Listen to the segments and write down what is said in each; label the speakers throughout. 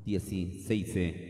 Speaker 1: 16.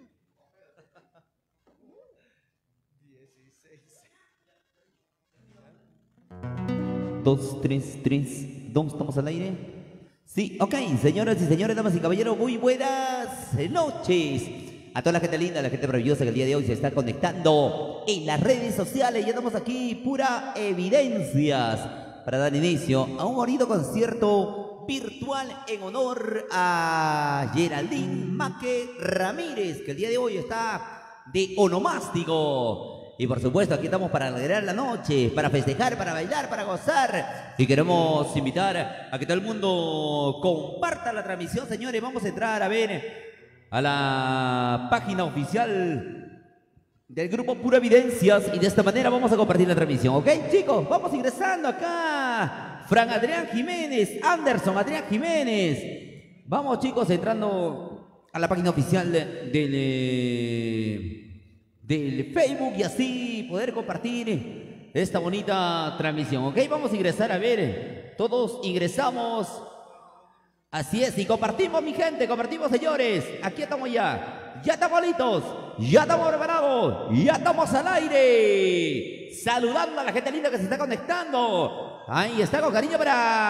Speaker 1: 2, 3, 3, 2, ¿estamos al aire? Sí, ok, señoras y señores, damas y caballeros, muy buenas noches. A toda la gente linda, la gente maravillosa que el día de hoy se está conectando en las redes sociales. Ya estamos aquí, pura evidencias, para dar inicio a un bonito concierto virtual en honor a Geraldine Maque Ramírez, que el día de hoy está de onomástico. Y por supuesto, aquí estamos para alegrar la noche, para festejar, para bailar, para gozar. Y queremos invitar a que todo el mundo comparta la transmisión, señores. Vamos a entrar a ver a la página oficial del grupo Pura Evidencias. Y de esta manera vamos a compartir la transmisión, ¿ok, chicos? Vamos ingresando acá. Fran Adrián Jiménez, Anderson Adrián Jiménez. Vamos, chicos, entrando a la página oficial del Facebook y así poder compartir esta bonita transmisión, ¿ok? Vamos a ingresar a ver, todos ingresamos, así es, y compartimos, mi gente, compartimos, señores, aquí estamos ya estamos listos, ya estamos preparados, ya estamos al aire, saludando a la gente linda que se está conectando, ahí está, con cariño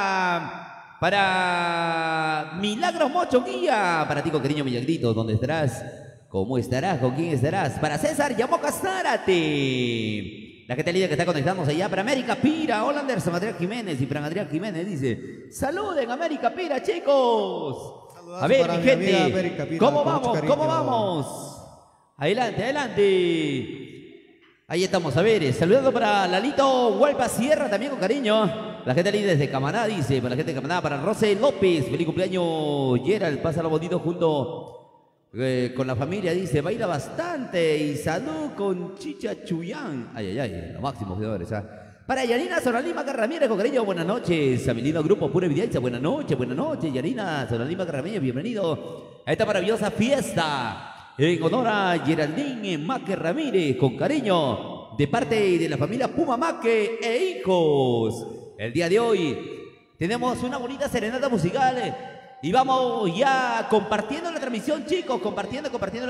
Speaker 1: para Milagros Mocho Guía, para ti con cariño, Milagrito, ¿dónde estarás? ¿Cómo estarás? ¿Con quién estarás? Para César Yamoca Zárate. La gente linda que está conectándose allá para América Pira. Hola, Anderson Adrián Jiménez. Y Fran Adrián Jiménez dice: saluden, América Pira, chicos. A ver, mi gente, Pira, ¿cómo vamos? ¿Cómo vamos? Adelante, adelante. Ahí estamos, a ver, saludando para Lalito Hualpa Sierra, también con cariño. La gente linda desde Camaná dice, para la gente de Camaná, para Rosé López. Feliz cumpleaños, Gerald. Pásalo bonito junto con la familia, dice, baila bastante y salud con Chicha Chuyán. Ay, ay, ay, lo máximo, jugadores. Para Yanina Sonalima Ramírez, con cariño, buenas noches. A mi lindo grupo Pura Evidencia, buenas noches, Yanina Sonalima Ramírez, bienvenido a esta maravillosa fiesta en honor a Geraldine Maque Ramírez, con cariño, de parte de la familia Puma Maque e hijos. El día de hoy tenemos una bonita serenata musical. Y vamos ya compartiendo la transmisión, chicos, compartiendo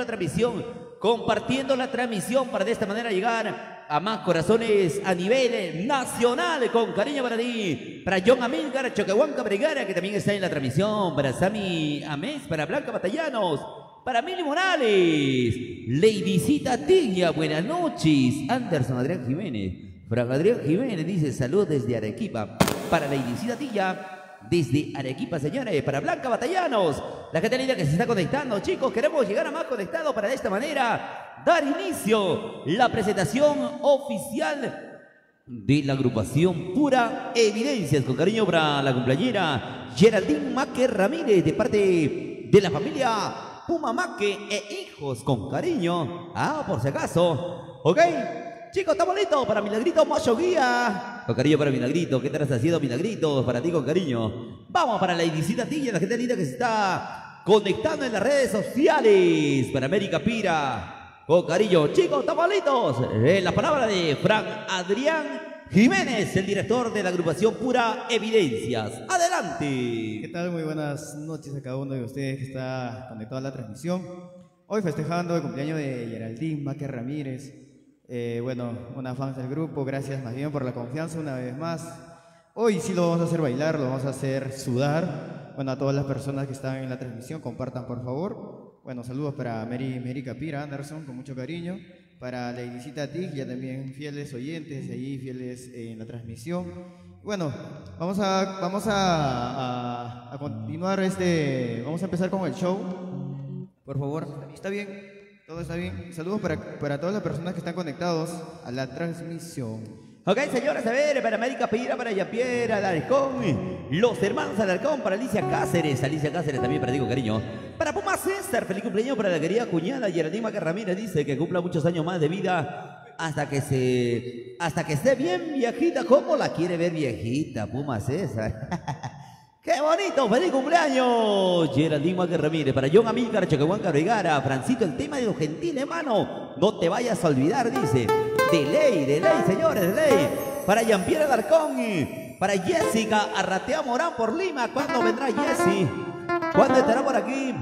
Speaker 1: la transmisión para de esta manera llegar a más corazones a nivel nacional. Con cariño para ti, para John Amílcar Choquehuanca Bregara, que también está en la transmisión, para Sammy Amés, para Blanca Batallanos, para Mili Morales, Ladycita Tilla, buenas noches, Anderson Adrián Jiménez, Fran Adrián Jiménez dice salud desde Arequipa, para Ladycita Tilla, desde Arequipa, señores, para Blanca Batallanos, la gente linda que se está conectando, chicos, queremos llegar a más conectados para de esta manera dar inicio la presentación oficial de la agrupación Pura Evidencias, con cariño para la cumpleañera Geraldine Maque Ramírez, de parte de la familia Puma Maque e hijos, con cariño, por si acaso, ¿ok? Chicos, estamos listos para Milagrito Mocho Guía. Con cariño para Milagrito. ¿Qué estarás haciendo, Milagrito? Para ti con cariño. Vamos para la Ladycita Tilla, la gente linda que se está conectando en las redes sociales. Para América Pira. Con cariño. Chicos, estamos listos. La palabra de Fran Adrián Jiménez, el director de la agrupación Pura Evidencias. Adelante.
Speaker 2: ¿Qué tal? Muy buenas noches a cada uno de ustedes que está conectado a la transmisión. Hoy festejando el cumpleaños de Geraldine Maque Ramírez. Bueno, una fan del grupo, gracias más bien por la confianza una vez más. Hoy sí lo vamos a hacer bailar, lo vamos a hacer sudar. Bueno, a todas las personas que están en la transmisión, compartan por favor. Bueno, saludos para Mary Capira, Anderson, con mucho cariño. Para Ladycita Tig, ya también fieles oyentes, ahí fieles en la transmisión. Bueno, vamos a continuar vamos a empezar con el show. Por favor, ¿está bien? Todo está bien. Saludos para todas las personas que están conectados a la transmisión.
Speaker 1: Ok, señores, a ver, para América Pira, para Yapiera, Alarcón, los hermanos Alarcón, para Alicia Cáceres también para ti con cariño. Para Puma César, feliz cumpleaños para la querida cuñada Geraldine Maque Ramírez, dice que cumpla muchos años más de vida hasta que esté bien viejita. ¿Cómo la quiere ver viejita, Puma César? ¡Qué bonito! ¡Feliz cumpleaños! Geraldine Maque Ramírez, para John Amílcar Choquehuanca Bregara, Francito, el tema de los gentiles, hermano, no te vayas a olvidar, dice. De ley, señores, de ley. Para Jean-Pierre Alarcón, para Jessica Arratea Morán por Lima. ¿Cuándo vendrá Jessie? ¿Cuándo estará por aquí?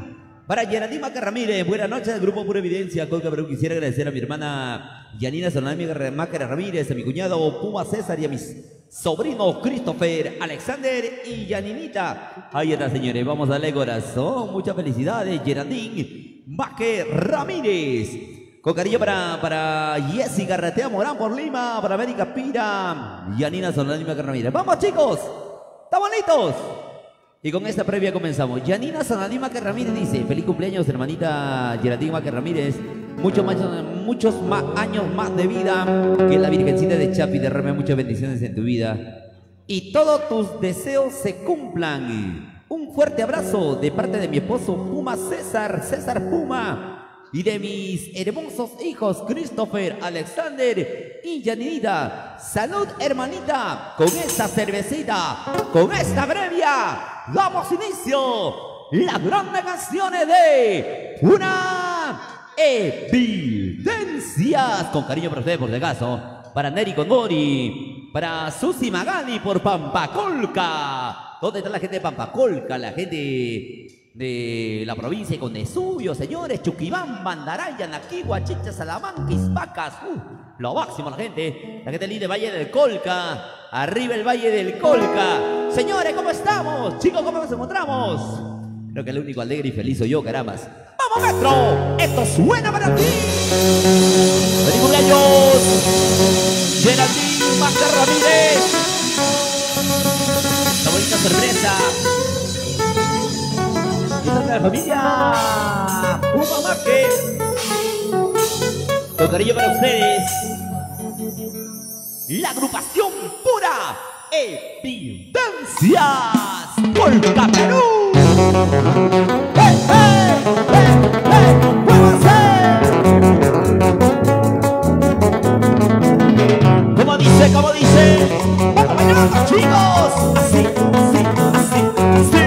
Speaker 1: Para Geraldine Maca Ramírez, buenas noches del Grupo Pura Evidencia. Colca Perú, quisiera agradecer a mi hermana Yanina Sonami Maca Ramírez, a mi cuñado Puma César y a mis sobrinos Christopher, Alexander y Yaninita. Ahí está, señores, vamos a darle corazón. Muchas felicidades, Geraldine Maca Ramírez. Con cariño para Jessy Garretea Morán por Lima, para América Pira, Yanina Sonami Maca Ramírez. ¡Vamos, chicos! ¡Estamos listos! Y con esta previa comenzamos. Yanina Sonalí Maca Ramírez dice: feliz cumpleaños, hermanita Geraldine Maca Ramírez. Muchos más años más de vida. Que la Virgencita de Chapi derrame muchas bendiciones en tu vida. Y todos tus deseos se cumplan. Un fuerte abrazo de parte de mi esposo Puma César Puma. Y de mis hermosos hijos Christopher, Alexander y Yaninita. Salud, hermanita, con esta cervecita, con esta previa. Damos inicio las grandes canciones de Una Evidencias. Con cariño para ustedes, por si acaso. Para Neri Condori, para Susi Magali por Pampacolca. ¿Dónde está la gente de Pampacolca? La gente de la provincia de Condesubio, señores. Chuquibán, Bandaraya, Naquigua, Chicha, Salamanca, Ispacas. Lo máximo la gente linda de Valle del Colca. Arriba el Valle del Colca. Señores, ¿cómo estamos? Chicos, ¿cómo nos encontramos? Creo que el único alegre y feliz soy yo, carambas. ¡Vamos, Metro! ¡Esto suena para ti! ¡Feliz cumpleaños! Geraldine Maca Ramírez. Una bonita sorpresa. ¡Esta es la familia Puma Maque! Con cariño para ustedes, la agrupación Pura Evidencias, Colca Perú. ¡Hey, hey, hey, hey! ¡Muévanse! ¿Cómo dice? ¿Cómo dice? ¡Vamos bailando, chicos! Así, así, así, así.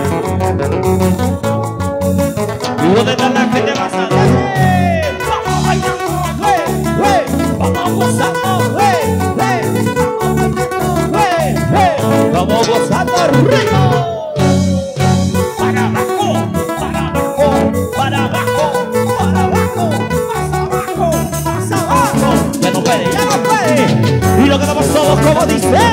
Speaker 1: ¿Dónde está la gente más adelante? ¡Vamos bailando! ¡Hey, hey! ¡Vamos gozando! ¡Hey, hey! ¡Hey, hey! ¡Vamos gozando rico! ¡Para abajo! ¡Para abajo! ¡Para abajo! ¡Para abajo! ¡Más abajo! ¡Más abajo! ¡Ya no puede! ¡Ya no puede! Y lo que damos todos, como dicen.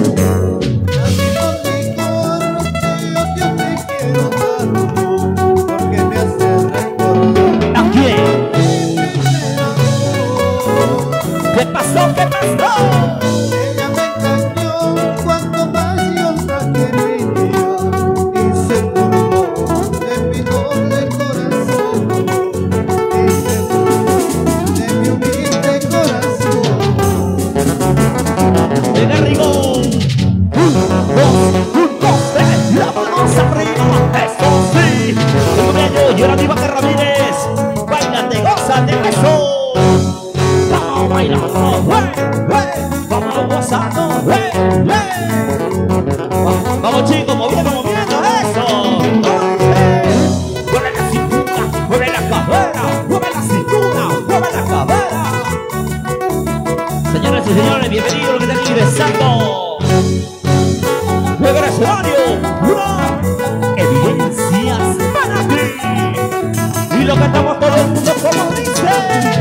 Speaker 1: ¿Qué pasó? ¿Qué pasó?
Speaker 2: Ella me engañó cuando más yo la quería y se burló de mi doble corazón y se burló de mi humilde corazón.
Speaker 1: Venga, rigor. Un, dos, tres, la manos arriba. Eso sí. El cumpleaños, Geraldine Maca Ramírez. Bailate, gózate, eso. Bailando, hey, hey, vamos gozando, hey, hey. Vamos chicos, moviendo, eso. Mueve la cintura, mueve la cadera, mueve la cintura, mueve la cadera. Señoras y señores, bienvenidos a los que están ingresando. Mueve el escenario, Una Evidencias para ti. Y lo cantamos todo el mundo como dice.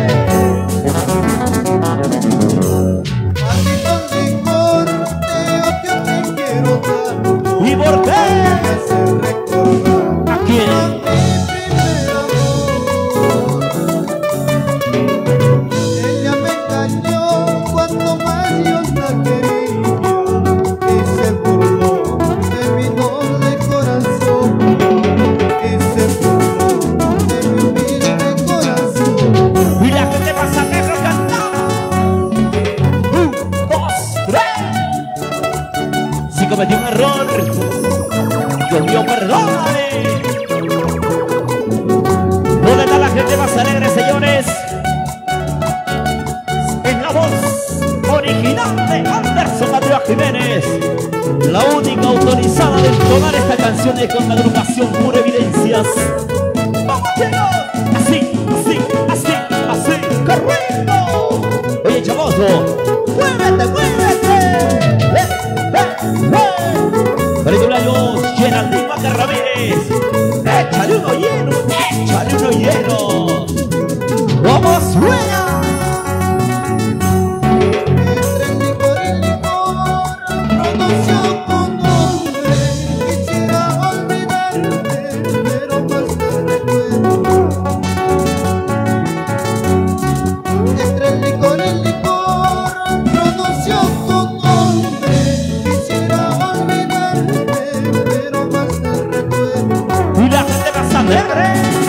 Speaker 1: ¿Y por qué? ¿A quién?
Speaker 2: Ella me engañó cuando más yo la quería y se burló de mi doble corazón y se burló de mi humilde corazón.
Speaker 1: Y la gente pasa a dejar cantar. 1, 2, 3. Si cometí un error, Dios mío, perdóname. ¿Dónde está la gente más alegre, señores? Es la voz original de Anderson Andrea Jiménez, la única autorizada de entonar esta canción es con la agrupación Pura Evidencias. ¡Vamos, chicos! Así, así, así, así, ¡qué rico! Oye, chavoso, ¡muévete, muévete! ¡Feliz cumpleaños, Geraldine Maca Ramírez! ¡Échale uno lleno! suena.
Speaker 2: Entre el licor y el licor pronunció tu nombre. Quisiera olvidarte, pero más te recuerdo. Entre el licor y el licor pronunció tu nombre. Quisiera olvidarte, pero más te recuerdo.
Speaker 1: Y la gente más alegre.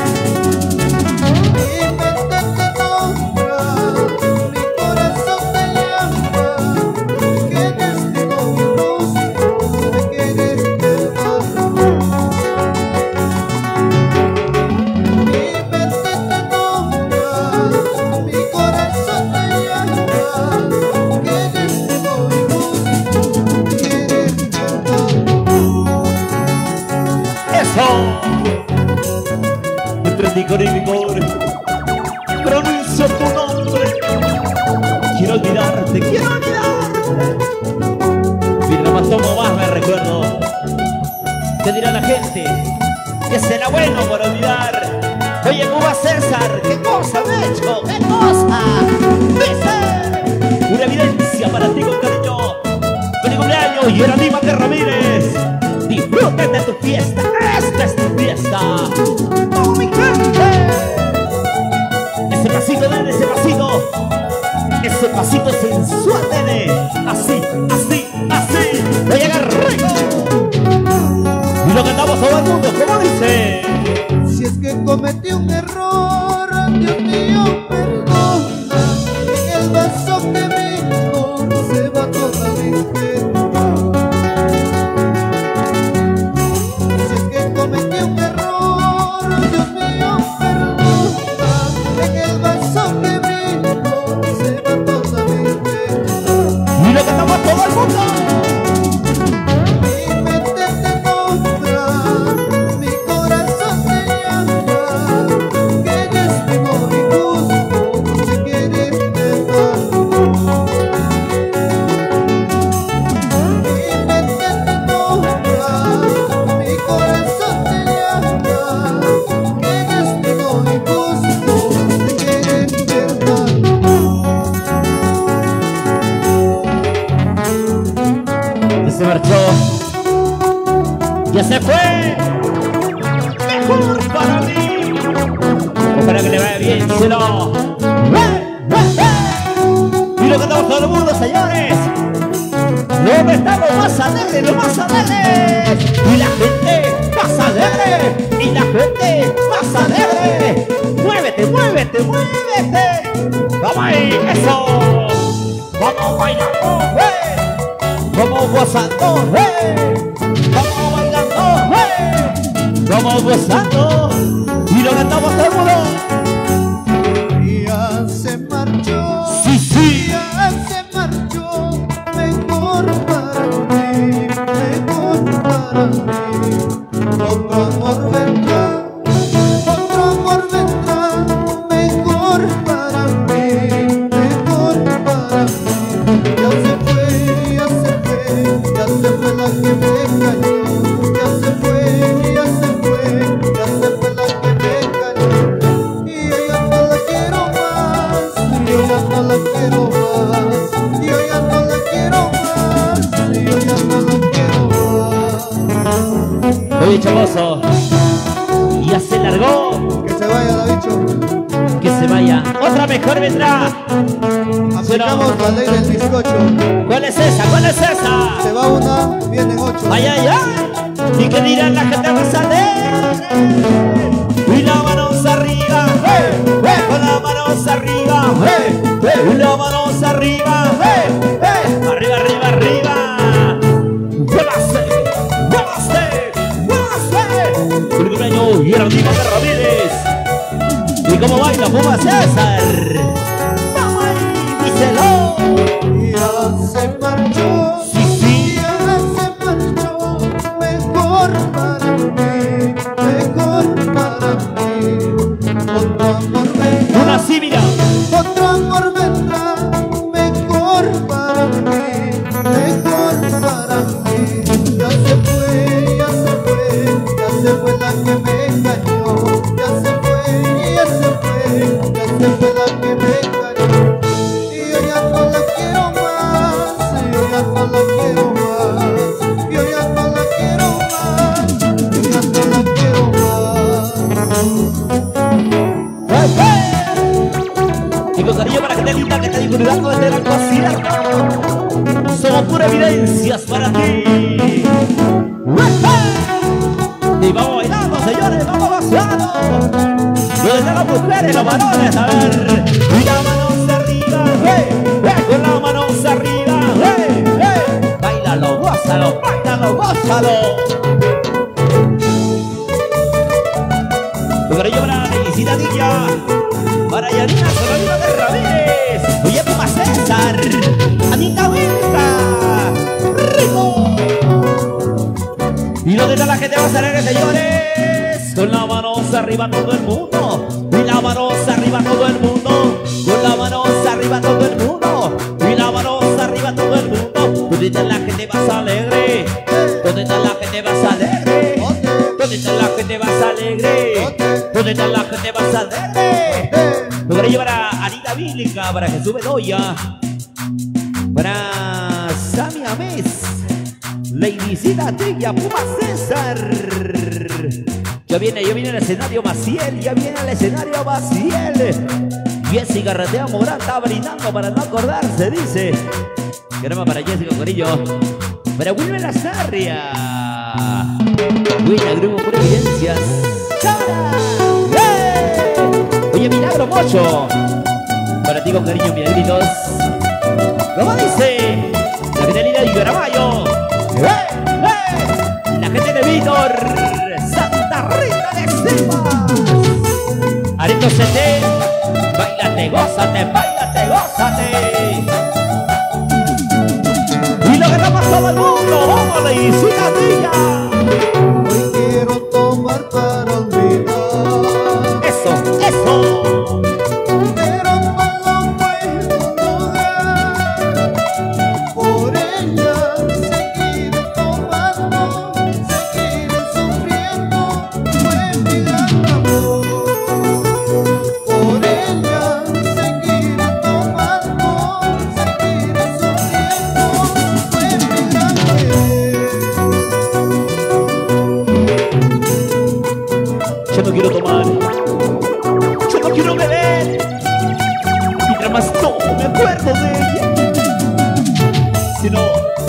Speaker 1: Entre licor y licor pronuncio tu nombre. Quiero olvidarte, quiero olvidarte. Mientras más tomo más me recuerdo. ¿Qué dirá la gente? Que será bueno por olvidar. Oye, Cuba César, ¿qué cosa me he hecho? ¿Qué cosa? Dice una evidencia para ti con cariño. Feliz cumpleaños, Geraldine Márquez Ramírez. Disfruten de tu fiesta, esta es tu fiesta. ¡Oh, mi gente! Ese pasito, nene, ese pasito sensual, nene. Así, así, así. Voy a llegar rico. Y lo cantamos todo el mundo, ¿cómo dice?
Speaker 2: Si es que cometí un error, Dios mío, perdona. En el vaso que vino se va toda mi pena. Si es que cometí un error, Dios mío, perdona. En el vaso que vino se va toda mi pena.
Speaker 1: Y lo cantamos todo el mundo. Se marchó, ya se fue, mejor para mí. Ojalá que le vaya bien, cielo. Y lo cantamos todo el mundo, señores. ¿Dónde estamos más alegres, lo más alegres? Y la gente más alegre, y la gente más alegre. Muévete, muévete, muévete. Vamos ahí, eso. Vamos bailando, vamos gozando, vamos bailando, vamos gozando. Y lo cantamos todo el mundo.
Speaker 2: Ya se marchó,
Speaker 1: Sí, sí.
Speaker 2: ya se marchó, mejor para mí, mejor para mí. Otro amor vendrá, mejor para mí, mejor para mí. Ya se fue, ya se fue, ya se fue la que me engañó. Ya se fue, ya se fue, ya se fue la que me engañó. Y yo ya no la quiero más, yo ya no la quiero más, yo ya no la quiero más, yo ya no la quiero más.
Speaker 1: Oye, chavoso, ya se largó.
Speaker 2: Que se vaya la bicho.
Speaker 1: Que se vaya. Otra mejor vendrá.
Speaker 2: Aplicamos la ley del bizcocho.
Speaker 1: ¿Cuál es esa? ¿Cuál es esa?
Speaker 2: Se va una, vienen 8.
Speaker 1: Ay, ay, ay. ¿Y qué dirán la gente más alegre? Y las manos arriba, con las manos arriba, y las manos arriba, arriba, arriba, arriba. ¡Muévase! ¡Muévase! ¡Muévase! ¡Feliz cumpleaños, Geraldine Márquez Ramírez! ¿Y cómo baila Cuba César? ¡Vamos ahí! ¡Díselo!
Speaker 2: Ya se marchó,
Speaker 1: Sí, sí.
Speaker 2: ya se marchó, mejor para mí, mejor para mí. Otro amor vendrá,
Speaker 1: Una así, mira.
Speaker 2: otro amor vendrá, mejor para mí, mejor para mí. Ya se fue, ya se fue, ya se fue la que me engañó. Ya se fue, ya se fue, ya se fue la que me
Speaker 1: Y con cariño para que te linda que está disfrutando este gran concierto. Somos pura evidencias para ti. Y vamos bailando, señores, vamos bailando. ¿Dónde están las mujeres, los varones? A ver. Y las manos arriba, con las manos arriba, Báilalo, gózalo, báilalo, gózalo. Con cariño para Teresita Niña, para Yanina Solano de Ramírez, oye, Puma César, Anita Vilca, rico. Y donde está la gente va a salir, señores, con las manos arriba todo el mundo, y las manos arriba todo el mundo, con las manos arriba todo el mundo, y las manos arriba todo el mundo. ¿Dónde está la gente más alegre? ¿Dónde está la gente más alegre? ¿Dónde está la gente más alegre? ¿Dónde está la gente más alegre? Lo quería llevar a Anita Vilca, para Jesús Bedoya, para Sammy Amés, Lady Tilla, Puma César. Ya viene el escenario Maciel, ya viene el escenario Maciel. Jessica Ratea Morán está brindando para no acordarse, dice. Queremos para Jessica Corillo, para Wilmer Lazarria, Buena Grupo por Evidencias. Oye, Milagro Mocho, para ti con cariño, Milagritos. ¿Cómo dice? La gente linda de Garamayo, la gente de Víctor, Santa Rita de Extremas, Areto CT, báilate, gózate, báilate, gózate. Y lo que toma todo el mundo, vamos, Leisita Tilla.
Speaker 3: Hoy quiero tomar para olvidar.
Speaker 1: Eso, eso.
Speaker 3: Pero no lo puedo lograr. Por ella seguir tomando, seguir sufriendo, fue mi gran amor. Por ella seguir tomando, seguir sufriendo, fue mi gran querer.
Speaker 1: Yo no quiero tomar, yo no quiero beber, mientras más tomo me acuerdo de ella. Si no,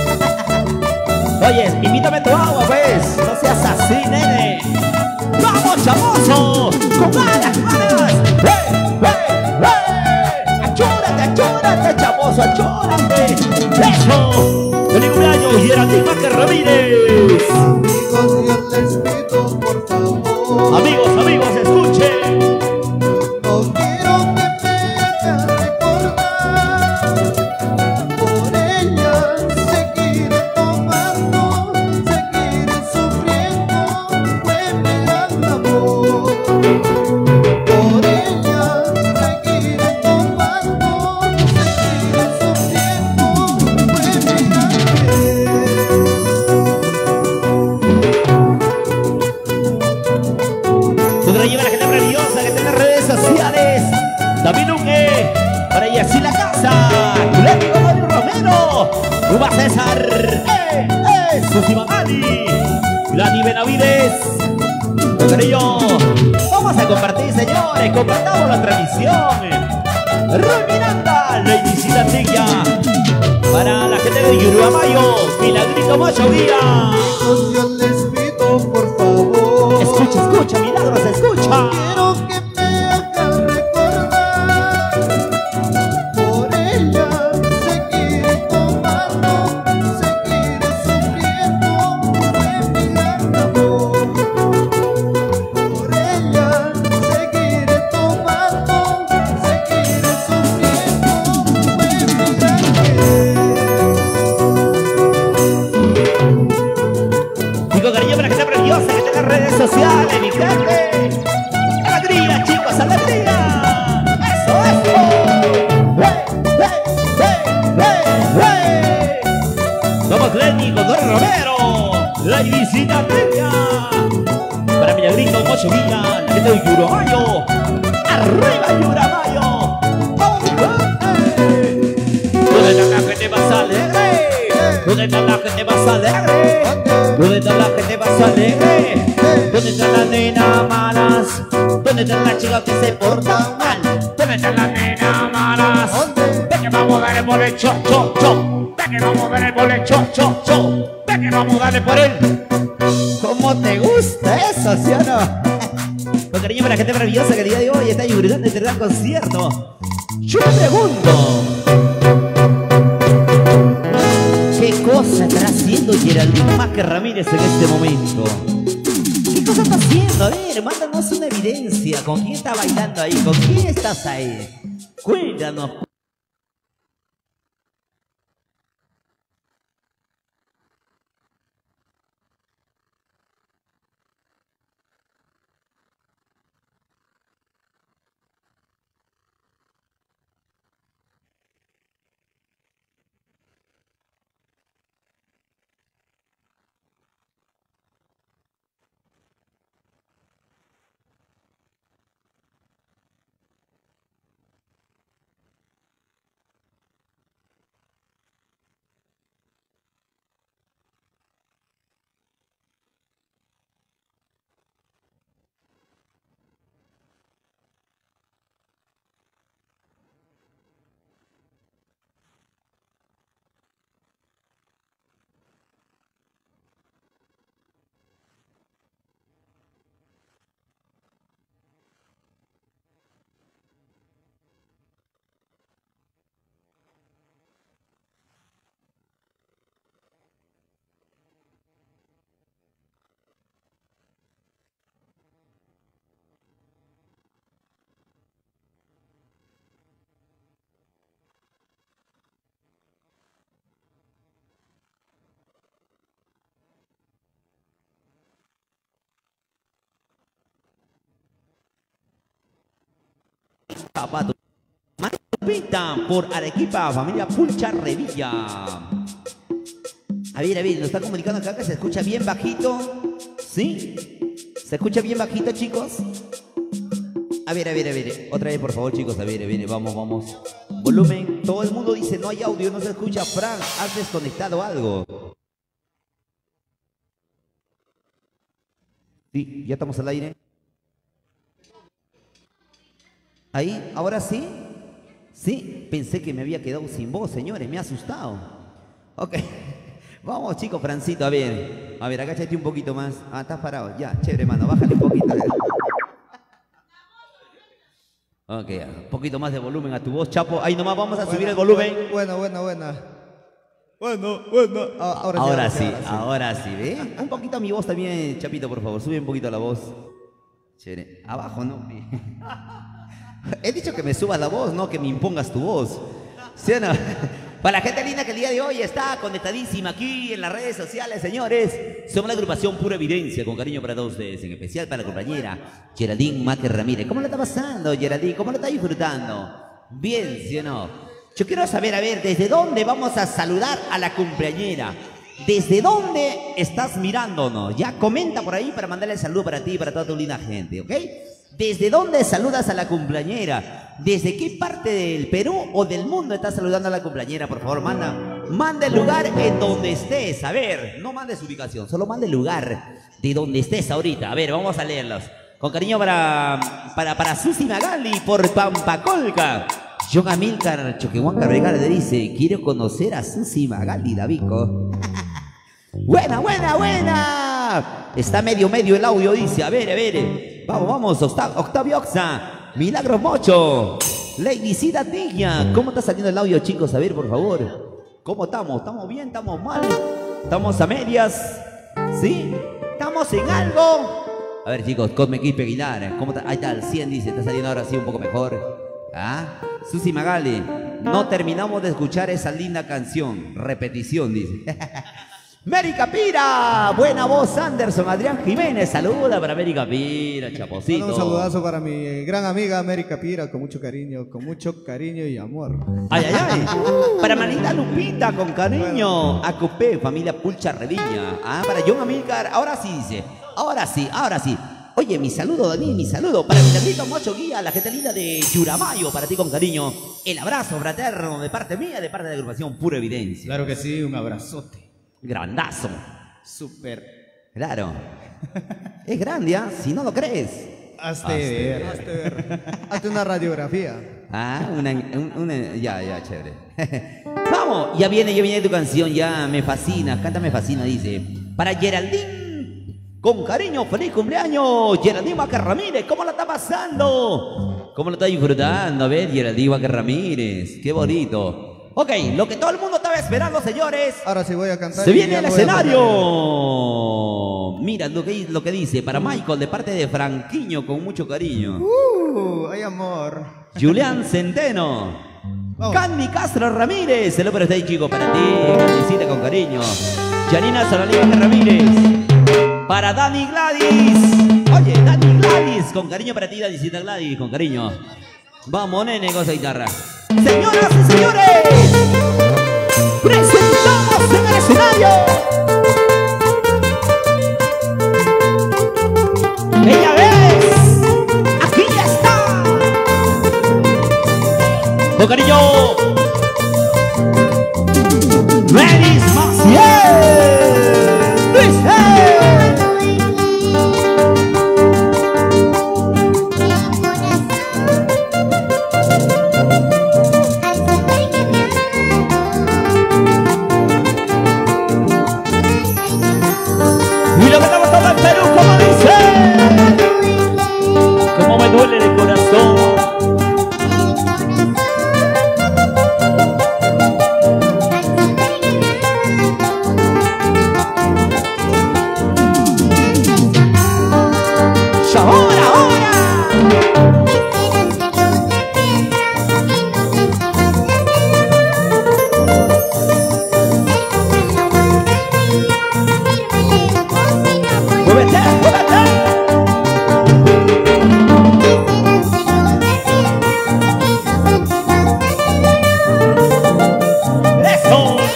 Speaker 1: oye, invítame tu agua, pues, no seas así, nene. ¡Vamos, chavoso! ¡Con ganas, ganas! ¡Hey, hey, hey! ¡Achúrate, achúrate, chavoso, achúrate! ¡Eso! ¡Feliz cumpleaños, Geraldine Vázquez Ramírez!
Speaker 3: Amigos, yo les pido por favor.
Speaker 1: Amigos, amigos, escuchen.
Speaker 3: No quiero que me hagan recordar. Por ella seguir tomando, seguir sufriendo, fue mi gran amor. Por ella seguir tomando, seguir sufriendo, fue mi gran querer.
Speaker 1: Tú te la llevas a la gente maravillosa que está en las redes sociales. David Luque, para ella sí la casa. Clémico Mario Romero, Uba César, Susi Mamani, Dani Benavides. Con cariño, vamos a compartir, señores. Compartamos la transmisión. Roy Miranda, Lady Tilla, para la gente de Yurubamayo, Milagrito Macho Guía.
Speaker 3: Amigos, yo les pido por favor.
Speaker 1: Escucha, escucha, Milagros, escucha.
Speaker 3: Quiero que me hagan recordar. Por ella seguir tomando, seguir sufriendo, fue mi gran amor. Por ella seguir tomando, seguir sufriendo, fue mi gran querer.
Speaker 1: Y con cariño para la gente preciosa que está en las redes sociales, mi gente. ¡Alegría, chicos, alegría! ¡Eso, eso! ¡Hey, hey, hey, hey, hey! Somos Lenny con Don Romero, la visita Tilla. Para Milagrito, Mocho Villa, la gente de Yuramayo. ¡Arriba, Yuramayo! ¡Vamos, mi gente! ¿Dónde está la gente más alegre? ¿Dónde está la gente más alegre? ¿Dónde está la gente más alegre? ¿Dónde están las nenas malas? ¿Dónde están las chicas que se portan mal? ¿Dónde están las nenas malas?
Speaker 3: ¿Dónde?
Speaker 1: Ve que vamos a darle por el cho, cho, cho. Ve que vamos a darle por el cho, cho, cho. Ve que vamos a darle por él. ¿Cómo te gusta eso, sí o no? Con cariño para la gente maravillosa que el día de hoy está disfrutando este gran concierto. Yo me pregunto, ¿qué cosa estará haciendo Geraldine Maque Ramírez en este momento? ¿Qué cosa está haciendo? A ver, mándanos una evidencia. ¿Con quién está bailando ahí? ¿Con quién estás ahí? Cuéntanos. Zapato. Pinta por Arequipa, familia Pulcha Revilla. A ver, nos está comunicando acá que se escucha bien bajito. ¿Sí? ¿Se escucha bien bajito, chicos? A ver. Otra vez, por favor, chicos. A ver, vamos. Volumen. Todo el mundo dice no hay audio, no se escucha. Frank, ¿has desconectado algo? Sí, ya estamos al aire. Ahí, ahora sí. Sí, pensé que me había quedado sin voz, señores, me ha asustado. Ok, vamos chicos, Francito, a ver, agáchate un poquito más. Ah, estás parado, ya, chévere, mano, bájale un poquito. Ok, un poquito más de volumen a tu voz, Chapo. Ahí nomás vamos a subir el volumen.
Speaker 3: Buena.
Speaker 1: Ahora sí, ¿ve? Un poquito a mi voz también, Chapito, por favor, sube un poquito la voz. Chévere, abajo, ¿no? He dicho que me subas la voz, no que me impongas tu voz. ¿Sí o no? Para la gente linda que el día de hoy está conectadísima aquí en las redes sociales, señores. Somos la agrupación Pura Evidencia, con cariño para todos ustedes, en especial para la compañera Geraldine Maque Ramírez. ¿Cómo le está pasando, Geraldine? ¿Cómo lo está disfrutando? Bien, ¿sí o no? Yo quiero saber, ¿desde dónde vamos a saludar a la cumpleañera? ¿Desde dónde estás mirándonos? Ya comenta por ahí para mandarle el saludo para ti y para toda tu linda gente, ¿ok? ¿Desde dónde saludas a la cumpleañera? ¿Desde qué parte del Perú o del mundo estás saludando a la cumpleañera? Por favor, manda el lugar en donde estés. A ver, no mandes ubicación, solo manda el lugar de donde estés ahorita. A ver, vamos a leerlos. Con cariño para Susi Magali por Pampacolca. John Amílcar Choquehuanca Vergara le dice, quiero conocer a Susi Magali, Davico. Buena. Está medio el audio, dice. A ver. Vamos, Octavio Oxa, Milagros Mocho, Lady Cida Tilla. ¿Cómo está saliendo el audio, chicos? A ver, por favor. ¿Cómo estamos? ¿Estamos bien? ¿Estamos mal? ¿Estamos a medias? ¿Sí? ¿Estamos en algo? A ver, chicos, Cosme Quispe Aguilar. ¿Cómo está? Ahí está, el 100 dice. Está saliendo ahora sí un poco mejor. ¿Ah? Susi Magali. No terminamos de escuchar esa linda canción. Repetición, dice. Mary Capira, buena voz, Anderson, Adrián Jiménez, saluda para Mary Capira, Chaposito.
Speaker 3: Un saludazo para mi gran amiga Mary Capira, con mucho cariño y amor.
Speaker 1: Ay. Para Manita Lupita, con cariño. Acupé, familia Pulcha Revilla. Ah, para John Amílcar, ahora sí dice, ahora sí. Oye, mi saludo, Dani, mi saludo para mi tantito Mocho Guía, la gente linda de Yuramayo, para ti con cariño. El abrazo fraterno de parte mía, de parte de la agrupación Pura Evidencia.
Speaker 2: Claro que sí, un abrazote.
Speaker 1: Grandazo.
Speaker 2: Súper.
Speaker 1: Claro. Es grande, ¿ah? Si no lo crees.
Speaker 2: Hazte ver.
Speaker 3: Hazte una radiografía.
Speaker 1: Ah, ya, chévere. Vamos, ya viene tu canción, ya me fascina, canta me fascina, dice. Para Geraldine, con cariño, feliz cumpleaños, Geraldine Vázquez Ramírez, ¿cómo la está pasando? ¿Cómo lo está disfrutando? A ver, Geraldine Vázquez Ramírez, qué bonito. Ok, lo que todo el mundo estaba esperando, señores.
Speaker 3: Ahora sí voy a cantar.
Speaker 1: Se viene
Speaker 3: ya
Speaker 1: el
Speaker 3: no voy a
Speaker 1: escenario. Mira lo que dice, para Michael, de parte de Franquiño, con mucho cariño.
Speaker 2: Hay amor.
Speaker 1: Julián Centeno.
Speaker 2: Vamos.
Speaker 1: Candy Castro Ramírez. El ópera está ahí, chico, para ti. Candycita con cariño. Janina Solalía Ramírez. Para Dani Gladys. Oye, Dani Gladys. Con cariño para ti, Danicita Gladys. Con cariño. Vamos, nene, con esa guitarra. Señoras y señores, presentamos en el escenario ella ves, aquí ya está, con cariño, Renis Maciel, y lo que estamos todo en Perú, como dice, como me duele el corazón. Y ahora. ¡Muévete! ¡Eso!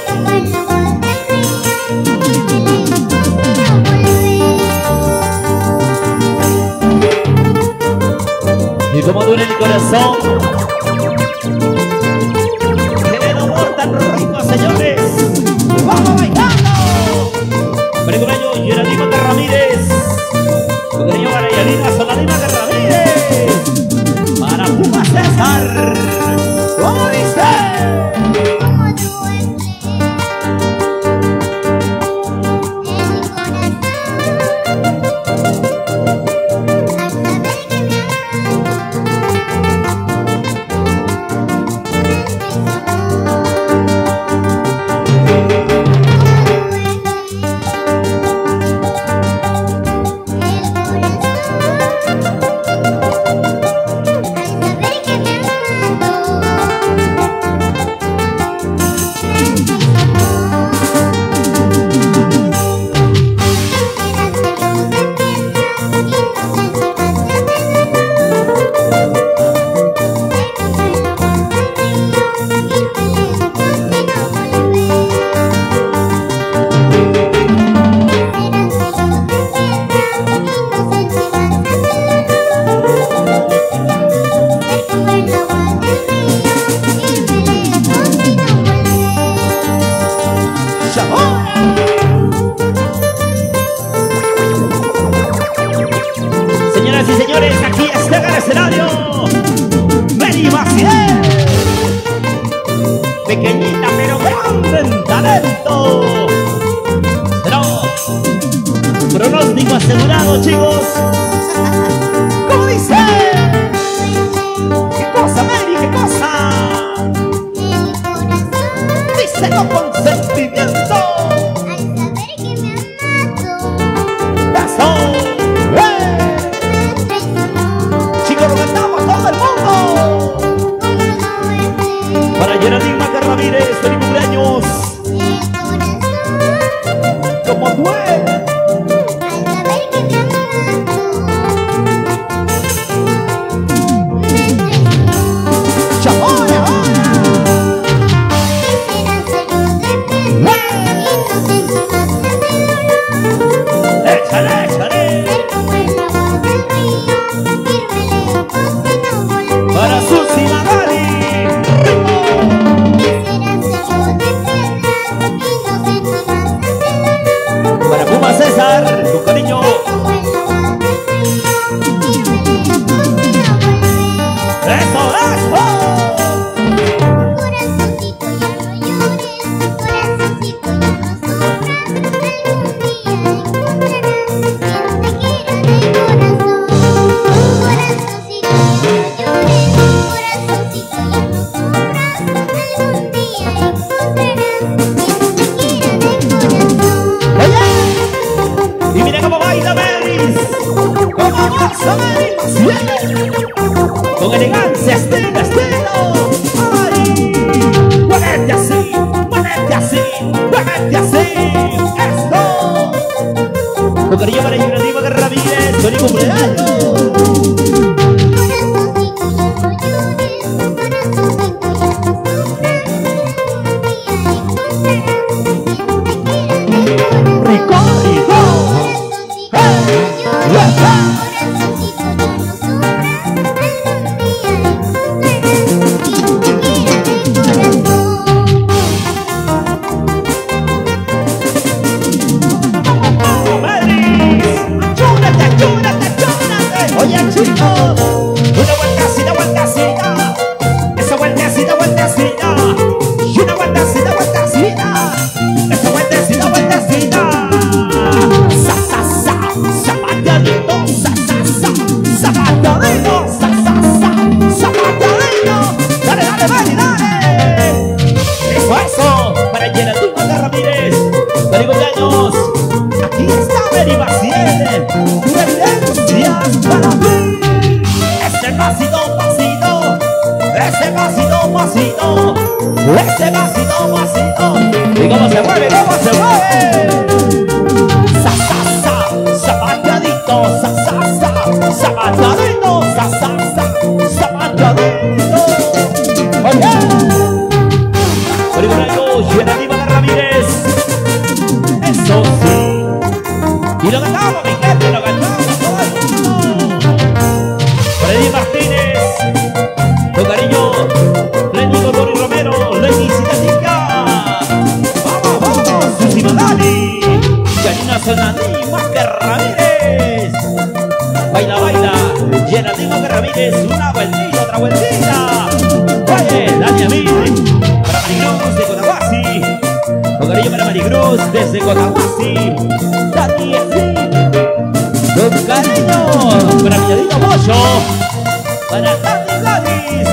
Speaker 1: Y como duele el corazón, el amor tan rico, señores. ¡Vamos bailando! Para el cumpleaños, Geraldine Vázquez Ramírez. Con cariño para Yanina Solalina Ramírez. Para Puma César. ¿Cómo dice? Señoras y señores, aquí está en el escenario Renis Maciel, pequeñita pero grande en talento. Pero pronóstico asegurado, chicos. ¿Cómo dice? ¿Qué cosa, Mary? ¿Qué cosa? Díselo con sentimiento. Chicos, lo cantamos todo el mundo. Para Geraldine Vázquez Ramírez, feliz cumpleaños. Como duele. ¡Eso, eso!
Speaker 4: Corazoncito, ya no llores, corazoncito, ya no sufras, algún día encontrarás quien te quiera de corazón. Corazoncito, ya no llores, corazoncito, ya no sufras, algún día encontrarás quien te quiera de corazón.
Speaker 1: ¡Oye! Y mira cómo baila Melis, cómo goza Melis, con elegancia, estilo, estilo. ¡Ay! ¡Muévete así! ¡Muévete así! ¡Muévete así! ¡Esto! Con cariño para Yurandima Ramírez, feliz cumpleaños. ¡Rico, rico! Oye chicos, una vueltecita, vueltecita, esa vueltecita, vueltecita, y una vueltecita, vueltecita, esa vueltecita, vueltecita, sa sa sa, zapateadito, sa sa sa, zapateadito, sa sa sa, zapateadito, dale, dale, dale, dale, eso, para Geraldine Ramírez, feliz cumpleaños, aquí está Mary Maciel, evidencias para ti. Ese pasito, pasito, ese pasito, pasito, ese pasito, pasito. ¿Y cómo se mueve? ¿Cómo se mueve? Sa, sa, sa, zapateadito, sa, sa, sa, zapateadito, sa, sa, sa, zapateadito. Oye, feliz cumpleaños, Geraldine Ramírez. Eso sí. Y lo cantamos, mi gente, lo cantamos todo el mundo. Freddy Martínez, con cariño, Lenny Gordoni Romero, Lenny Citatica. Vamos, vamos, Susi Madani, Janina Sonani, Master Ramírez. Baila, baila, Geraldine Ramírez, una vueltita, otra vueltita. Oye, Dani Amir, para Marigruz de Cotahuasi. Con cariño para Marigruz desde Cotahuasi. Dani Smith, con cariño para mi adito Mocho, para Dani Gladys.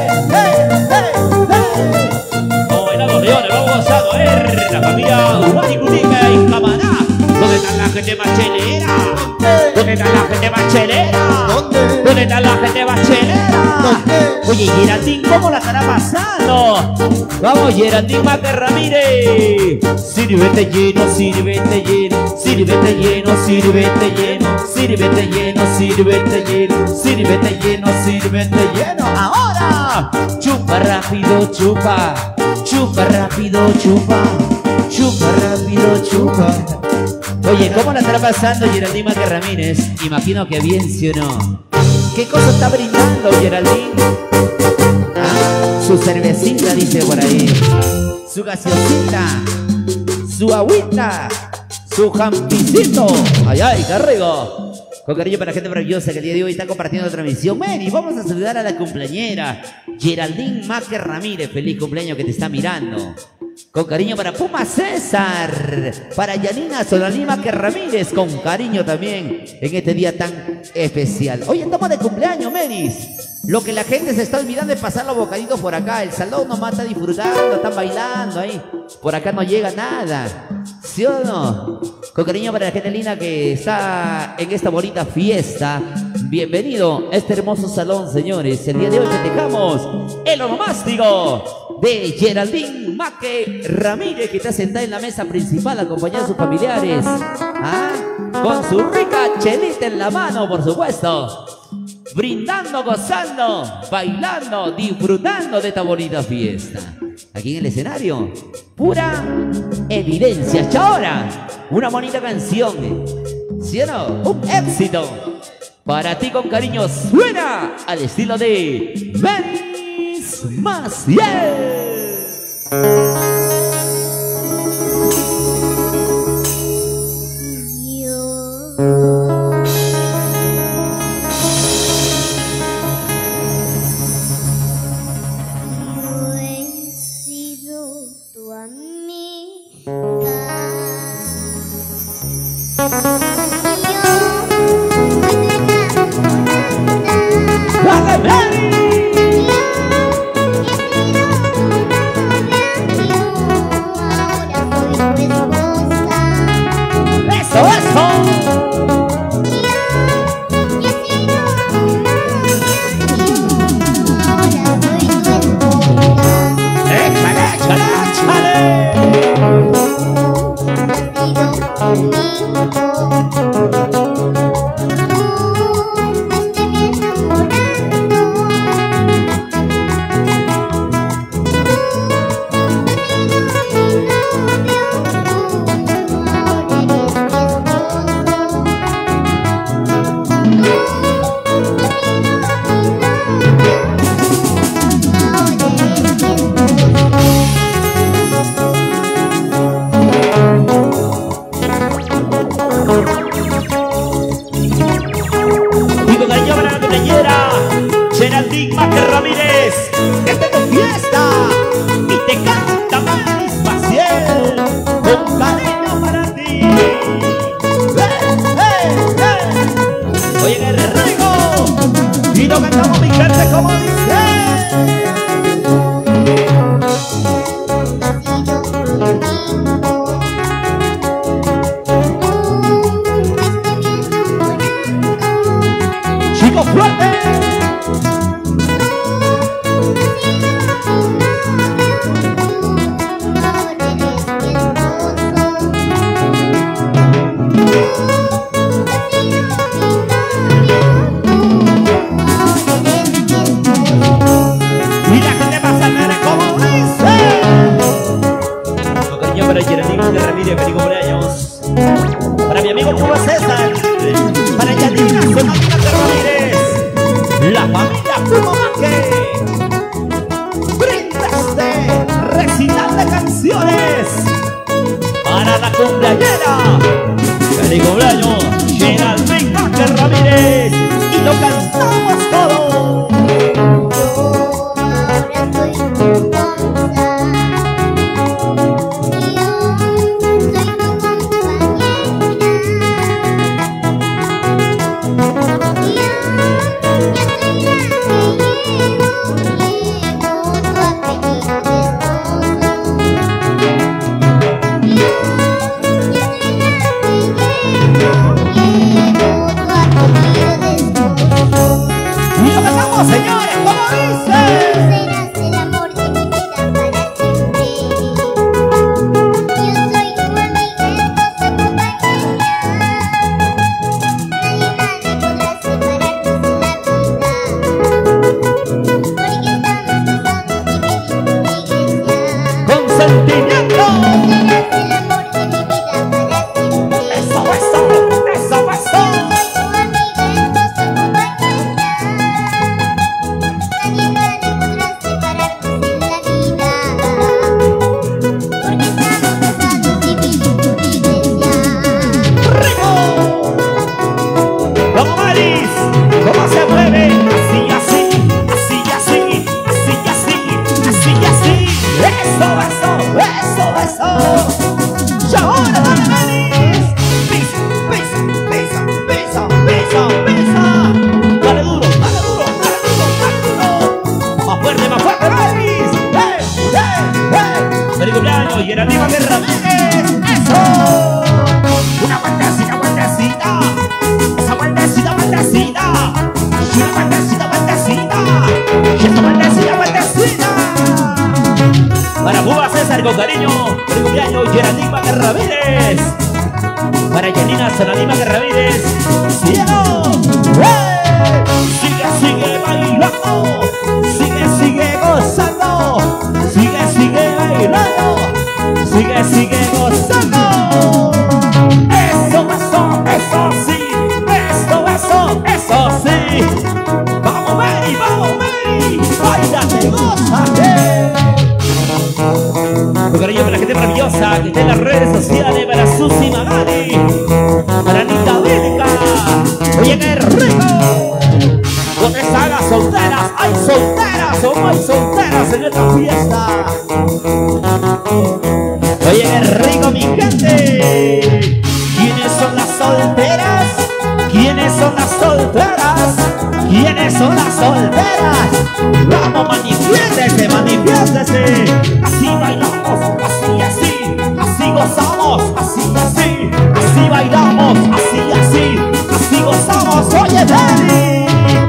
Speaker 1: Como el acordeón, vamos gozando, la familia Ubani Cunica y Camaná. ¿Dónde está la gente machelera? ¿Dónde está la gente machelera? ¿Dónde está la gente machelera? Oye, Geraldine, ¿cómo la estará pasando? Vamos, Geraldine Maque Ramírez. Sírvete lleno, sírvete lleno, sírvete lleno, sírvete lleno, sírvete lleno, sírvete lleno, sírvete lleno, sírvete lleno. Ahora, chupa rápido, chupa, chupa rápido, chupa, chupa rápido, chupa. Oye, ¿cómo la estará pasando Geraldine Maque Ramírez? Imagino que bien, ¿sí o no? ¿Qué cosa está brindando Geraldine? Ah, su cervecita, dice por ahí. Su gaseosita, su agüita, su jampicito. Ay, ay, qué rico. Con cariño para la gente maravillosa que el día de hoy está compartiendo la transmisión. Mary, vamos a saludar a la cumpleañera Geraldine Maque Ramírez. Feliz cumpleaños que te está mirando. Con cariño para Puma César, para Yanina Sonani Maque Ramírez, con cariño también en este día tan especial. Hoy estamos de cumpleaños, Meris. Lo que la gente se está olvidando es pasar los bocaditos por acá. El salón nomás está disfrutando, están bailando ahí. Por acá no llega nada. ¿Sí o no? Con cariño para la gente linda que está en esta bonita fiesta. Bienvenido a este hermoso salón, señores. El día de hoy festejamos el onomástico de Geraldine Maque Ramírez, que está sentada en la mesa principal acompañada de sus familiares. ¿Ah? Con su rica chelita en la mano, por supuesto. Brindando, gozando, bailando, disfrutando de esta bonita fiesta. Aquí en el escenario, pura evidencia. Y ahora, una bonita canción, ¿sí o no? Un éxito. Para ti con cariño suena al estilo de Meris Maciel. Geraldine Maque Ramírez, esta es tu fiesta y te canta Maris Maciel con cariño para ti. Oye, Guerrero, y lo cantamos mi gente como dice. Chicos fuertes. Para Geraldine Maque Ramírez, feliz cumpleaños. Para mi amigo Cuba César, para Yanina Maque Ramírez, la familia Cuba Maque, brindaste recital de canciones para la cumpleañera. Feliz cumpleaños, Geraldine Maque Ramírez, y lo cantamos todo. Señores, ¿cómo dice?
Speaker 4: Serás el amor de mi vida para siempre. Yo soy tu amiga, hermosa compañera. Nadie podrá separarnos en la vida, porque estamos casados y vivimos en la iglesia.
Speaker 1: Con sentimiento.
Speaker 4: Serás el amor de mi vida para siempre.
Speaker 1: Eso. Y ahora dale, Maris. Pisa. Dale duro. Más fuerte, Maris. Feliz cumpleaños, Geraldine Maque Ramírez. Eso. Una vueltecita. Esa vueltecita. Una vueltecita. Y esta vueltecita. Para Cuba César con cariño, feliz cumpleaños, Geraldine Maque Ramírez. Para Yanina Maque Ramírez, ¡cielo! Sigue bailando, sigue gozando, sigue bailando, sigue gozando. Eso sí. Vamos, Mary, bailate, gózate. Con cariño para la gente maravillosa que está en las redes sociales, para Susi Magali, para Anita Bélica. Oye, qué rico. Donde están las solteras, hay solteras o no hay solteras en esta fiesta. Oye, qué rico, mi gente. ¿Quiénes son las solteras? ¿Quiénes son las solteras? solteras? ¿Quiénes son las solteras? Vamos, manifiéstese, manifiéstese. Así bailamos, así, así. Así gozamos, así, así. Así bailamos, así, así. Así gozamos, oye, Dani.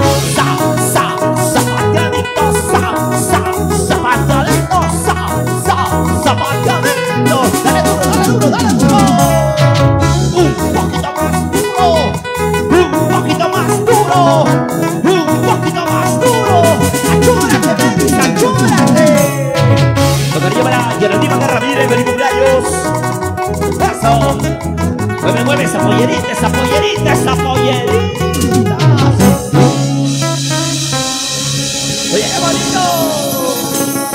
Speaker 1: Zapateadito, zapateadito, zapateadito. Dale duro, dale duro, dale duro. Un poquito más duro. Un poquito más duro. Un poquito más duro. Achúrate, baby, achúrate. Con cariño para Geraldín Maca Ramírez, feliz cumpleaños. Eso. Mueve, mueve esa pollerita, esa pollerita, esa pollerita. Oye, qué bonito.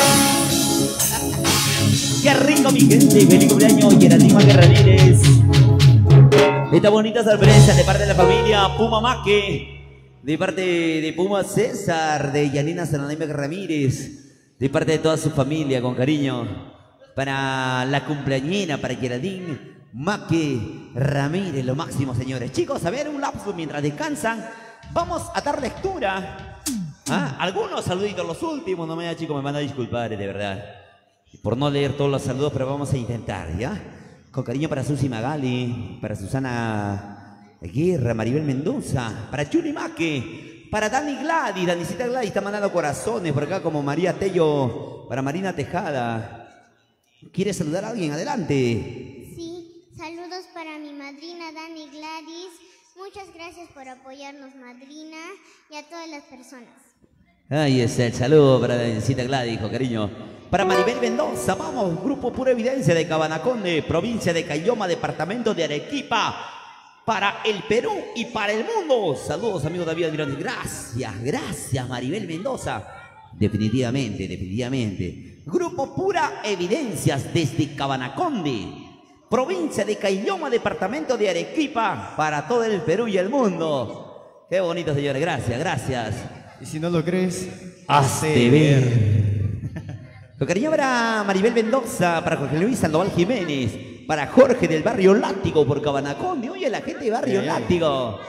Speaker 1: Qué rico, mi gente. Feliz cumpleaños, Geraldín Maca Ramírez. Esta bonita sorpresa de parte de la familia Puma Maque, de parte de Puma César, de Yanina Sanadime Ramírez, de parte de toda su familia, con cariño, para la cumpleañera, para Geraldín Maque Ramírez, lo máximo, señores. Chicos, a ver, un lapso mientras descansan, vamos a dar lectura. Algunos saluditos, los últimos, no me da, chicos, me van a disculpar, de verdad, por no leer todos los saludos, pero vamos a intentar, ¿ya? Con cariño para Susi Magali, para Susana Guerra, Maribel Mendoza, para Chuli Maque, para Dani Gladys, Danicita Gladys está mandando corazones por acá, como María Tello, para Marina Tejada. ¿Quiere saludar a alguien? Adelante.
Speaker 4: Sí, saludos para mi madrina Dani Gladys. Muchas gracias por apoyarnos, madrina, y a todas las personas.
Speaker 1: Ahí está el saludo para Danicita Gladys, con cariño. Para Maribel Mendoza, vamos, Grupo Pura Evidencia de Cabanaconde, provincia de Caylloma, departamento de Arequipa, para el Perú y para el mundo. Saludos, amigos David Almirante. Gracias, gracias, Maribel Mendoza. Definitivamente, definitivamente. Grupo Pura Evidencias desde Cabanaconde, provincia de Caylloma, departamento de Arequipa, para todo el Perú y el mundo. Qué bonito, señores, gracias, gracias.
Speaker 2: Y si no lo crees,
Speaker 1: hazte ver. Con cariño para Maribel Mendoza, para Jorge Luis Sandoval Jiménez, para Jorge del Barrio Látigo por Cabanaconde. Oye, la gente de Barrio Látigo.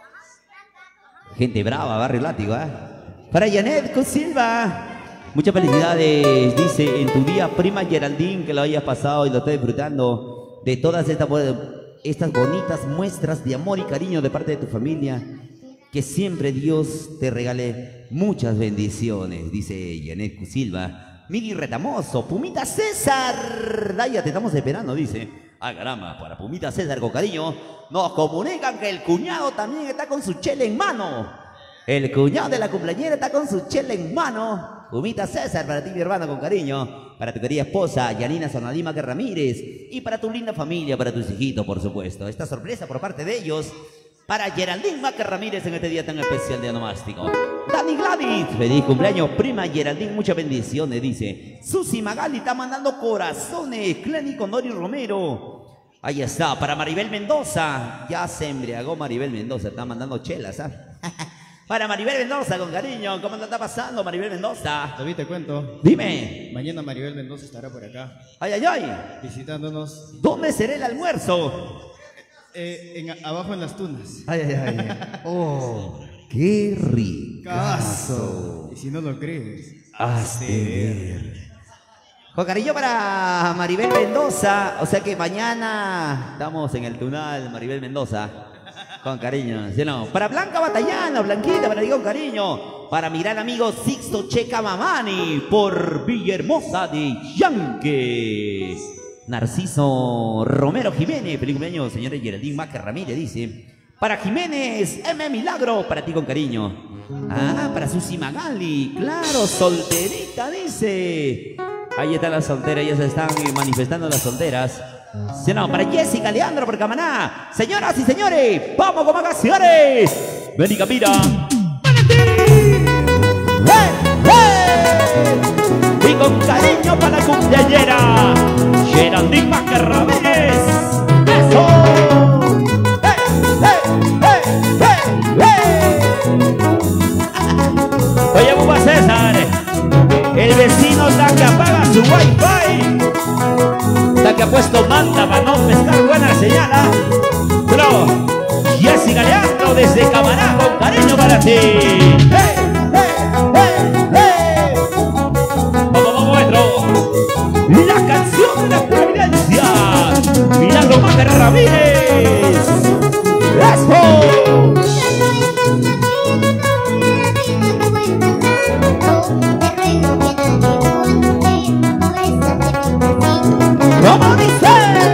Speaker 1: Gente brava, Barrio Látigo, ¿eh? Para Janet Cosilva. Muchas felicidades, dice, en tu día, prima Geraldine, que lo hayas pasado y lo estés disfrutando de todas estas bonitas muestras de amor y cariño de parte de tu familia. Que siempre Dios te regale muchas bendiciones, dice Janet Cosilva. Miri Retamoso, Pumita César, Daya, te estamos esperando, dice. Ah, caramba, para Pumita César, con cariño, nos comunican que el cuñado también está con su chela en mano. El cuñado de la cumpleañera está con su chela en mano. Pumita César, para ti, mi hermano, con cariño. Para tu querida esposa, Yanina Sonadima Ramírez. Y para tu linda familia, para tus hijitos, por supuesto. Esta sorpresa por parte de ellos. Para Geraldín Maca Ramírez en este día tan especial de onomástico. Dani Gladys, feliz cumpleaños, prima Geraldín, muchas bendiciones, dice. Susi Magali está mandando corazones, Clénico Nori Romero. Ahí está, para Maribel Mendoza. Ya se embriagó Maribel Mendoza, está mandando chelas, ¿ah? Para Maribel Mendoza, con cariño, ¿cómo te está pasando, Maribel Mendoza?
Speaker 2: David, te cuento.
Speaker 1: Dime.
Speaker 2: Mañana Maribel Mendoza estará por acá,
Speaker 1: Ay, ay, ay.
Speaker 2: visitándonos
Speaker 1: ¿Dónde será el almuerzo?
Speaker 2: abajo en las tunas.
Speaker 1: Ay, ay, ay. Oh, qué ricazo.
Speaker 2: Y si no lo crees,
Speaker 1: Hazte ver. Con cariño para Maribel Mendoza. O sea que mañana estamos en el tunal, Maribel Mendoza. Con cariño, ¿sí no? Para Blanca Batallana, Blanquita, para ti con cariño. Para mi gran amigo Sixto Checa Mamani, por Villahermosa de Yanque. Narciso Romero Jiménez, feliz cumpleaños, señora Geraldín Maca Ramírez, dice. Para Jiménez M. Milagro, para ti con cariño. Ah, para Susi Magali, claro, solterita, dice. Ahí están las solteras, ya se están manifestando las solteras. Sí, no, para Jessica Leandro por Camaná. Señoras y señores, vamos con vacaciones. Ven y camina. Y con cariño para la cumpleañera Geraldín Maca Ramírez. ¡Eso! Oye, Buba César, el vecino está que apaga su wifi, está que ha puesto manta para no pescar buena señal. Pero Jessica Leandro desde Camará con cariño para ti. ¡Hey, hey, hey, hey! Vamos, maestro. La canción de la providencia. Milagro Macker Ramírez. ¡Eso! ¿Cómo dice?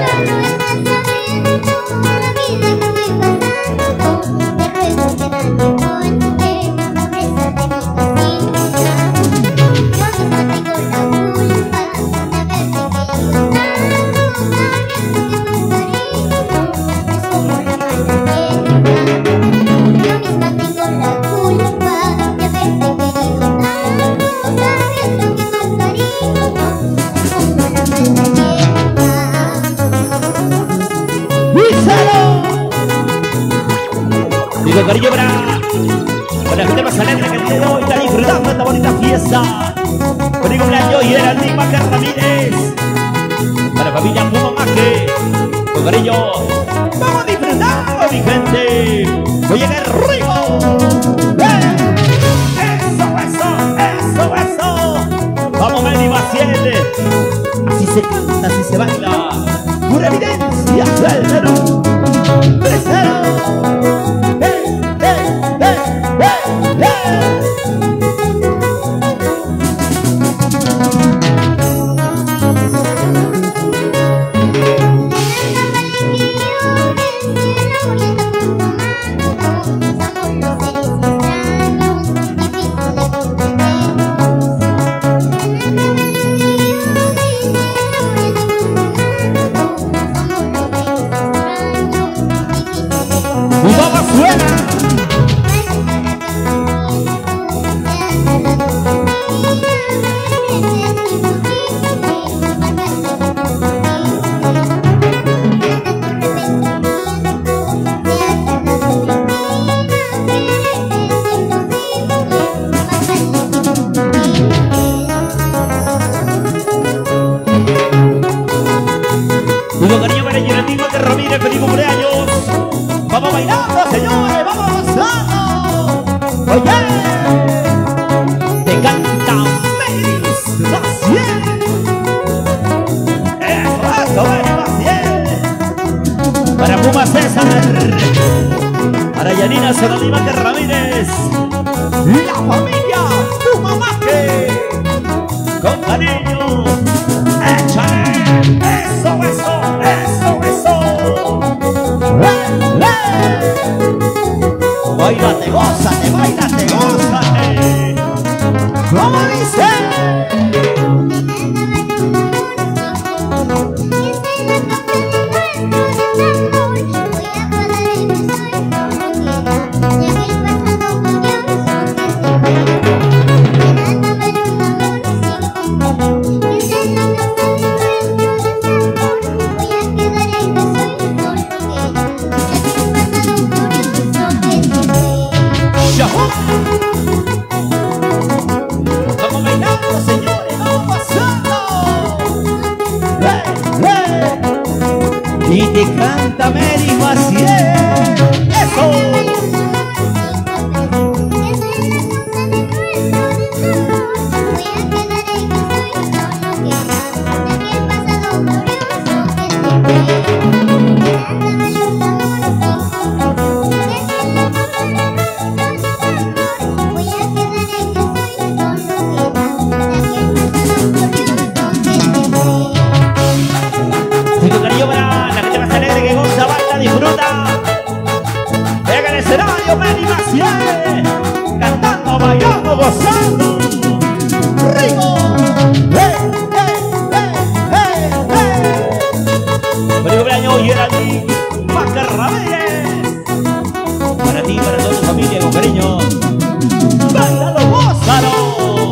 Speaker 1: Digo cariño para la gente más alegre que el día de hoy está disfrutando esta bonita fiesta. Feliz cumpleaños y Geraldine Macker Ramírez. Para la familia Puma Maque. Con cariño. Vamos a disfrutar, mi gente. Voy a llegar rico. Eso. Vamos, Meli Maciel. Así se canta, así se baila. Pura evidencia del Perú. Digo cariño para Geraldine Macker Ramírez, feliz cumpleaños. Vamos bailando, señores, vamos gozando. Oye, te canta Melis Maciel. Eso, Melis Maciel. Para Puma César, para Yanina Geraldine Macker Ramírez, la familia Puma Maque, con cariño. ¡Échale! Eso. Báilate, gózate. ¿Cómo dice? Vamos bailando, señores, vamos pasando. Y te canta Melis Maciel. Eso. Digo cariño para la gente más alegre que goza, baila, disfruta. Venga el escenario, Melis Maciel, cantando, bailando, gozando. ¡Rico! Feliz cumpleaños, Geraldine Macker Ramírez. Para ti, para toda tu familia, con cariño. ¡Báilalo, gózalo!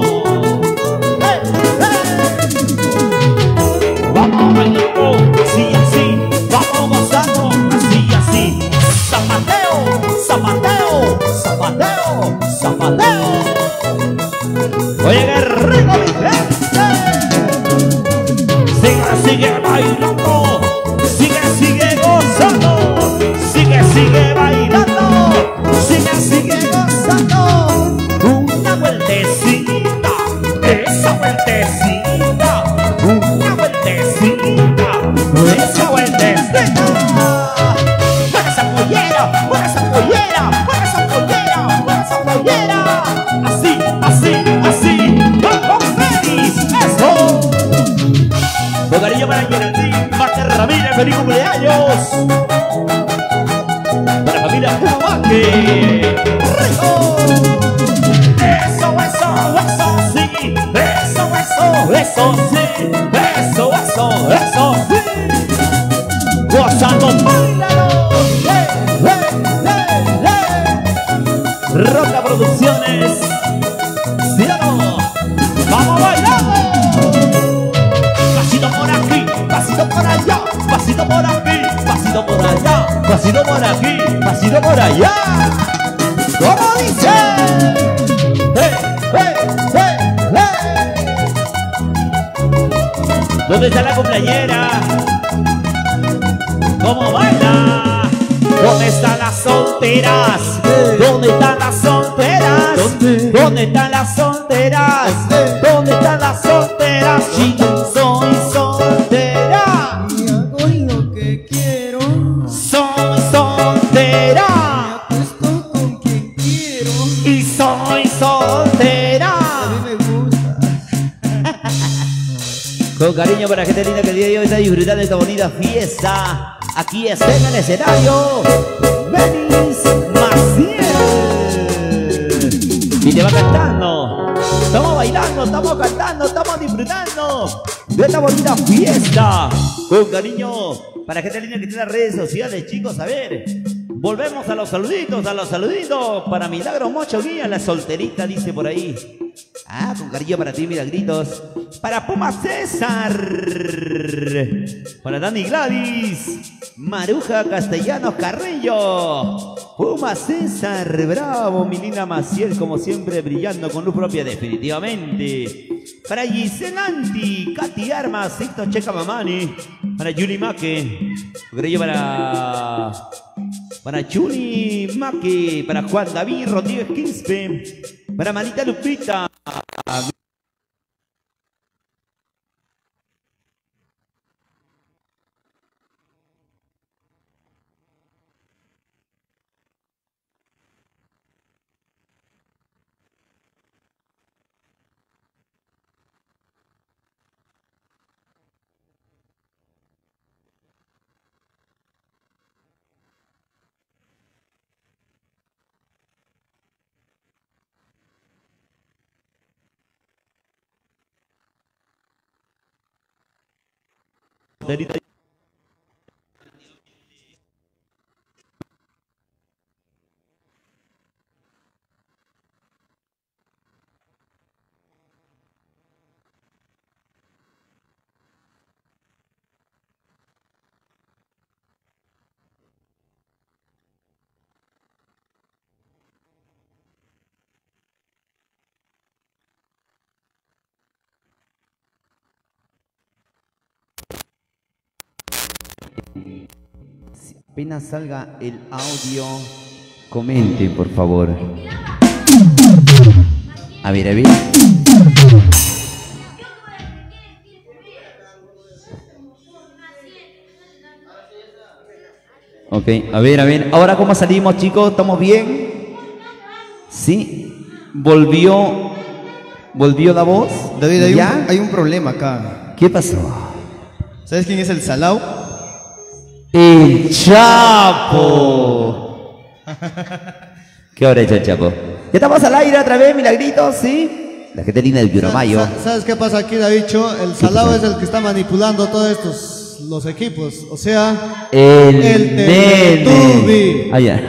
Speaker 1: Vamos bailando, así, vamos gozando, así. Zapateo. Oye, qué rico, mi gente. Sigue bailando, sigue gozando, sigue bailando. ¡Feliz cumpleaños! Para la familia Jamaque. ¡Rico! Eso, eso, eso, sí. Eso, eso, eso, sí. Eso, eso, eso, sí. Gozando, bailalo. Roca Producciones. ¿Sí o no? ¡Vamos bailando! Pasito por aquí, pasito por allá, pasito por aquí, pasito por allá, pasito por aquí, pasito por allá. ¿Cómo dice? ¡Hey, hey, hey, hey! ¿Dónde está la cumpleañera? ¿Cómo baila? ¿Dónde están las solteras? ¿Dónde están las solteras? ¿Dónde están las solteras? ¿Dónde están las solteras? Chica, soy soltera.
Speaker 2: Y hago lo que quiero.
Speaker 1: Soy soltera.
Speaker 2: Me acuesto con quien quiero.
Speaker 1: Y soy soltera.
Speaker 2: A mí me gusta.
Speaker 1: Con cariño para la gente linda que el día de hoy está disfrutando de esta bonita fiesta. Aquí está en el escenario Benis Maciel. Y te va cantando. Estamos bailando, estamos cantando, estamos disfrutando de esta bonita fiesta. Con cariño para la gente linda que tiene las redes sociales, chicos. A ver, volvemos a los saluditos, para Milagro Mocho Guía, la solterita, dice por ahí. Ah, con cariño para ti, Milagritos. Para Puma César. Para Dani Gladys. Maruja Castellanos Carrillo. Puma César, bravo, mi linda Maciel, como siempre brillando con luz propia definitivamente. Para Giselle Anti, Katy Armas, Sixto Checa Mamani. Para Yuli Maque. Cariño para Chuni Maque. Para Juan David Rodríguez Quispe. Para Manita Lupita. Si apenas salga el audio, comenten por favor. A ver, a ver. Ok, a ver, a ver. Ahora, ¿cómo salimos, chicos? ¿Estamos bien? ¿Sí? ¿Volvió la voz?
Speaker 2: David,
Speaker 1: ¿Ya?
Speaker 2: hay un problema acá.
Speaker 1: ¿Qué pasó?
Speaker 2: ¿Sabes quién es el Salao?
Speaker 1: ¡El Chapo! ¿Qué habrá hecho el Chapo? Ya estamos al aire otra vez, Milagritos, ¿sí? La gente linda del Yuramayo.
Speaker 3: ¿Sabes qué pasa aquí, Davicho? El Salao es el que está manipulando todos los equipos. O sea,
Speaker 1: El
Speaker 3: Teletubby.
Speaker 1: nene. Ah, ya.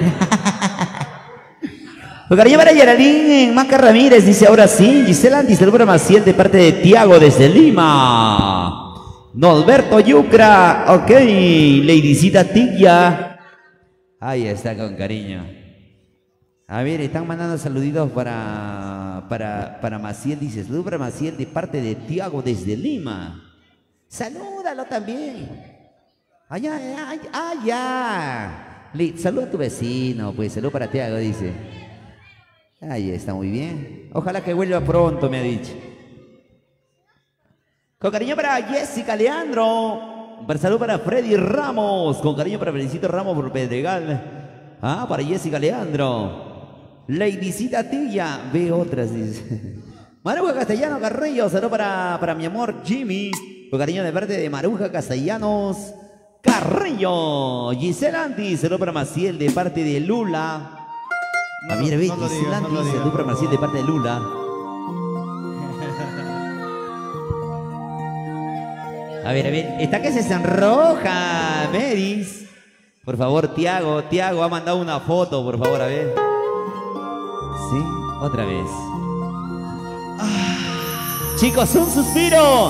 Speaker 1: Con cariño para Geraldine Maca Ramírez, dice ahora sí. Gisela Anticelubra Maciel de parte de Tiago desde Lima. Norberto Yucra, ok. Ladycita Tilla. Ahí está, con cariño. A ver, están mandando saluditos para Maciel, dice Celubra Maciel de parte de Tiago desde Lima. Salúdalo también. Allá, allá. Saluda a tu vecino, pues salud para Tiago, dice. Ahí está, muy bien. Ojalá que vuelva pronto, me ha dicho. Con cariño para Jessica Leandro. Para salud para Freddy Ramos. Con cariño para Felicito Ramos por Pedregal. Ah, para Jessica Leandro. Ladycita Tilla. Ve otras, dice. Maruja Castellano Carrillo. Salud para mi amor Jimmy. Con cariño de parte de Maruja Castellanos Carrillo. Gisela Andy, saludo para Maciel de parte de Lula. A ver, ve,
Speaker 2: no lo
Speaker 1: Gisela
Speaker 2: digas, no
Speaker 1: Andy,
Speaker 2: lo digas,
Speaker 1: saludo para
Speaker 2: por
Speaker 1: Maciel de
Speaker 2: favor.
Speaker 1: parte de Lula. A ver, está que se sonroja, Meris. Por favor, Tiago ha mandado una foto, por favor, a ver. Sí, otra vez. Chicos, un suspiro.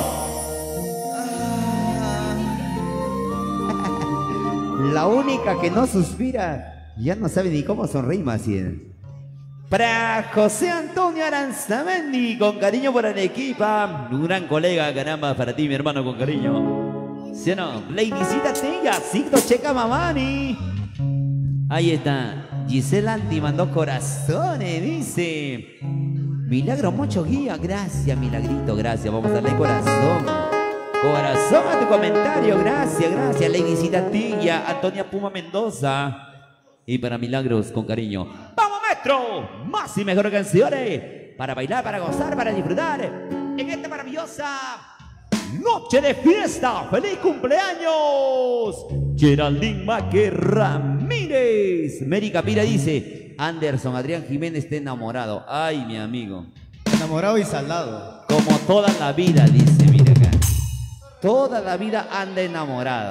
Speaker 1: La única que no suspira, ya no sabe ni cómo sonreír, Maciel. Para José Antonio Aranzamendi, con cariño por Arequipa. Un gran colega, caramba, para ti, mi hermano, con cariño. ¿Sí o no? Ladiesita Tenga, Signo Checa Mamani. Ahí está. Gisela Andy mandó corazones, dice. Milagro Mocho Guía, gracias, Milagrito, gracias. Vamos a darle corazón. Corazón a tu comentario, gracias, gracias. Ladiesita Tenga, Antonia Puma Mendoza. Y para Milagros, con cariño. ¡Vamos, maestro! Más y mejores canciones para bailar, para gozar, para disfrutar en esta maravillosa noche de fiesta. ¡Feliz cumpleaños! Geraldine Maque Ramírez. Mary Capira dice: Anderson Adrián Jiménez está enamorado. Ay, mi amigo.
Speaker 2: Enamorado y saldado.
Speaker 1: Como toda la vida, dice, mira acá. Toda la vida anda enamorado.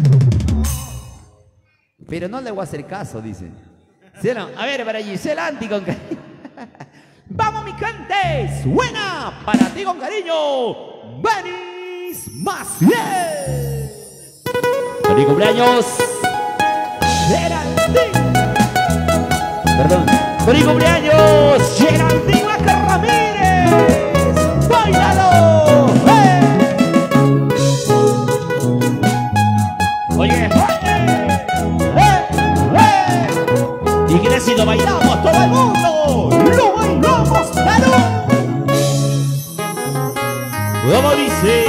Speaker 1: Pero no le voy a hacer caso, dice. ¿Sí o no? A ver, para Gisela Andy con cariño. ¡Vamos, mi gente! ¡Suena para ti con cariño! ¡Benis Maciel! ¡Feliz cumpleaños! ¡Geraldine! Perdón. ¡Feliz cumpleaños! ¡Geraldine Maque Ramírez! ¡Báilalo! ¡Oye! Y que si lo bailamos todo el mundo, lo bailamos, claro. Como dice,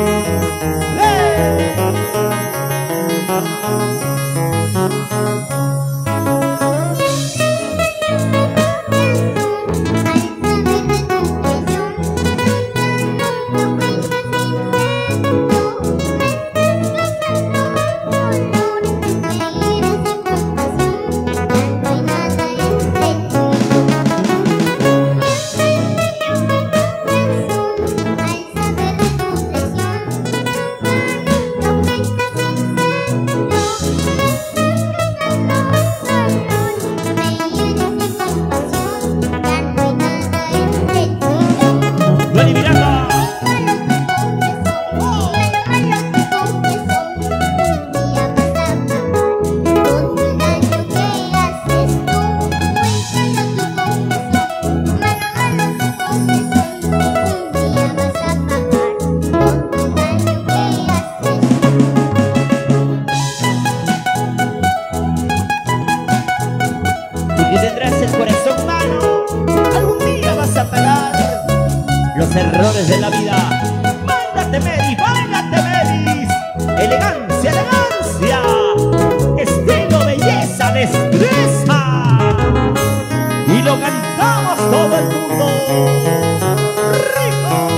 Speaker 1: que tendrás el corazón malo, algún día vas a pagar los errores de la vida. ¡Báilate, Meris! ¡Báilate, Meris! ¡Elegancia, elegancia! ¡Estilo, belleza, destreza! Y lo cantamos todo el mundo. ¡Rico!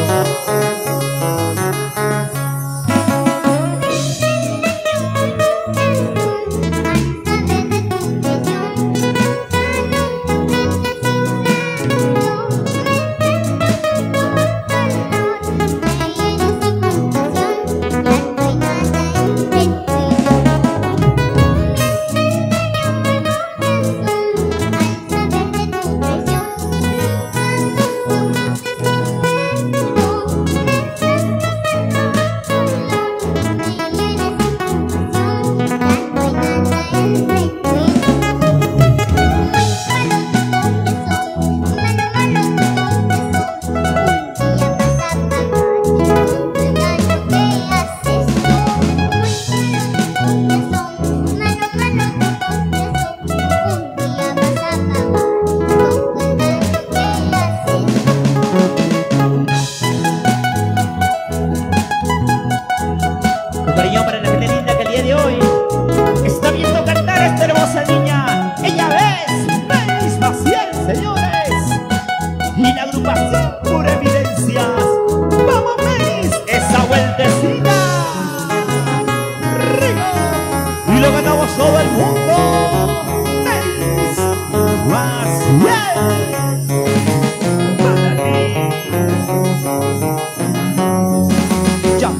Speaker 1: Ya.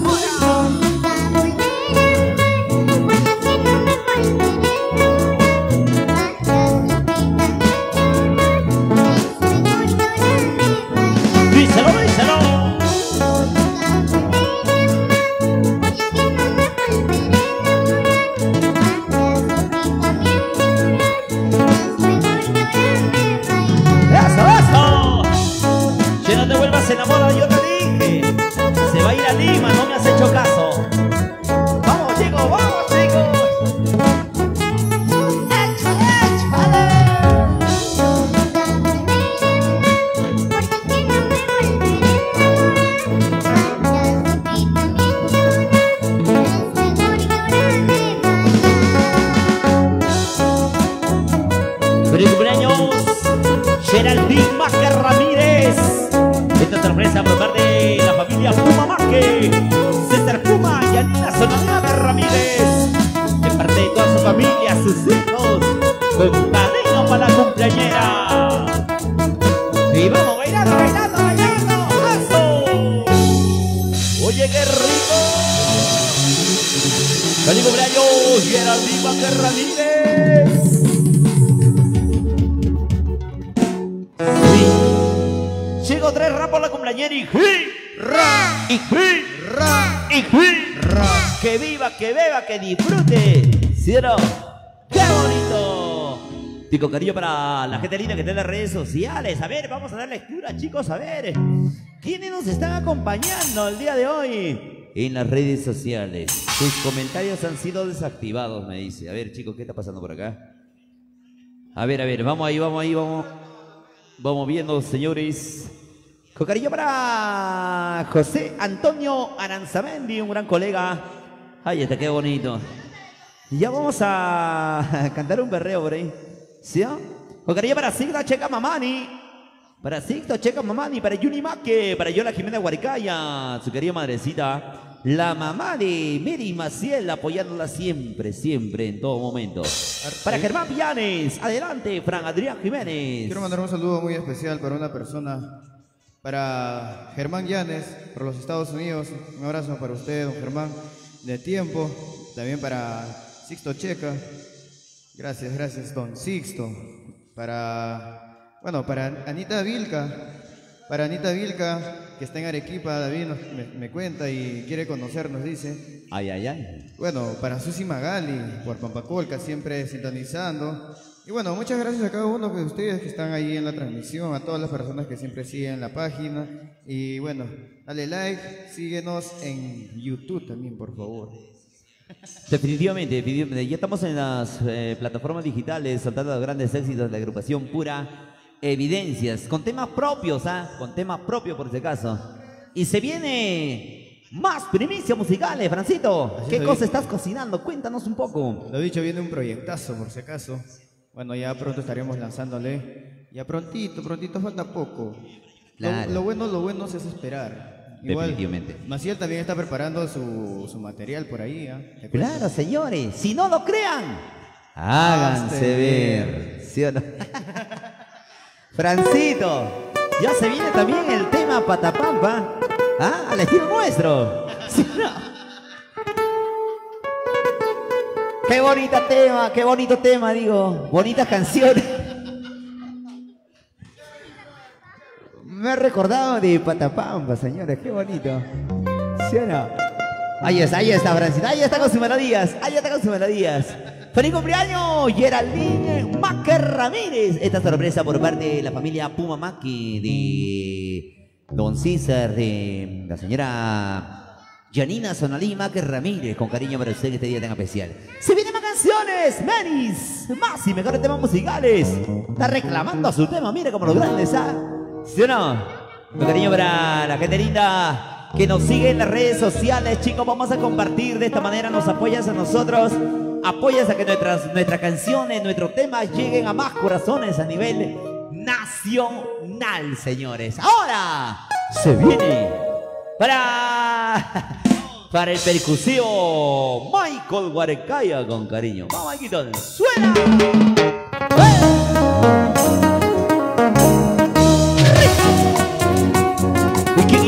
Speaker 1: Díselo, díselo. Eso, eso. Que no te vuelvas enamorado, yo te dije. Se va a ir a Lima, no me has hecho caso. Vamos, chicos, vamos, chicos. Feliz cumpleaños, Geraldine Maque Ramírez. Esta sorpresa por parte de la familia Puma Maque, César Puma y Anina Sonalina Ramírez. De parte de toda su familia, sus hijos, con cariño para la cumpleañera. Y vamos bailando, bailando, bailando. ¡Eso! Oye, qué rico. Feliz cumpleaños, Geraldine Maque Ramírez. Llego 3 rap por la cumpleañera y ra, y ra, y ra. Que viva, que beba, que disfrute. ¿Sí o no? ¡Qué bonito! Y con cariño para la gente linda que está en las redes sociales. A ver, vamos a dar lectura, chicos. A ver, ¿quiénes nos están acompañando el día de hoy en las redes sociales? Sus comentarios han sido desactivados, me dice. A ver, chicos, ¿qué está pasando por acá? A ver, vamos ahí, vamos ahí, vamos. Vamos viendo, señores. Con cariño para José Antonio Aranzamendi, un gran colega. Ay, está, qué bonito. Ya vamos a cantar un berreo por ahí. ¿Sí? Con cariño para Sigla Checa Mamani. Para Sigla Checa Mamani, para Yuni Maque, para Yola Jimena Guaricaya, su querida madrecita. La mamá de Mary Maciel, apoyándola siempre, siempre, en todo momento. Para Germán Villanes, adelante, Fran Adrián Jiménez.
Speaker 2: Quiero mandar un saludo muy especial para una persona, para Germán Llanes, por los Estados Unidos. Un abrazo para usted, don Germán, de tiempo. También para Sixto Checa. Gracias, gracias, don Sixto. Para Anita Vilca. Para Anita Vilca, que está en Arequipa, David me cuenta y quiere conocernos, dice.
Speaker 1: Ay, ay, ay.
Speaker 2: Bueno, para Susi Magali, por Pampacolca, siempre sintonizando. Y bueno, muchas gracias a cada uno de ustedes que están ahí en la transmisión, a todas las personas que siempre siguen la página. Y bueno, dale like, síguenos en YouTube también, por favor.
Speaker 1: Definitivamente, definitivamente. Ya estamos en las plataformas digitales, soltando los grandes éxitos de la agrupación Pura Evidencias, con temas propios, con temas propios por si acaso. Y se viene más primicias musicales, Francito.
Speaker 2: Así
Speaker 1: ¿Qué
Speaker 2: es,
Speaker 1: cosa
Speaker 2: David.
Speaker 1: estás cocinando? Cuéntanos un poco.
Speaker 2: Lo dicho, viene un proyectazo por si acaso. Bueno, ya pronto estaremos lanzándole. Ya prontito, falta poco.
Speaker 1: Claro.
Speaker 2: Lo bueno se hace esperar. Igual,
Speaker 1: Definitivamente.
Speaker 2: Maciel también está preparando su material por ahí. Te cuento.
Speaker 1: Claro, señores. Si no lo crean, háganse ver. ¿Sí o no? Francito, ya se viene también el tema Patapampa. Al estilo nuestro. ¿Sí o no? Qué bonito tema, digo. Bonitas canciones. Me he recordado de Patapampa, señores. Qué bonito. ¿Sí o no? Ahí está, Francito. Ahí está con sus melodías. ¡Feliz cumpleaños, Geraldine Maque Ramírez! Esta sorpresa por parte de la familia Puma Maque, de don César, de la señora Yanina Sonalí Maque Ramírez, con cariño para usted que este día tan especial. ¡Se vienen más canciones! ¡Menis! ¡Más y mejores temas musicales! Está reclamando a su tema, mira como los grandes, ¿sí o no? Con cariño para la gente linda que nos sigue en las redes sociales, chicos. Vamos a compartir de esta manera, nos apoyas a nosotros. Apoyas a que nuestras canciones, nuestros temas lleguen a más corazones a nivel nacional, señores. Ahora se viene para el percusivo Michael Guarecaya, con cariño. Vamos, Michael, suena. ¿Y qué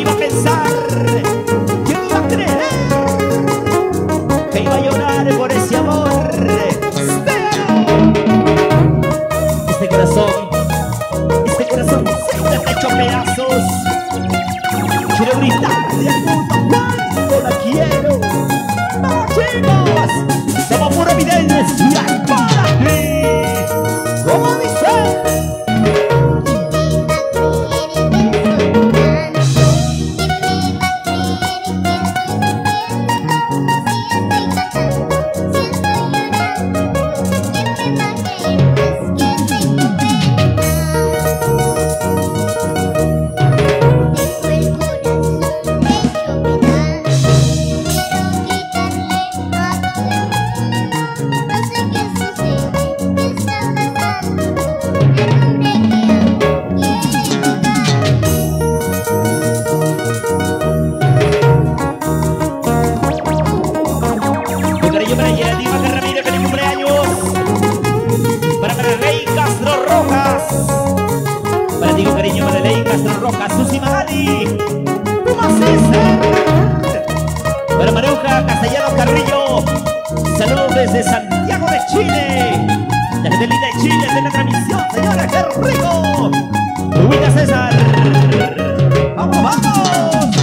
Speaker 1: Pani. Puma César. Para Maruja Castellano Carrillo. Saludos desde Santiago de Chile. La gente linda de Chile está en la transmisión, señora. ¡Qué rico! Huida César. ¡Vamos, vamos!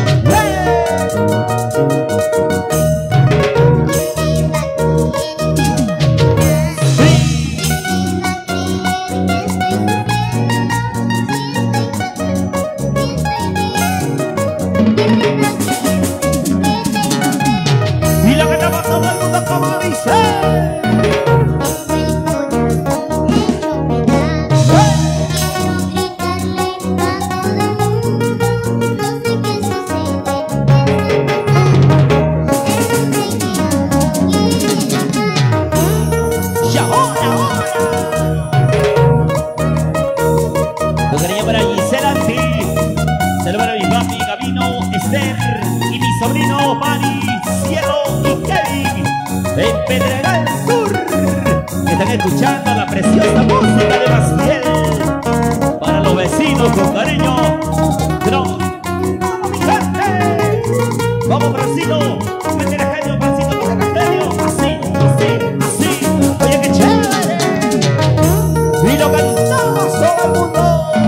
Speaker 1: Y lo que estamos todo el mundo como dice. Y mi sobrino Manny, Cielo y Kevin en Pedregal Sur, que están escuchando la preciosa música de Maciel. Para los vecinos con cariño. ¡Vamos, mi gente! ¡Vamos, Francino! ¡Métele genio, Francino! ¡Métele genio! Así, así, así. ¡Oye, qué chévere! Y lo cantamos todo el mundo.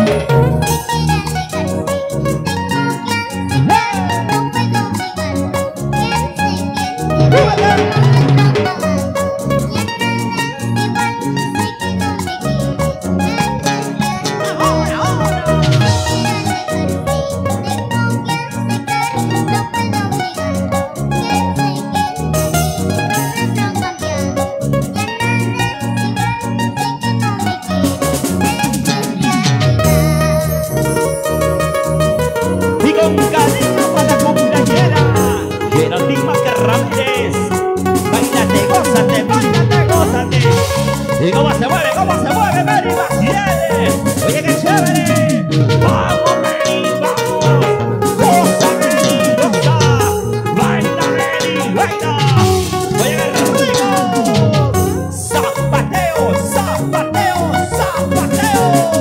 Speaker 1: ¿Y cómo se mueve? ¿Cómo se mueve, Mary Maciel? Oye, qué chévere. ¡Vamos, Mary! ¡Vamos! ¡Goza, Mary! ¡Goza! ¡Baila, Mary! ¡Baila! Oye, qué rico. ¡Zapateo! ¡Zapateo! ¡Zapateo!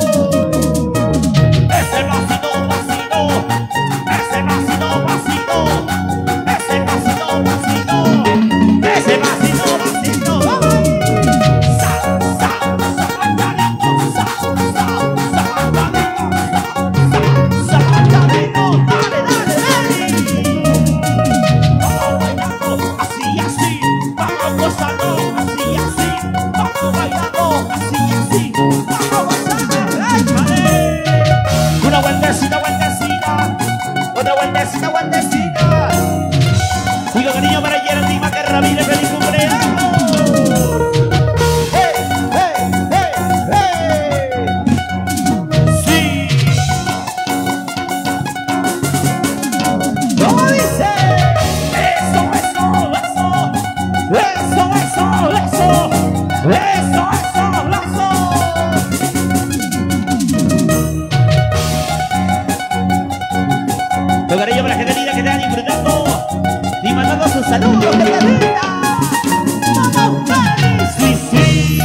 Speaker 1: Ese vacino, vacino. Ese vacino, vacino. Ese vacino, vacino. Ese vacino, vacino. ¡Vamos! Una vueltecita. Sigo cariño para Geraldine Maque Ramírez, feliz cumpleaños. ¡Hey, hey, hey, hey! ¡Sí! ¿Cómo dice? Eso, eso, eso. Eso, eso, eso. Eso, eso, eso. Con cariño para la gente linda que está disfrutando y mandando sus saludos, gente linda. ¡Vamos, Mary! ¡Sí, sí!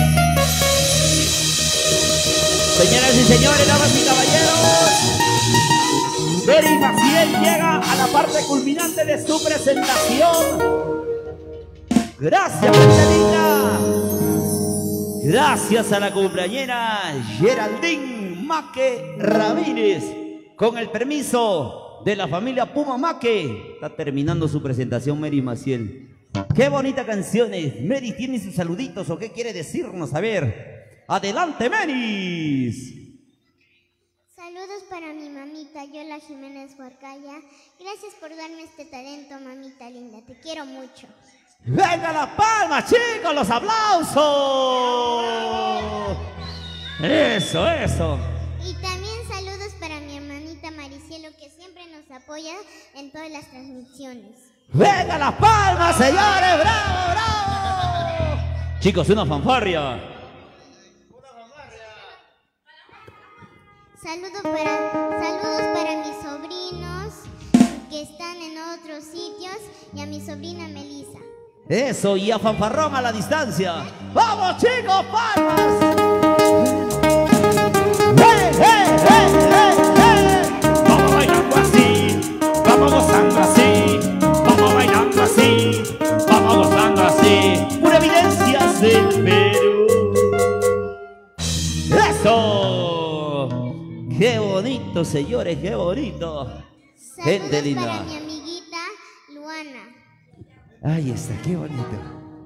Speaker 1: Señoras y señores, damas y caballeros, Mary Maciel llega a la parte culminante de su presentación. Gracias, gente linda. Gracias a la cumpleañera Geraldine Maque Ramírez. Con el permiso de la familia Puma Maque, está terminando su presentación Mary Maciel. Qué bonita canciones. Mary, ¿tiene sus saluditos o qué quiere decirnos? A ver, adelante, Mary.
Speaker 4: Saludos para mi mamita Yola Jiménez Huarcaya. Gracias por darme este talento, mamita linda. Te quiero mucho.
Speaker 1: ¡Venga las palmas, chicos! ¡Los aplausos! Eso, eso.
Speaker 4: Y también saludos para mi hermanita Maricielo, que siempre nos apoya en todas las transmisiones.
Speaker 1: ¡Venga las palmas, señores! ¡Bravo, bravo! Chicos, una fanfarria.
Speaker 4: Saludos para mis sobrinos que están en otros sitios y a mi sobrina Melissa.
Speaker 1: Eso, y a fanfarrón a la distancia. ¡Vamos, chicos! ¡Palmas! ¡Hey, hey, hey, hey, hey! ¡Vamos bailando así! señores, qué bonito. Gente
Speaker 4: Saludos
Speaker 1: linda.
Speaker 4: para mi amiguita Luana.
Speaker 1: Ahí está, qué bonito.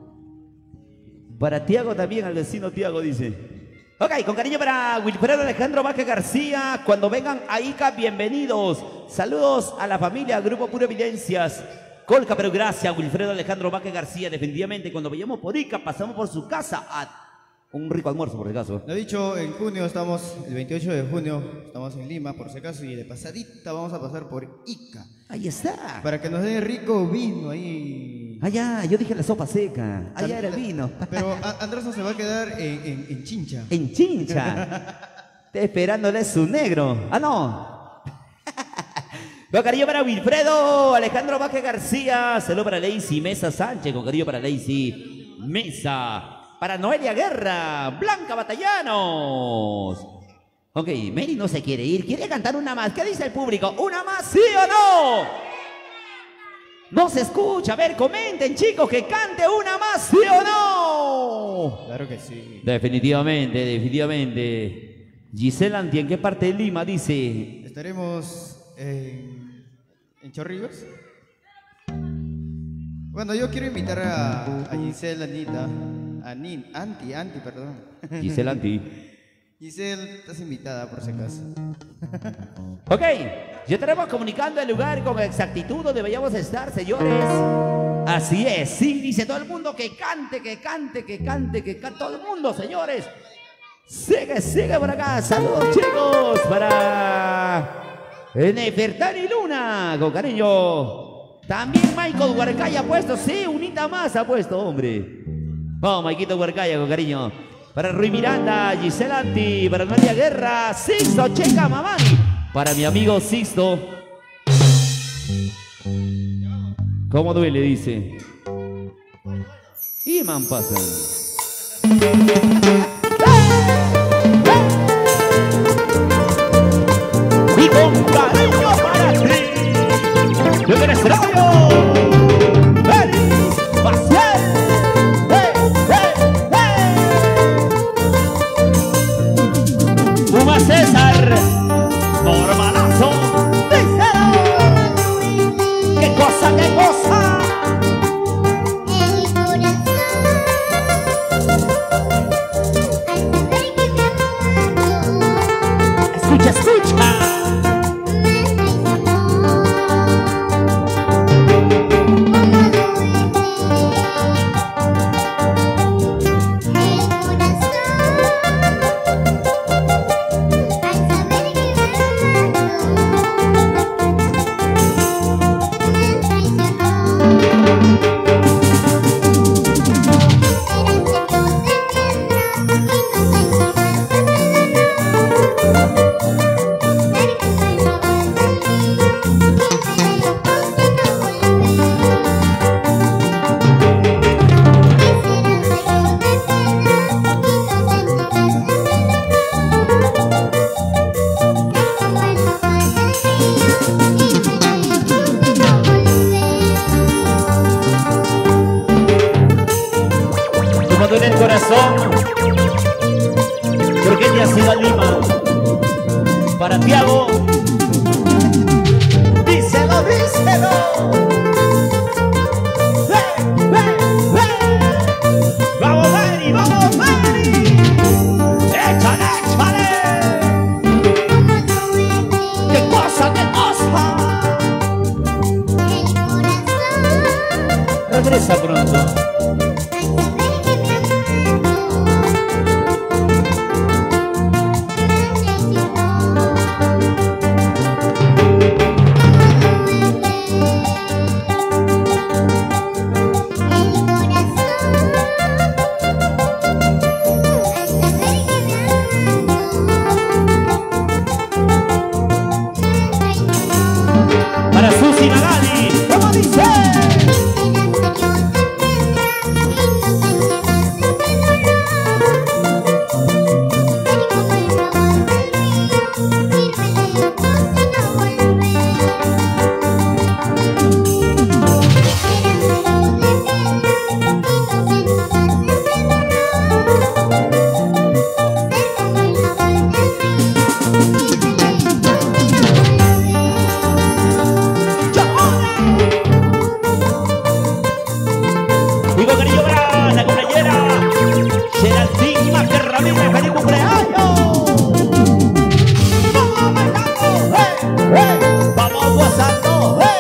Speaker 1: Para Tiago también, al vecino Tiago dice. Ok, con cariño para Wilfredo Alejandro Vázquez García. Cuando vengan a Ica, bienvenidos. Saludos a la familia, Grupo Puro Evidencias. Colca, pero gracias, Wilfredo Alejandro Vázquez García. Definitivamente, cuando vayamos por Ica, pasamos por su casa a un rico almuerzo, por si acaso.
Speaker 2: Lo dicho, en junio estamos, el 28 de junio, estamos en Lima, por si acaso, y de pasadita vamos a pasar por Ica.
Speaker 1: Ahí está.
Speaker 2: Para que nos den rico vino ahí.
Speaker 1: Allá, yo dije la sopa seca. Allá era el vino.
Speaker 2: Pero Andrés no se va a quedar en Chincha.
Speaker 1: En Chincha. Está esperándole su negro. Ah, no. Con cariño para Wilfredo Alejandro Vázquez García. Saludo para Lacey Mesa Sánchez. Con cariño para Lacey Mesa. Para Noelia Guerra. Blanca Batallanos. Ok, Mary no se quiere ir. Quiere cantar una más. ¿Qué dice el público? ¿Una más, sí o no? No se escucha. A ver, comenten, chicos, que cante una más, ¿sí o no?
Speaker 2: Claro que sí.
Speaker 1: Definitivamente, definitivamente. Giselle Anti, ¿en qué parte de Lima? Dice.
Speaker 2: Estaremos en Chorrillos. Bueno, yo quiero invitar a Giselle, Anita, Anti, perdón.
Speaker 1: Giselle Anti.
Speaker 2: Giselle, estás invitada por si acaso.
Speaker 1: Ok, ya estaremos comunicando el lugar con exactitud donde vayamos a estar, señores. Así es, sí, dice todo el mundo que cante, que cante, que cante, que cante. Todo el mundo, señores. Sigue por acá. Saludos, chicos, para Nefertari Luna, con cariño. También Michael Huarcaya ha puesto, sí, unita más ha puesto, hombre. Vamos, Maikito Huarcaya, con cariño. Para Rui Miranda, Giselle Anti, para María Guerra, Sixto Checa Mamani. Para mi amigo Sixto. ¿Cómo duele? Dice. Y man pasan. Y con cariño para ti. Yo que eres radio. Feliz Maciel. Puma César. Normalazo. Díselo. ¡Qué cosa, qué cosa!
Speaker 4: El corazón, al saber que me amado,
Speaker 1: Escucha, escucha. En el corazón, ¿por qué te has ido a Lima? Para Tiago, díselo, díselo. Vamos, Mary, vamos, Mary. Échale, échale. Qué cosa, qué cosa. Regresa pronto. Para Susi Magali, ¿cómo dice?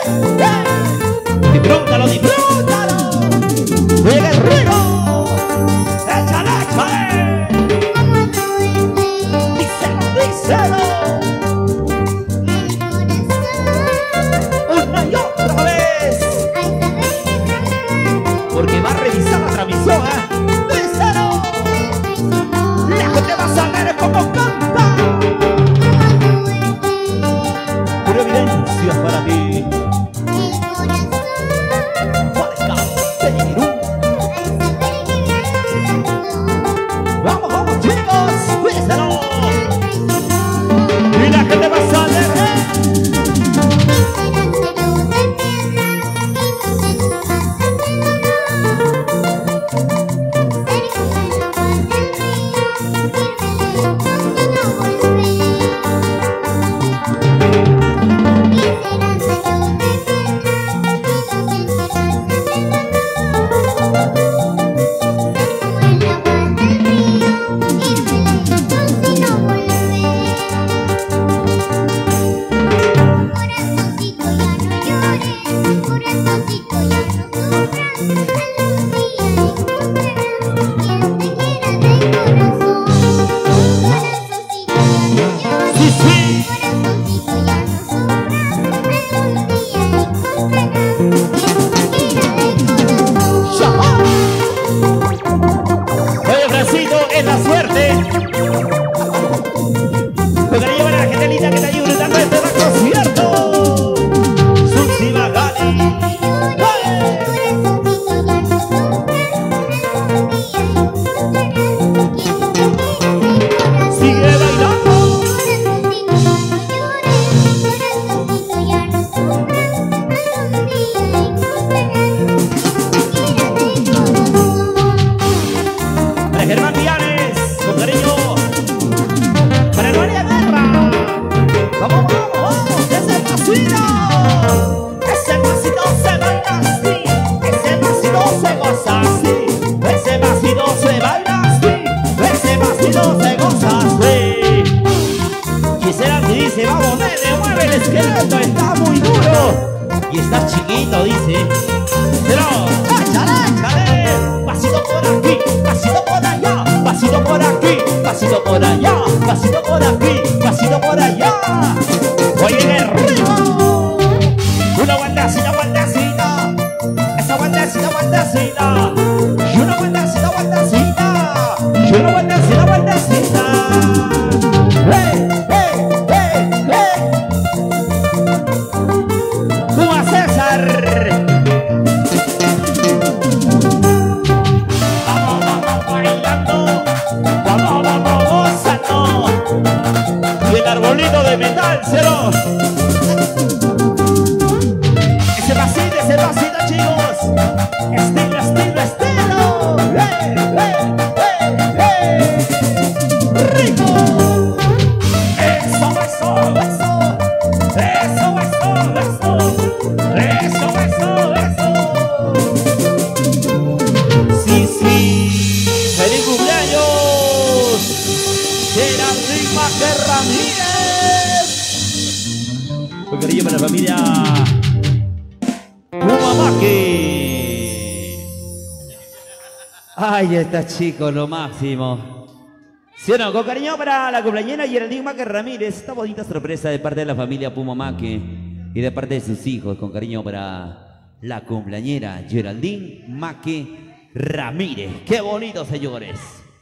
Speaker 1: Disfrútalo, disfrútalo. Juega el ruido. Échale, échale. Díselo, díselo. Una y otra vez. Porque va a revisar la transmisión, ¿eh? Díselo. La gente va a saber cómo canta. Pura evidencia para ti. Vamos, vamos, chicos. Díselo. Y la gente va a saber, Ay, está chico, lo máximo. ¿Sí o no? Con cariño para la cumpleañera Geraldine Maque Ramírez. Esta bonita sorpresa de parte de la familia Puma Maque y de parte de sus hijos. Con cariño para la cumpleañera Geraldine Maque Ramírez. ¡Qué bonito, señores!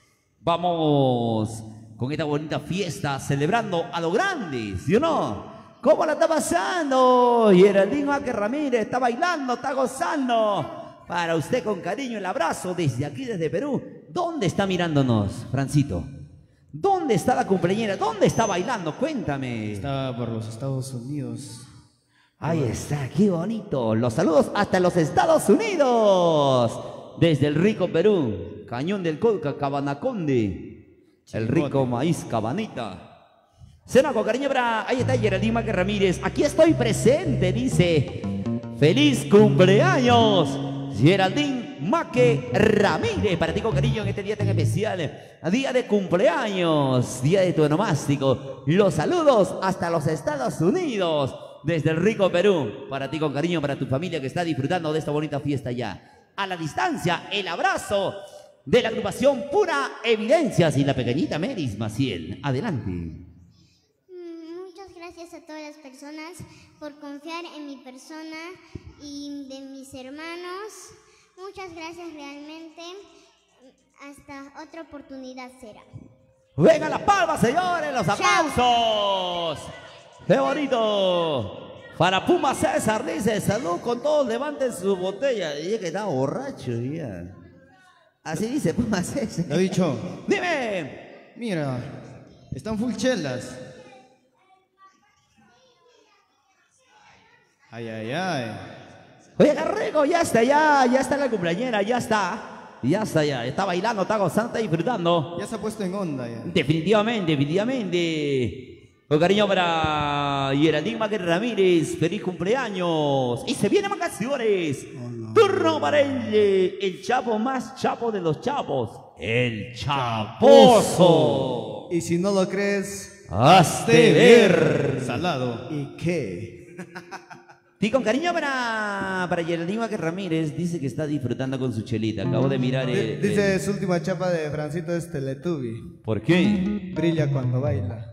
Speaker 1: Vamos con esta bonita fiesta celebrando a lo grande, ¿sí o no? ¿Cómo la está pasando? Geraldine Maque Ramírez está bailando, está gozando. Para usted con cariño el abrazo desde aquí, desde Perú. ¿Dónde está mirándonos, Francito? ¿Dónde está la cumpleañera? ¿Dónde está bailando? Cuéntame.
Speaker 2: Está por los Estados Unidos.
Speaker 1: Ahí está, qué bonito. Los saludos hasta los Estados Unidos. Desde el rico Perú. Cañón del Colca, Cabanaconde. El rico maíz Cabanita. Cena con cariño para... Ahí está Geraldine Maque Ramírez. Aquí estoy presente, dice. ¡Feliz cumpleaños! Geraldine Maque Ramírez, para ti con cariño en este día tan especial, día de cumpleaños, día de tu onomástico. Los saludos hasta los Estados Unidos, desde el rico Perú. Para ti con cariño, para tu familia que está disfrutando de esta bonita fiesta ya. A la distancia, el abrazo de la agrupación Pura Evidencias y la pequeñita Meris Maciel. Adelante.
Speaker 4: Muchas gracias a todas las personas por confiar en mi persona y de mis hermanos. Muchas gracias realmente. Hasta otra oportunidad será.
Speaker 1: Venga las palmas, señores, los aplausos. ¡Qué bonito! Para Puma César dice, salud con todos, levanten su botella. Y es que está borracho ya. Así dice Puma César.
Speaker 2: Lo he dicho.
Speaker 1: Dime.
Speaker 2: Mira, están full chelas. Ay, ay, ay.
Speaker 1: Oye, qué rico, ya está la cumpleañera, ya está. Ya está bailando, está gozando, está disfrutando.
Speaker 2: Ya se ha puesto en onda ya.
Speaker 1: Definitivamente. Con cariño para Geraldine Maquer Ramírez, feliz cumpleaños. Y se vienen vacaciones. Turno para el chapo más chapo de los chapos. El Chaposo.
Speaker 3: Y si no lo crees,
Speaker 1: Hazte ver.
Speaker 2: Salado.
Speaker 3: ¿y qué?
Speaker 1: Y con cariño para Geraldine Maquer Ramírez, dice que está disfrutando con su chelita. Acabo de mirar
Speaker 3: Dice su última chapa de Francito es Teletubby.
Speaker 1: ¿Por qué?
Speaker 3: Brilla cuando baila.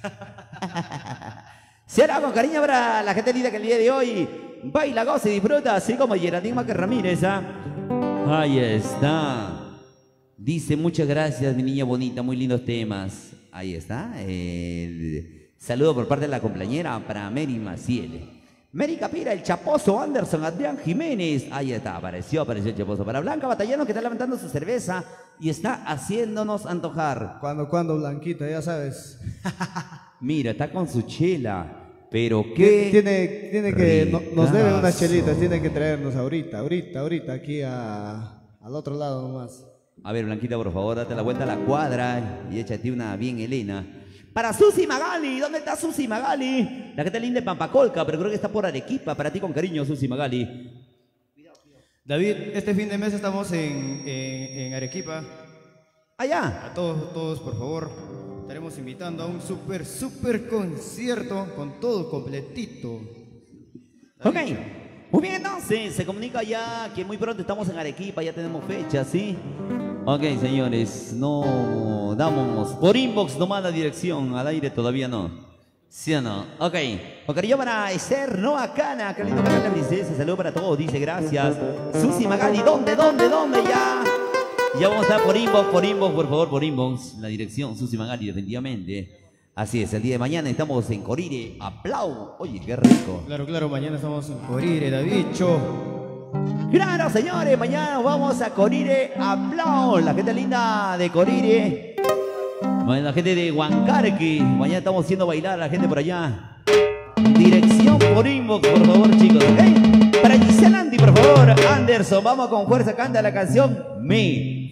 Speaker 1: Será con cariño para la gente linda que el día de hoy baila, goza y disfruta, así como Geraldine Maquer Ramírez. Ahí está. Dice, muchas gracias, mi niña bonita, muy lindos temas. Ahí está. El saludo por parte de la compañera para Mary Maciel. Mary Capira, el Chaposo, Anderson, Adrián Jiménez. Ahí está, apareció el Chaposo. Para Blanca Batallano, que está levantando su cerveza y está haciéndonos antojar.
Speaker 3: Cuando Blanquita, ya sabes.
Speaker 1: Mira, está con su chela. Pero qué.
Speaker 3: Tiene que. Nos deben unas chelitas, tiene que traernos ahorita, aquí al otro lado nomás.
Speaker 1: A ver, Blanquita, por favor, date la vuelta a la cuadra y échate una bien Elena. Para Susi Magali, ¿dónde está Susi Magali? La gente linda de Pampacolca, pero creo que está por Arequipa. Para ti con cariño, Susi Magali.
Speaker 2: David, este fin de mes estamos en Arequipa.
Speaker 1: Allá.
Speaker 2: A todos, por favor, estaremos invitando a un super concierto con todo completito.
Speaker 1: Ok. Muy bien, entonces, se comunica ya que muy pronto estamos en Arequipa, ya tenemos fecha, ¿sí? Ok, señores, no damos por inbox nomás la dirección, al aire todavía no. ¿Sí o no? Ok. Con cariño para Esther Noa Cana, qué lindo canal de princesa, saludo para todos, dice gracias. Susi Magali, ¿dónde ya? Ya vamos a estar por inbox, por favor, por inbox, la dirección, Susi Magali, definitivamente. Así es, el día de mañana estamos en Corire, Aplau. Oye, qué rico.
Speaker 2: Claro, mañana estamos en Corire, Davicho.
Speaker 1: Claro, señores, mañana vamos a Corire, Aplau. La gente linda de Corire. La gente de Huancarqui. Mañana estamos haciendo bailar a la gente por allá. Dirección por inbox, por favor, chicos, ¿ok? Para Gisela Andy, por favor, Anderson, vamos con fuerza, canta la canción Me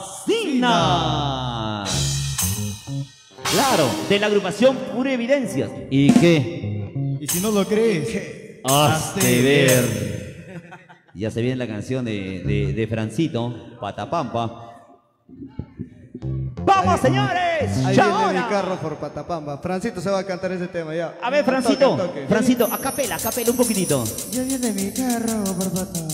Speaker 1: Fascina. Claro, de la agrupación Pura Evidencias. ¿Y qué?
Speaker 2: Y si no lo crees,
Speaker 1: Hazte ver. Ya se viene la canción de Francito, Patapampa. ¡Vamos, señores!
Speaker 3: Ahí
Speaker 1: ¡Ya
Speaker 3: viene
Speaker 1: ahora!
Speaker 3: mi carro por Patapamba. Francito se va a cantar ese tema ya.
Speaker 1: A ver, Francito,
Speaker 3: Toque.
Speaker 1: Francito, a capela un poquitito.
Speaker 3: Ya viene mi carro por Patapamba.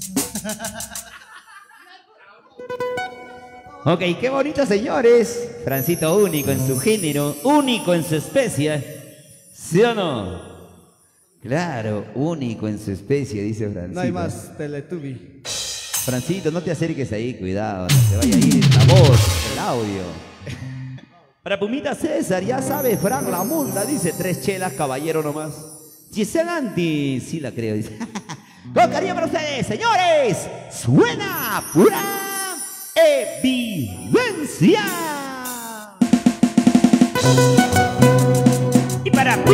Speaker 1: Ok, qué bonito, señores. Francito único en su género, único en su especie. ¿Sí o no? Claro, único en su especie, dice Francito.
Speaker 3: No hay más Teletubby.
Speaker 1: Francito, no te acerques ahí, cuidado, no se vaya a ir la voz, el audio. Para Pumita César, ya sabe, Frank la multa, dice 3 chelas, caballero nomás. Gisela Anti, sí la creo, dice. Con cariño para ustedes, señores, suena Pura Evidencia. Y para ti,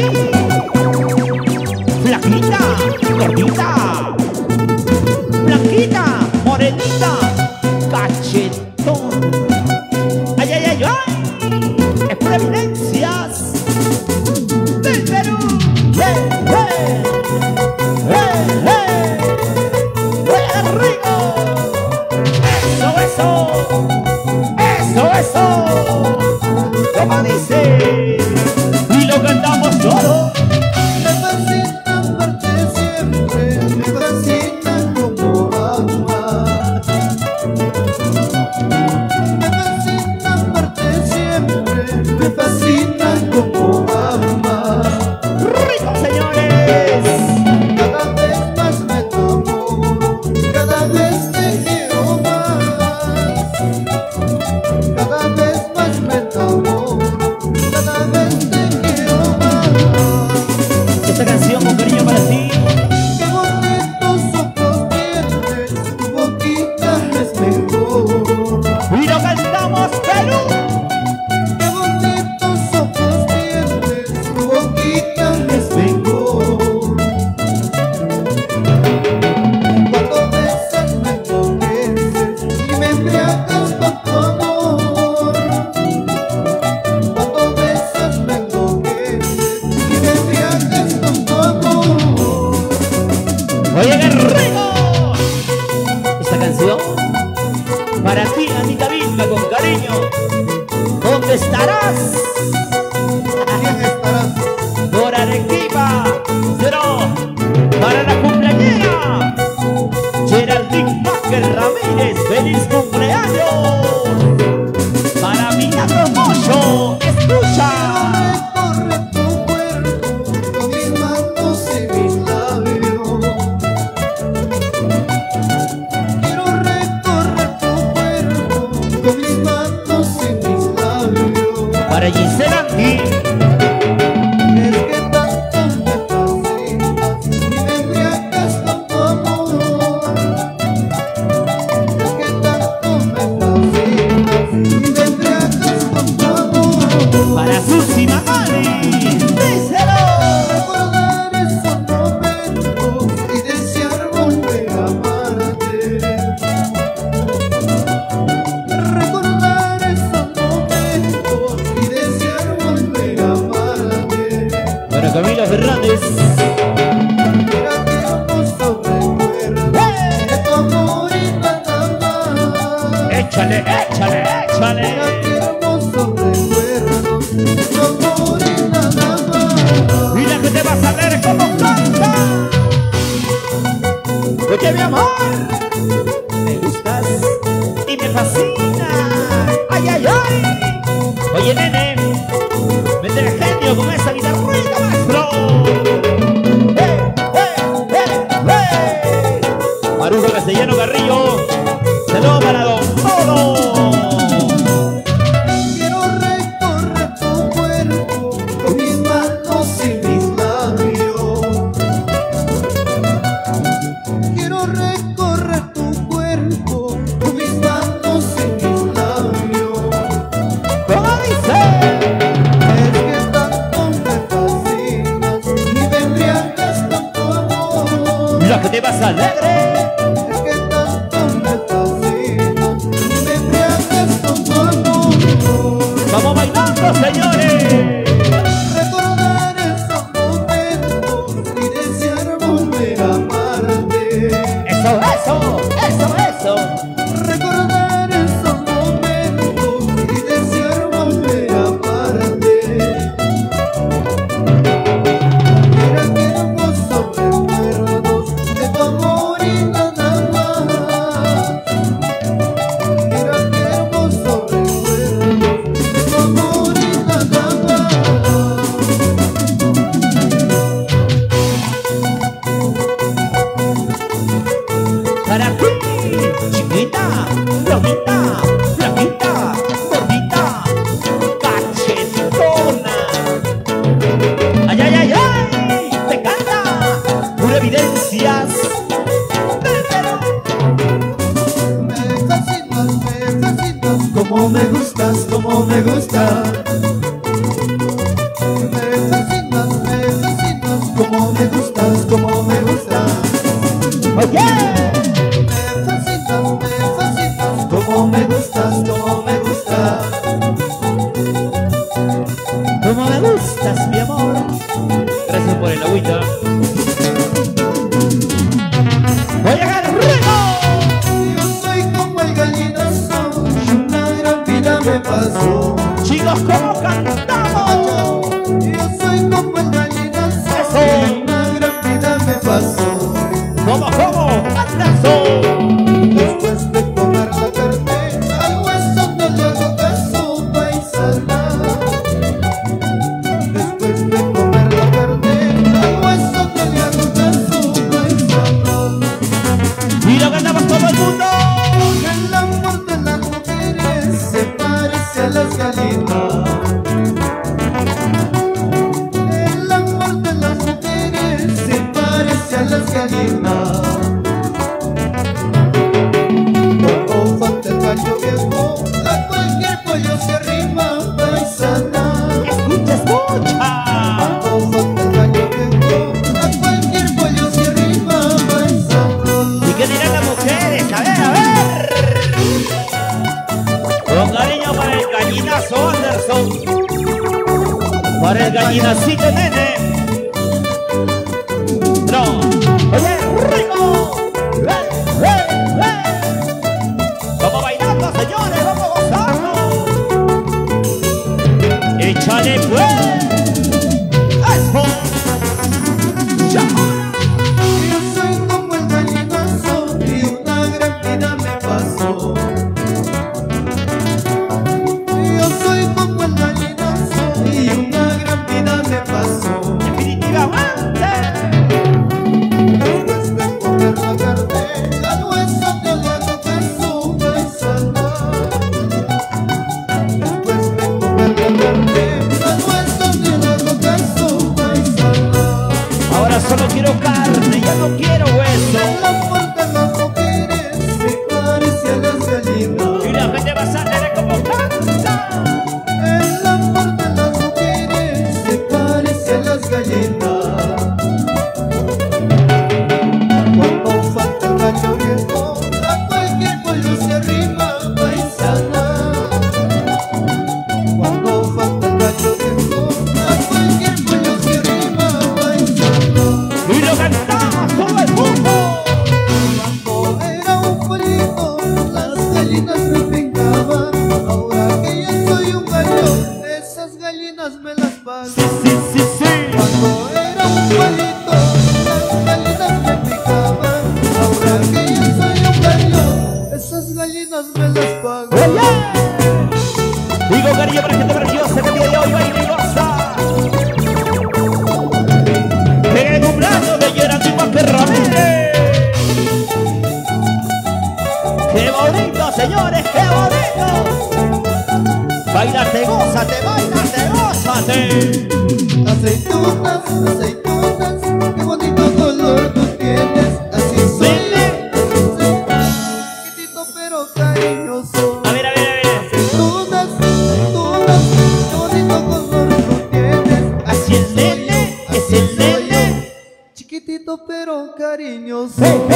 Speaker 1: flaquita, gordita, blanquita, morenita, cachetón. Ay, ay, ay, ay, es Pura Evidencias del Perú. ¡Hey, hey! ¡Hey, hey! ¡Qué rico! ¡Eso! Como dice, y lo cantamos todo.
Speaker 3: siempre me fascina como agua. Me fascina amarte siempre, me fascina como agua.
Speaker 1: ¡Rico, señores!
Speaker 3: Cada vez más me tomo, cada vez te quiero más. Cada vez más me tomo, cada vez te quiero más.
Speaker 1: Esta canción con cariño para ti.
Speaker 3: Qué bonitos ojos tienes, tu boquita es mejor.
Speaker 1: Y lo cantamos, Perú.
Speaker 3: Qué bonitos ojos tienes, tu boquita es mejor. Cuando besas me enloqueces y me embriagas con tu amor. Cuando besas me enloqueces y me embriagas con tu amor.
Speaker 1: Oye, qué rico. Esta canción para ti, Anita Vilma, con cariño. ¿Dónde estarás?
Speaker 3: ¿Quién estarás?
Speaker 1: Por Arequipa. Pero para la cumpleañera Geraldine Macker Ramírez, feliz cumpleaños. Para Milagro Mocho, escucha.
Speaker 3: Recorre tu cuerpo con mis manos y mis labios. Quiero recorrer tu cuerpo con mis manos y mis labios.
Speaker 1: Para Gisela Andy.
Speaker 3: Es que tanto me fascinas y me embriagas con tu amor. Es que tanto me fascinas y me embriagas con tu amor.
Speaker 1: Para Susi Magali. Díselo.
Speaker 3: Recordar esos momentos y desear volver a amarte. Recordar esos momentos y desear volver a amarte.
Speaker 1: Para Camila Fernández.
Speaker 3: Mira qué hermoso recuerdo de tu amor y nada más.
Speaker 1: Échale, échale, échale.
Speaker 3: Mira qué hermoso recuerdo de tu amor y nada más.
Speaker 1: Mira que te vas a ver como canta. Oye, mi amor, me gustas y me fascinas. Ay, ay, ay. Oye, nene, mete el genio con esa guitarrita, maestro. ¡Hey, hey, hey, hey! Marujo Castellano Carrillo, saludos para Don Todo.
Speaker 3: Quiero recorrer tu cuerpo con mis manos y mis labios. Quiero recorrer tu cuerpo con mis manos y mis labios.
Speaker 1: ¿Cómo dice?
Speaker 3: Es que tanto me fascinas y me embriagas con tu amor.
Speaker 1: Mira que te vas alegre.
Speaker 3: Es que tanto me fascinas y me embriagas con tu amor.
Speaker 1: Vamos bailando, señores.
Speaker 3: Recordar esos momentos y desear volver a amarte.
Speaker 1: Eso, eso, eso, eso.
Speaker 3: Recordar esos momentos y desear volver a amarte. Mira qué hermosos recuerdos de tu amor y nada más. Mira qué hermosos recuerdos de tu amor y nada más.
Speaker 1: Para ti, chiquita, flojita, flaquita, gordita, cachetona. Ay, ay, ay, ay, te canta, pura evidencias.
Speaker 3: Me fascinas, como me gustas, como me gustas. Me fascinas, como me gustas, como me gustas.
Speaker 1: Oye,
Speaker 3: Me fascinas, como me gustas, como me gustas.
Speaker 1: como me gustas, mi amor. Gracias por el agüita. Voy a llegar rico.
Speaker 3: Yo soy como el gallinazo, una gran vida me pasó.
Speaker 1: Chicos, ¿cómo cantamos?
Speaker 3: Yo soy como el gallinazo,
Speaker 1: Eso.
Speaker 3: una gran vida me pasó.
Speaker 1: lo cantamos todo el mundo.
Speaker 3: El amor de las mujeres se parece a las gallinas. El amor de las mujeres se parece a las gallinas. Cuando falta el gallo viejo, a cualquier pollo se arrima paisana.
Speaker 1: Escucha, escucha.
Speaker 3: Cuando falta el gallo viejo, a cualquier pollo se arrima paisana.
Speaker 1: ¿Y qué dirán las mujeres? A ver, a ver. Con cariño para el gallinazo Anderson. Para el gallinacito nene. No. Oye, ritmo. Vamos bailando, señores, vamos gozando. Échale pues. Eso. Ya.
Speaker 3: Yo soy como el gallinazo y una gran vida me pasó. Yo soy como el gallinazo y una gran vida me pasó.
Speaker 1: Definitivamente.
Speaker 3: Después de comer la carne, al hueso te le hago caso, paisana. Después de comer la carne, al hueso te le hago caso, paisana.
Speaker 1: Ahora solo quiero carne, ya no quiero hueso.
Speaker 3: El amor de las mujeres se parece a las gallinas.
Speaker 1: Y la gente va a salir como canta.
Speaker 3: El amor de las mujeres se parece a las gallinas. Cuando falta el gallo viejo, a cualquier pollo se arrima paisana. Cuando falta el gallo viejo, a cualquier pollo se arrima paisana.
Speaker 1: Y lo cantamos todo el mundo.
Speaker 3: Cuando era un frito, las gallinas me picaban. Ahora que ya soy un gallo, esas gallinas me las pagan.
Speaker 1: Sí.
Speaker 3: Cuando era un palito, las gallinas me picaban. Ahora que ya soy un gallo, esas gallinas me las pagan.
Speaker 1: Oye. Y con cariño para la gente preciosa que el día de hoy baila y goza. En el cumpleaños de Geraldine Vázquez Ramírez. ¡Qué bonito, señores! ¡Qué bonito! Bailate, gózate, gózate.
Speaker 3: Aceitunas, aceitunas, qué bonito color tú tienes. Así soy yo, chiquitito pero cariñoso.
Speaker 1: A ver.
Speaker 3: Aceitunas, aceitunas, qué bonito color tú tienes.
Speaker 1: Así el nene, es el nene.
Speaker 3: Chiquitito pero cariñoso.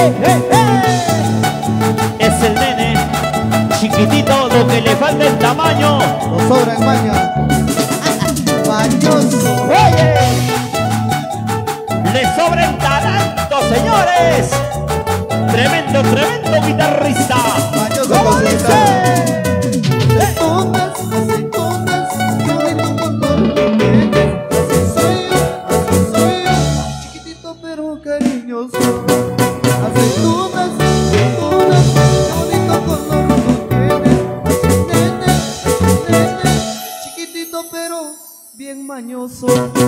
Speaker 1: Es el nene, chiquitito, lo que le falta el tamaño.
Speaker 3: No sobra en maña. Mañoso.
Speaker 1: ¡Oye! Le sobra el talento, señores. Tremendo guitarrista.
Speaker 3: Mañoso
Speaker 1: ¿Cómo
Speaker 3: con su
Speaker 1: dice?
Speaker 3: Aceitunas, aceitunas, qué bonito color tú tienes. Así soy yo, chiquitito pero cariñoso. Aceitunas, aceitunas, qué bonito color tú tienes. Así nene, chiquitito pero bien mañoso.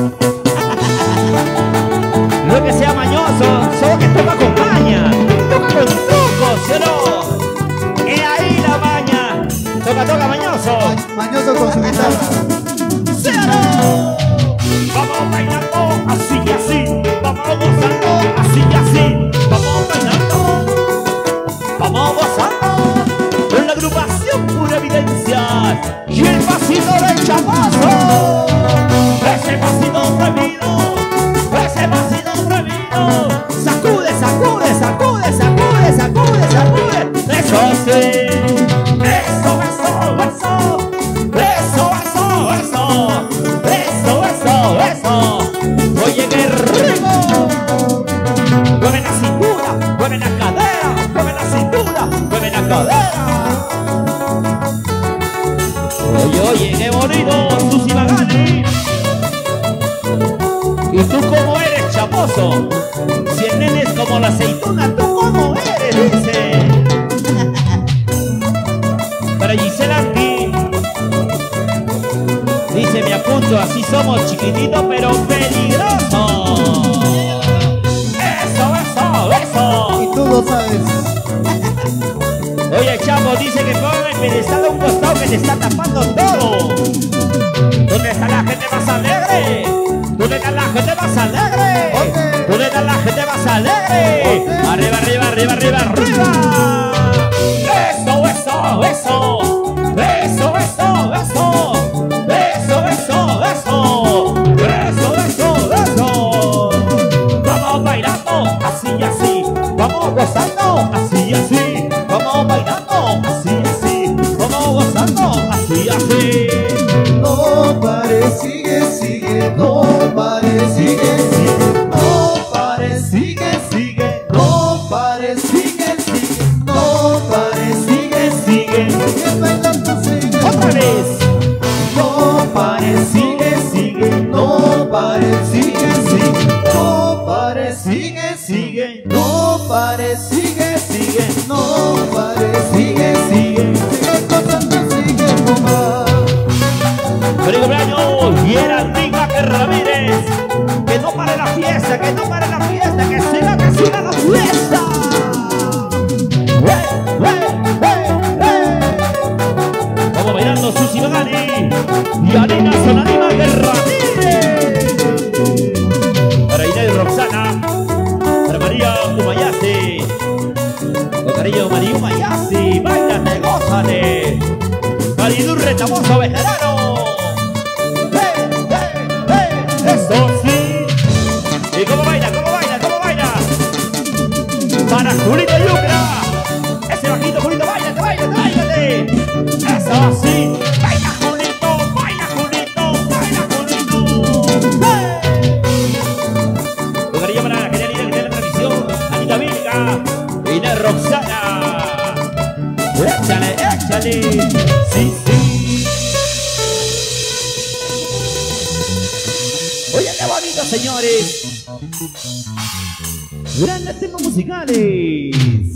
Speaker 1: No es que sea mañoso, solo que toca con maña. Toca con trucos, ¿sí o no? Es ahí la maña. Toca mañoso.
Speaker 3: Mañoso con su guitarra.
Speaker 1: ¿Sí o no? Vamos bailando así y así. Vamos gozando así y así. Vamos bailando. Vamos gozando. Con la agrupación Pura Evidencia. Y el pasito del chapazo. Ese pasito prohibido. Ese pasito prohibido. Sacude, sacude, sacude, sacude, sacude, sacude. Eso sí. Eso. Oye, qué rico. Mueve la cintura, mueve la cadera, mueve la cintura, mueve la cadera. Oye, qué bonito, Susi Magani. ¿Y tú cómo eres, chaposo? Si el nene es como la aceituna, ¿tú cómo eres? Dice. Para Gisela aquí. Dice, me apunto, así somos chiquititos pero peligrosos. Eso.
Speaker 3: Y tú lo sabes.
Speaker 1: se está tapando todo. ¿Dónde está la gente más alegre? ¿Dónde está la gente más alegre?
Speaker 3: Ok.
Speaker 1: ¿Dónde está la gente más alegre?
Speaker 3: Ok.
Speaker 1: Arriba, arriba, arriba, arriba, arriba. Eso, eso, eso. Eso, eso, eso. Eso, eso, eso. Eso, eso, eso. Vamos bailando así y así. Vamos gozando así y así. Vamos bailando así y así. Vamos gozando así y así.
Speaker 3: No pare, sigue, sigue, no pare, sigue, sigue, no pare, sigue, sigue, no pare, sigue, sigue, no pare, sigue, sigue, sigue bailando, sigue.
Speaker 1: Otra vez.
Speaker 3: No pare, sigue, sigue, no pare, sigue, sigue, no pare, sigue, sigue, no pare, sigue, sigue, no pare, sigue, sigue, sigue gozando, sigue mamá.
Speaker 1: ¡Feliz cumpleaños! Geraldine Vázquez Ramírez. Que no pare la fiesta, que no pare la fiesta, que siga la fiesta. ¡Hey, hey, hey, hey! Vamos bailando Susi Bagani y Alina Sonani Vázquez Ramírez. Para Inés Roxana, para María Umayasi. Con cariño María Umayasi, bailate, gózate. Maridú Retamoso Vejerano. Eso sí. ¿Y cómo baila? ¿Cómo baila? ¿Cómo baila? Para Julito Yucra. Ese bajito, Julito, bailate, bailate, bailate. Eso sí. Baila Julito, baila Julito, baila Julito. Un cariño para la genialidad que tiene la transmisión. Anita Vilga. Inés Roxana. Échale, échale. Sí, sí. Oye, qué bonito, señores. Grandes temas musicales.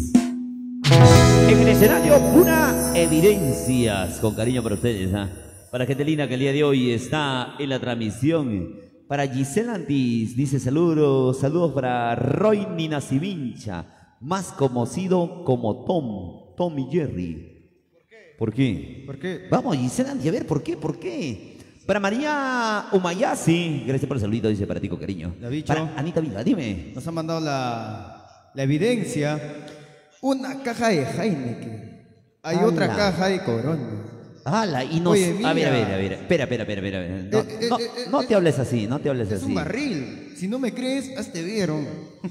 Speaker 1: En el escenario, una evidencias. Con cariño para ustedes, ¿ah? Para gente linda que el día de hoy está en la transmisión. Para Gisela Antis, dice saludos. Saludos para Roy Nina Sivincha, más conocido como Tom y Jerry. ¿Por qué?
Speaker 2: ¿Por qué?
Speaker 1: Vamos, Gisela Antis, a ver, ¿por qué? ¿Por qué? Para María Umayasi, gracias por el saludito, dice para ti con cariño.
Speaker 2: Davicho.
Speaker 1: Para Anita Vilga, dime.
Speaker 2: Nos han mandado la evidencia. Una caja de Heineken. Hay
Speaker 1: ¡Hala!
Speaker 2: otra caja de Corona.
Speaker 1: ¡Hala! Y nos...
Speaker 2: Oye,
Speaker 1: a ver,
Speaker 2: mira.
Speaker 1: espera. No te hables así, no te hables
Speaker 2: Es
Speaker 1: así.
Speaker 2: un barril. Si no me crees, hazte vieron.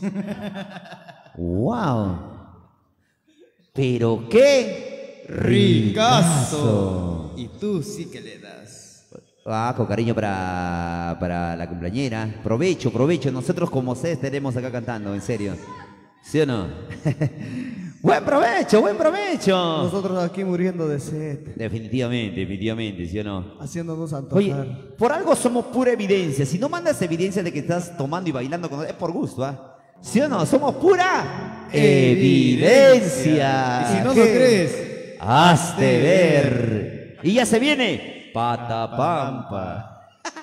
Speaker 1: ¡Wow! ¿Pero qué?
Speaker 2: Ricazo. Y tú sí que le das.
Speaker 1: Ah, con cariño para la cumpleañera. Provecho. Nosotros como ustedes estaremos acá cantando, en serio. ¿Sí o no? Buen provecho.
Speaker 3: Nosotros aquí muriendo de sed,
Speaker 1: Definitivamente, ¿sí o no?
Speaker 3: haciéndonos antojar.
Speaker 1: Oye, por algo somos pura evidencia. Si no mandas evidencia de que estás tomando y bailando con... es por gusto, ¿ah? ¿Sí o no? Somos pura evidencia.
Speaker 2: Y si no
Speaker 1: ¿Qué?
Speaker 2: lo crees,
Speaker 1: hazte ver. Y ya se viene Patapampa.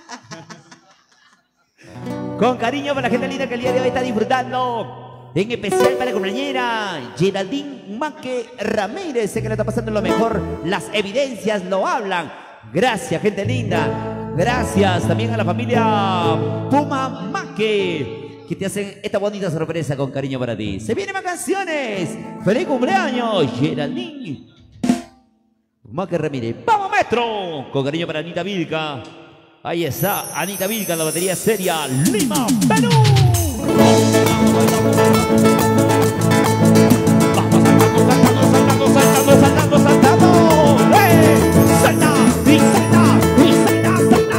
Speaker 1: Con cariño para la gente linda que el día de hoy está disfrutando. En especial para la cumpleañera Geraldine Vázquez Ramírez. Sé que le está pasando lo mejor. Las evidencias lo hablan. Gracias, gente linda. Gracias también a la familia Puma Maque, que te hacen esta bonita sorpresa con cariño para ti. Se vienen más canciones. ¡Feliz cumpleaños, Geraldine Vázquez Ramírez! ¡Vamos, maestro! Con cariño para Anita Vilca. Ahí está, Anita Vilca, la batería seria, Lima, Perú. Vamos saltando. Salta, y salta, y salta,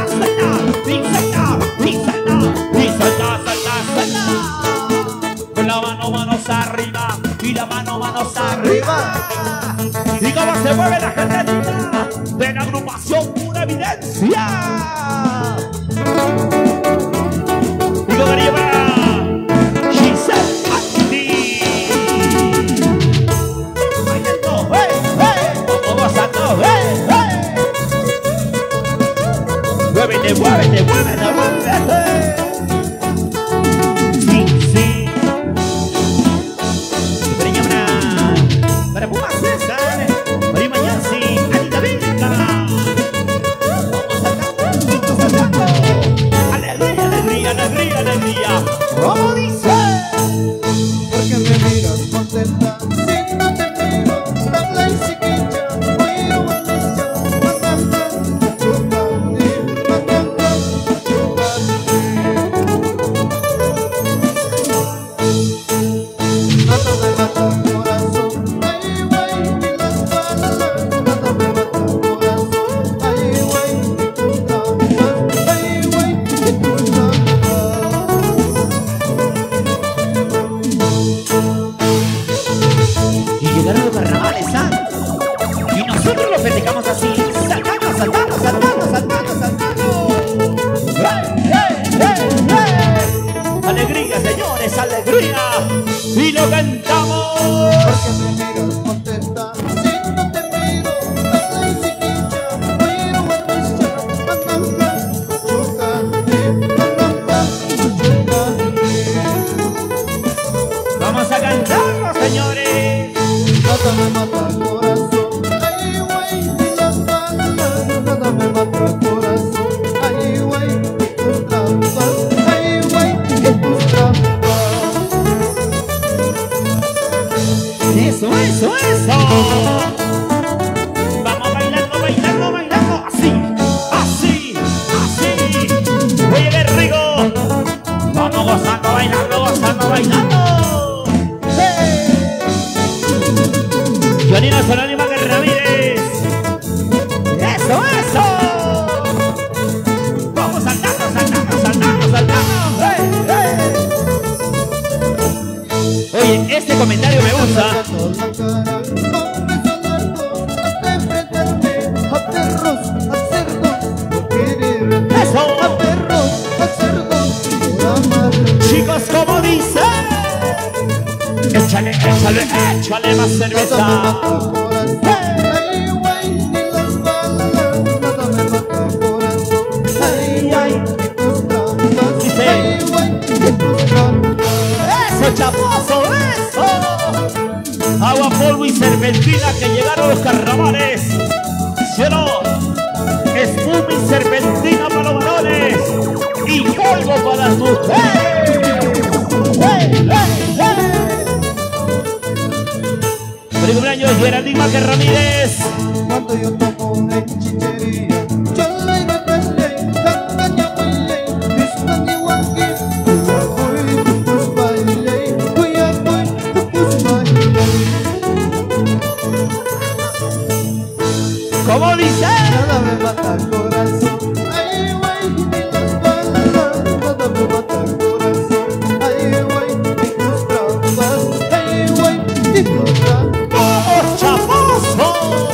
Speaker 1: con la mano, manos arriba, y la mano, manos arriba. Y cómo se mueve la gente linda de la agrupación Pura Evidencia. Y con cariño para Giselle Antis. Bailando, vamos gozando, muévete. Sí. Cariño para Puma César, María Mañasi, Anita Vilca. Llegaron los carnavales, ¿ah? Y nosotros lo festejamos así, saltando, saltando, saltando, saltando, saltando. ¡Hey, hey, hey, hey! Alegría, señores, alegría. Y lo cantamos.
Speaker 3: Porque me miras contenta, si no te miro, hasta y siquicha, oír una pista, andanga, chocante, andanga, chocante.
Speaker 1: Vamos a cantarlo, señores.
Speaker 3: Nada me mata el corazón, ay güey, ni las balas. Nada me mata el corazón, ay güey, y tus trampas, ay güey, y tus trampas.
Speaker 1: Eso, eso, eso. Vamos bailando, bailando, bailando. Así, así, así. Oye, qué rico. Vamos gozando, bailando, gozando, bailando. ¡Hey! Joanina Solánima que Ramírez. Eso, eso. Vamos saltando, saltando, saltando, saltando. ¡Hey, hey! Oye, este comentario me gusta.
Speaker 3: La cara, con besos largos, hasta enfrentarme a perros, a cerdos, por quererte.
Speaker 1: Eso.
Speaker 3: A perros, a cerdos, por amarte.
Speaker 1: Chicos, como dice, échale, échale, échale más
Speaker 3: Nada me
Speaker 1: cerveza.
Speaker 3: mata el corazón, ay güey, ni las balas. Nada me mata el corazón, ay ay, y tus trampas,
Speaker 1: Dice.
Speaker 3: ay güey, y tus trampas.
Speaker 1: Eso, chaposo, eso. Agua, polvo y serpentina que llegaron los carnavales. ¿Sí o no? Espuma y serpentina para los varones y polvo para las mujeres. ¡Hey, hey, hey! ¡Feliz cumpleaños, Geraldine que Ramírez!
Speaker 3: Cuando yo tomo una chichería, yo le repele, cantaña baile, piscani wangi, cuyacoy, tupus baile, cuyacoy, tupus baile.
Speaker 1: ¿Cómo dice?
Speaker 3: Nada me mata el corazón, ay güey, ni las balas. Nada me mata el corazón, ay güey, ni tus trampas, ay güey, ni tus trampas.
Speaker 1: ¡Vamos, chaposo!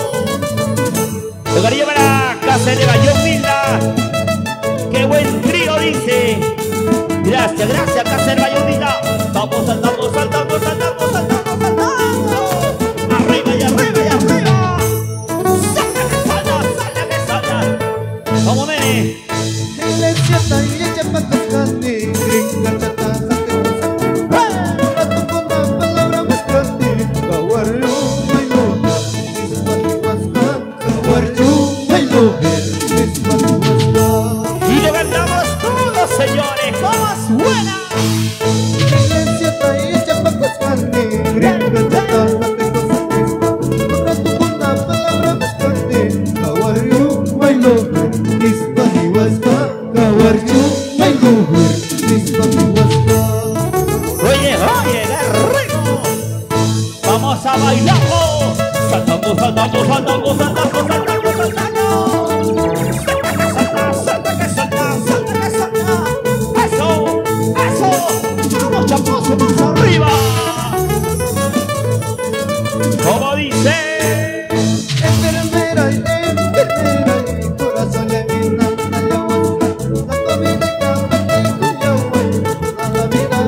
Speaker 1: El cariño para casa de Bayón Milda. ¡Qué buen trío, dice! Gracias, gracias, casa de Bayón Milda. Vamos saltando, saltando, saltando, saltando, saltando. Arriba y arriba y arriba. ¡Salta que salta, salta que salta! ¡Vamos, nene!
Speaker 3: Iglesia y ella pa' cascani, gringa chata, jate cosa. Rato con la palabra más grande, kawaru, my lord, this money was gone. Kawaru, my lord, this money was gone.
Speaker 1: Y lo cantamos todos, señores. ¿Cómo suena?
Speaker 3: Iglesia y ella pa' cascani, gringa chata, jate cosa. Rato con la palabra más grande, kawaru, my lord, this money was gone. Kawaru, my lord, this money was gone.
Speaker 1: Oye, oye, qué rico. Vamos a bailarlo. Saltando, saltando, saltando, saltando, saltando, saltando. Salta que salta, salta que salta, salta que salta. Eso, eso. Vamos, chaposo, más arriba. Como dice.
Speaker 3: Enfermera y corazón le vino a la huasca. La comida y cama y cuya güey. Toda la vida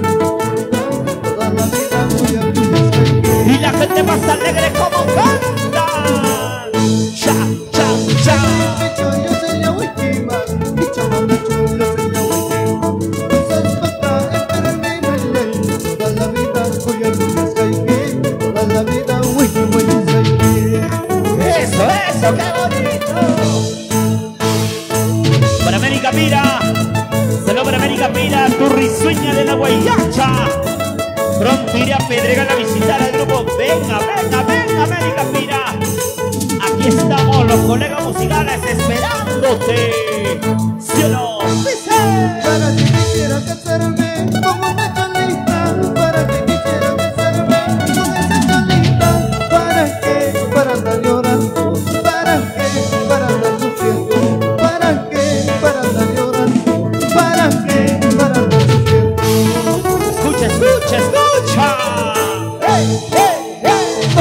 Speaker 3: voy a vivir.
Speaker 1: Y la gente más alegre como cantan. Cha, cha, cha.
Speaker 3: Pecho yo soy la última y chamana chula soy la última. Cosas para enfermera y ley. Toda la vida voy a vivir. Toda la vida voy a vivir.
Speaker 1: Eso, eso, qué bonito. Para América Pira, saludos para América Pira, tu risueña de la Guayacha. Pronto iré a Pedregal a visitar al grupo. Venga, venga, venga, América Pira. Aquí estamos los colegas musicales esperándote. Cielo, dice.
Speaker 3: Para que quisiera casarme con una chalita. Para que quisiera casarme con esa chalita. ¿Para qué? Para andar llorando. ¿Para qué? Para andar sufriendo. ¿Para qué? Para andar llorando. ¿Para qué? Para andar sufriendo.
Speaker 1: Escucha, escucha, escucha. ¡Hey, hey, hey!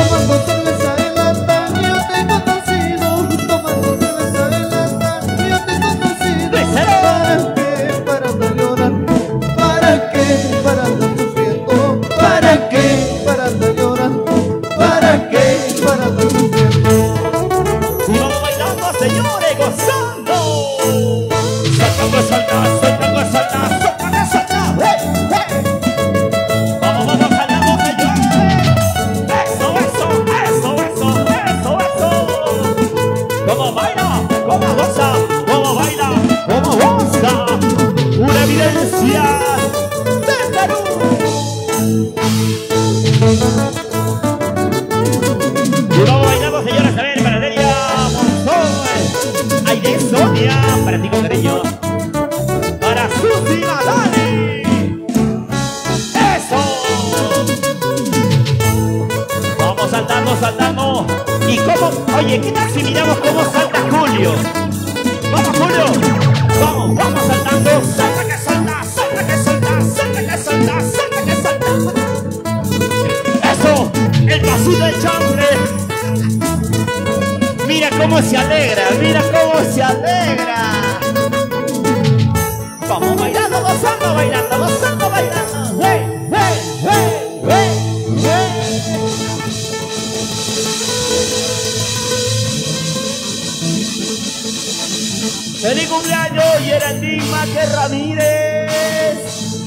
Speaker 1: Y vamos bailando, señoras, a ver, para Nelia Monzón. Ay, de Sonia, para ti con cariño. Para Susi Madani. ¡Eso! Vamos saltando, saltando. ¿Y cómo? Oye, ¿qué tal si miramos cómo salta Julio? ¡Vamos, Julio! ¡Vamos, vamos saltando! ¡Salta que salta! ¡Salta que salta! ¡Salta que salta! ¡Salta que salta! ¡Eso! ¡El pasito del chambre! ¡Mira cómo se alegra! ¡Mira cómo se alegra! Vamos bailando, gozando, bailando, gozando, bailando. ¡Hey, hey, hey, hey, hey! ¡Feliz cumpleaños, Geraldine Maque Ramírez!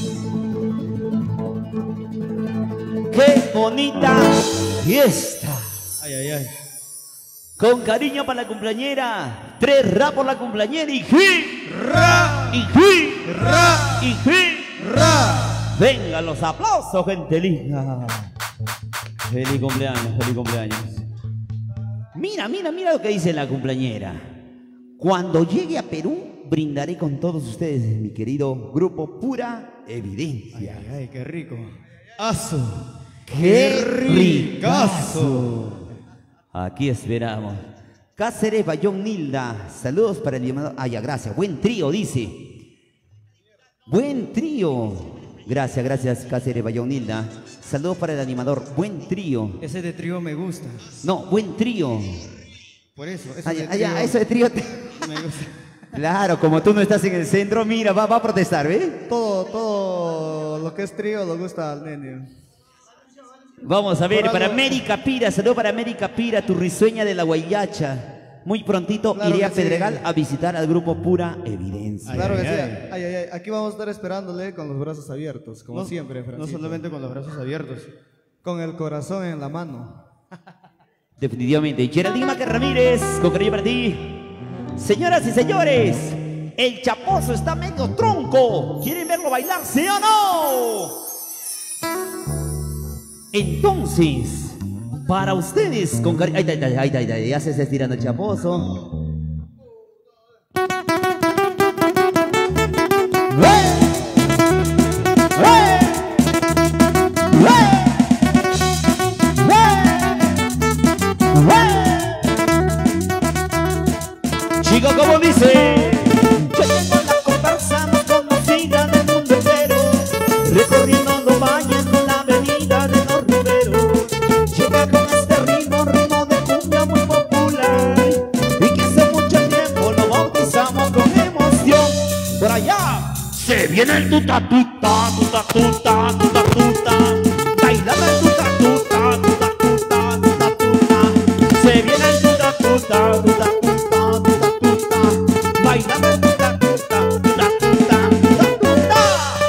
Speaker 1: ¡Qué bonita fiesta!
Speaker 2: Ay, ay, ay.
Speaker 1: Con cariño para la cumpleañera. 3 ra por la cumpleañera. Y ji,
Speaker 2: Ra,
Speaker 1: y ji,
Speaker 2: ra,
Speaker 1: y ji.
Speaker 2: ra.
Speaker 1: Vengan los aplausos, gente linda. Feliz cumpleaños, feliz cumpleaños. Mira, mira, mira lo que dice la cumpleañera. Cuando llegue a Perú, brindaré con todos ustedes, mi querido grupo Pura Evidencia.
Speaker 2: Ay, ay, qué rico. ¡Aso!
Speaker 1: ¡Qué
Speaker 2: ricazo!
Speaker 1: Aquí esperamos. Cáceres, Bayón, Nilda. Saludos para el llamado. Ay, ya, gracias. Buen trío, dice. Buen trío. Gracias, gracias, Cáceres, Bayón, Nilda. Saludos para el animador. Buen trío.
Speaker 2: Ese de trío me gusta.
Speaker 1: No, buen trío.
Speaker 2: Por eso,
Speaker 1: Eso de trío.
Speaker 2: me gusta.
Speaker 1: Claro, como tú no estás en el centro, mira, va a protestar, ¿ves?
Speaker 3: Todo lo que es trío lo gusta al nene.
Speaker 1: Vamos a ver,
Speaker 3: Por
Speaker 1: para
Speaker 3: algo-
Speaker 1: América Pira, saludos para América Pira, tu risueña de la Guayacha. Muy prontito
Speaker 3: Claro
Speaker 1: iré a
Speaker 3: que sí.
Speaker 1: Pedregal a visitar al grupo Pura Evidencia.
Speaker 3: Claro que
Speaker 2: ay,
Speaker 3: sí.
Speaker 2: ay.
Speaker 3: Ay, ay, ay. Aquí vamos a estar esperándole con los brazos abiertos, como
Speaker 2: No,
Speaker 3: siempre,
Speaker 2: no
Speaker 3: Francisco.
Speaker 2: solamente con los brazos abiertos.
Speaker 3: Con el corazón en la mano.
Speaker 1: Definitivamente. Geraldine Maque Ramírez, con cariño para ti. Señoras y señores, el Chapozo está medio tronco. ¿Quieren verlo bailar, sí o no? Entonces, para ustedes, con cariño. Ay, ya se está estirando el Chapozo. Chico, como dice, yo tengo la conversa más conocida del mundo entero, recorriendo los valles de la avenida de los Riveros. Llega con este ritmo de cumbia muy popular, y que hace mucho tiempo lo bautizamos con emoción. Por allá se viene el tuta tuta, tuta tuta, tuta tuta, bailando el tuta tuta, tuta tuta, tuta tuta. Se viene el tuta tuta, tuta tuta. Bailando el tuta, tuta, tuta, tuta, tuta, tuta.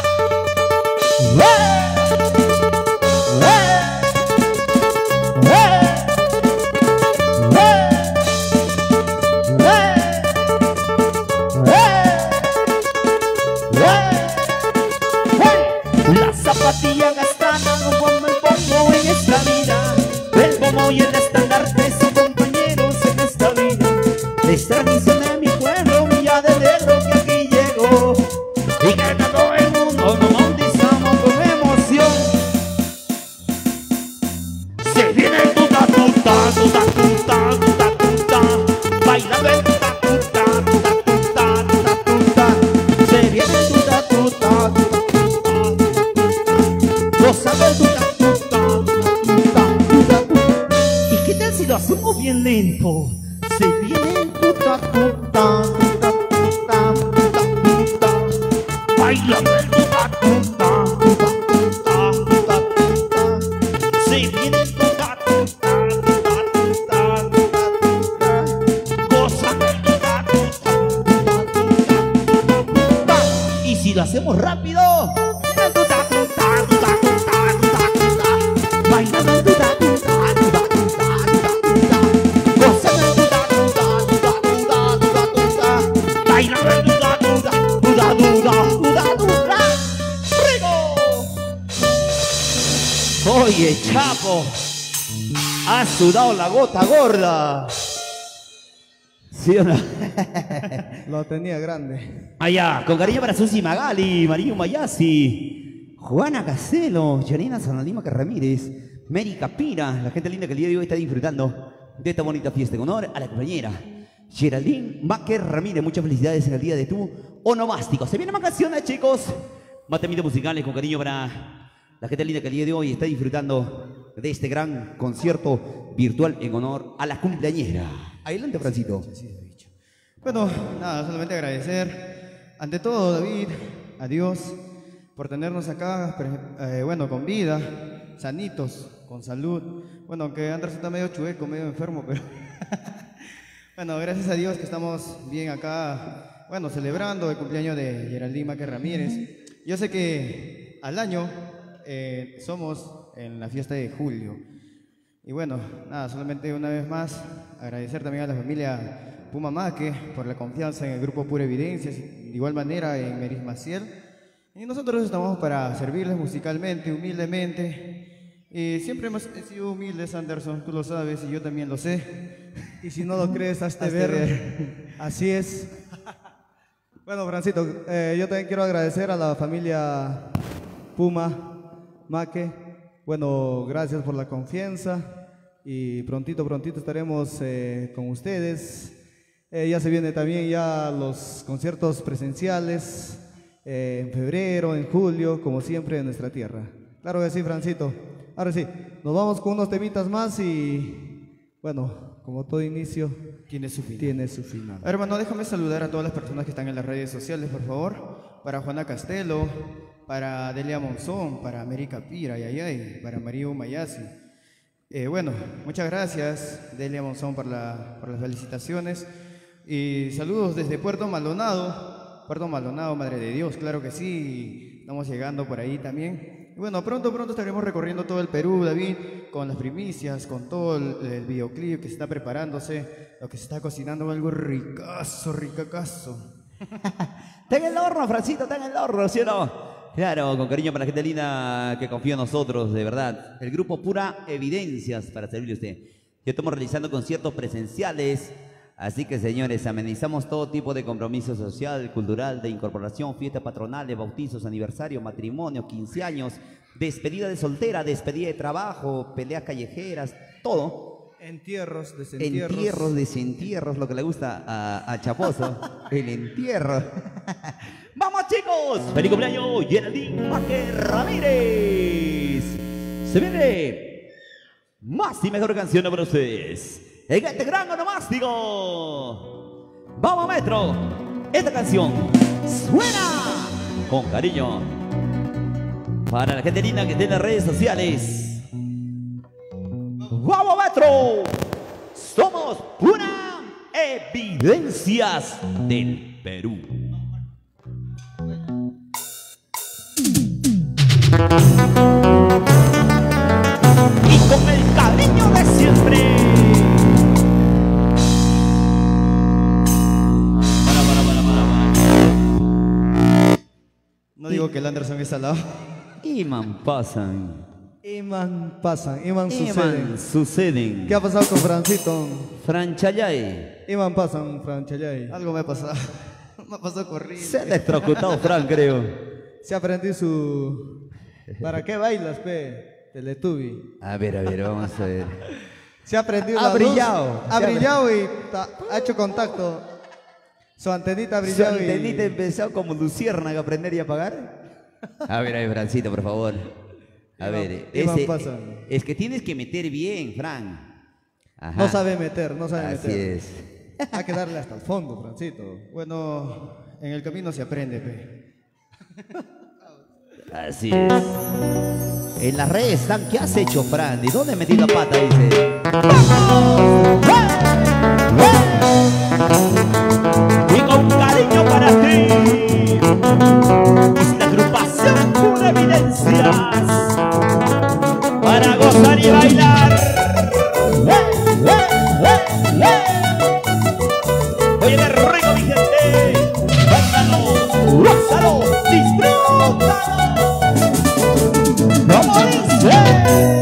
Speaker 1: La zapatilla gastana no como el pongo en esta vida. El pomo y el estandarte son compañeros en esta vida. Es tradición de mi pueblo, Villa de Negro, que aquí llegó. Y que todo el mundo nos bautizamos con emoción. Se viene el tuta tuta, tuta tuta, tuta tuta, bailando el tuta tuta, tuta tuta, tuta tuta. Se viene el tuta tuta, tuta tuta, gozando el tuta tuta, tuta tuta, tuta. ¿Y qué tal si lo hacemos bien lento? Se viene el tuta tuta, tuta tuta, tuta tuta, bailando el tuta tuta, tuta tuta, tuta tuta. Se viene el tuta tuta, tuta tuta, tuta tuta, gozando el tuta tuta, tuta tuta, tuta. Y si lo hacemos rápido, el tuta tuta, tuta tuta, tuta tuta, bailando el tuta tuta, tuta tuta, tuta tuta, gozando el tuta tuta, tuta tuta, tuta tuta, bailando el tuta tuta, tuta tuta, tuta tuta. ¡Rico! Oye, Chapo, has sudado la gota gorda. ¿Sí o no?
Speaker 2: Lo tenía grande.
Speaker 1: Allá, con cariño para Susi Magali, María Mayasi, Juana Castelo, Janina Sanalima Ramírez, Mary Capira, la gente linda que el día de hoy está disfrutando de esta bonita fiesta en honor a la compañera Geraldine Macker Ramírez. Muchas felicidades en el día de tu onomástico. Se vienen más canciones, chicos. Más temitas musicales con cariño para la gente linda que el día de hoy está disfrutando de este gran concierto virtual en honor a la cumpleañera. Adelante, Francito.
Speaker 2: Bueno, nada, solamente agradecer ante todo, David, a Dios por tenernos acá, bueno, con vida, sanitos, con salud. Bueno, aunque Andrés está medio chueco, medio enfermo, pero bueno, gracias a Dios que estamos bien acá, bueno, celebrando el cumpleaños de Geraldine Macker Ramírez. Yo sé que al año somos en la fiesta de julio. Y bueno, nada, solamente una vez más agradecer también a la familia Puma Maque por la confianza en el grupo Pura Evidencias, de igual manera en Meris Maciel. Y nosotros estamos para servirles musicalmente, humildemente. Y siempre hemos sido humildes, Anderson, tú lo sabes y yo también lo sé.
Speaker 3: Y si no lo crees, hazte ver. Así es. Bueno, Francito, yo también quiero agradecer a la familia Puma Maque. Bueno, gracias por la confianza y prontito estaremos con ustedes. Ya se viene también ya los conciertos presenciales en febrero, en julio, como siempre en nuestra tierra. Claro que sí, Francito. Ahora sí, nos vamos con unos temitas más y bueno, como todo inicio,
Speaker 2: Tiene su fin.
Speaker 3: tiene su final.
Speaker 2: Hermano, déjame saludar a todas las personas que están en las redes sociales, por favor. Para Juana Castelo, para Delia Monzón, para Mary Capira, para María Umayasi. Bueno, muchas gracias, Delia Monzón, por las felicitaciones. Y saludos desde Puerto Maldonado, Madre de Dios, claro que sí. Estamos llegando por ahí también. Y bueno, pronto estaremos recorriendo todo el Perú, David, con las primicias, con todo el videoclip que se está preparándose, lo que se está cocinando, algo ricazo.
Speaker 1: Está en el horno, Francito, está en el horno, ¿sí o no? Claro, con cariño para la gente linda que confía en nosotros, de verdad. El grupo Pura Evidencias para servirle a usted. Ya estamos realizando conciertos presenciales, así que, señores, amenizamos todo tipo de compromiso social, cultural, de incorporación, fiestas patronales, bautizos, aniversario, matrimonio, 15 años, despedida de soltera, despedida de trabajo, peleas callejeras, todo.
Speaker 3: Entierros, desentierros.
Speaker 1: Entierros, desentierros, lo que le gusta a Chaposo, el entierro. ¡Vamos, chicos! ¡Feliz cumpleaños, Geraldine Macker Ramírez! Se viene más y mejor canción para ustedes en este gran onomástico. ¡Vamos, Metro! Esta canción suena con cariño para la gente linda que está en las redes sociales. ¡Vamos, Metro! Somos Pura Evidencias del Perú. Y con el cariño de siempre.
Speaker 2: No digo que el Anderson es al lado.
Speaker 1: Iman pasan.
Speaker 3: Iman pasan, Iman
Speaker 1: Iman
Speaker 3: suceden.
Speaker 1: suceden.
Speaker 3: ¿Qué ha pasado con Francito?
Speaker 1: Franchayay.
Speaker 3: Iman pasan, Franchayay.
Speaker 2: Algo me ha pasado. Me ha pasado corriendo.
Speaker 1: Se ha electrocutado, Fran, creo.
Speaker 3: Se aprendió su... ¿Para qué bailas, pe? Teletubby.
Speaker 1: A ver, vamos a ver.
Speaker 3: Se ha prendido
Speaker 1: Ha
Speaker 3: la luz,
Speaker 1: brillado.
Speaker 3: ha brillado y ha hecho contacto. Su antenita ha
Speaker 1: ¿Su
Speaker 3: brillado
Speaker 1: antenita
Speaker 3: y...
Speaker 1: empezó como luciérnaga a prender y apagar? A ver, Francito, por favor. A ver,
Speaker 3: Iban
Speaker 1: ese,
Speaker 3: pasando.
Speaker 1: es que tienes que meter bien, Fran. Ajá.
Speaker 3: No sabe meter, no sabe
Speaker 1: Así
Speaker 3: meter.
Speaker 1: es.
Speaker 3: Hay que darle hasta el fondo, Francito.
Speaker 2: Bueno, en el camino se aprende, pe.
Speaker 1: Así es. En las redes están, ¿qué has hecho, Fran? ¿De dónde metí la pata? Dice. ¡Vamos! ¡Eh! Y con cariño para ti. Es la agrupación Pura Evidencias. Para gozar y bailar. Oye, qué rico, mi gente. Cuéntalo, gózalo, disfrútalo. ¡Como dice!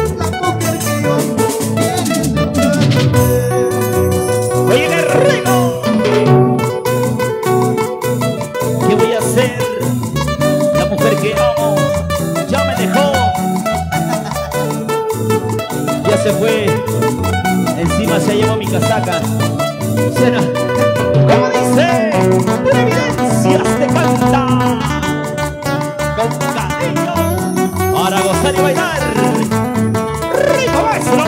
Speaker 3: la mujer que yo quiero encontrarme.
Speaker 1: Oye, el ritmo. ¿Qué voy a hacer? La mujer que amo ya me dejó. Ya se fue. Encima se llevó mi casaca. Suena. ¿Cómo dice? Pura evidencias te canta. Con cariño. Para gozar y bailar. ¡Rico maestro!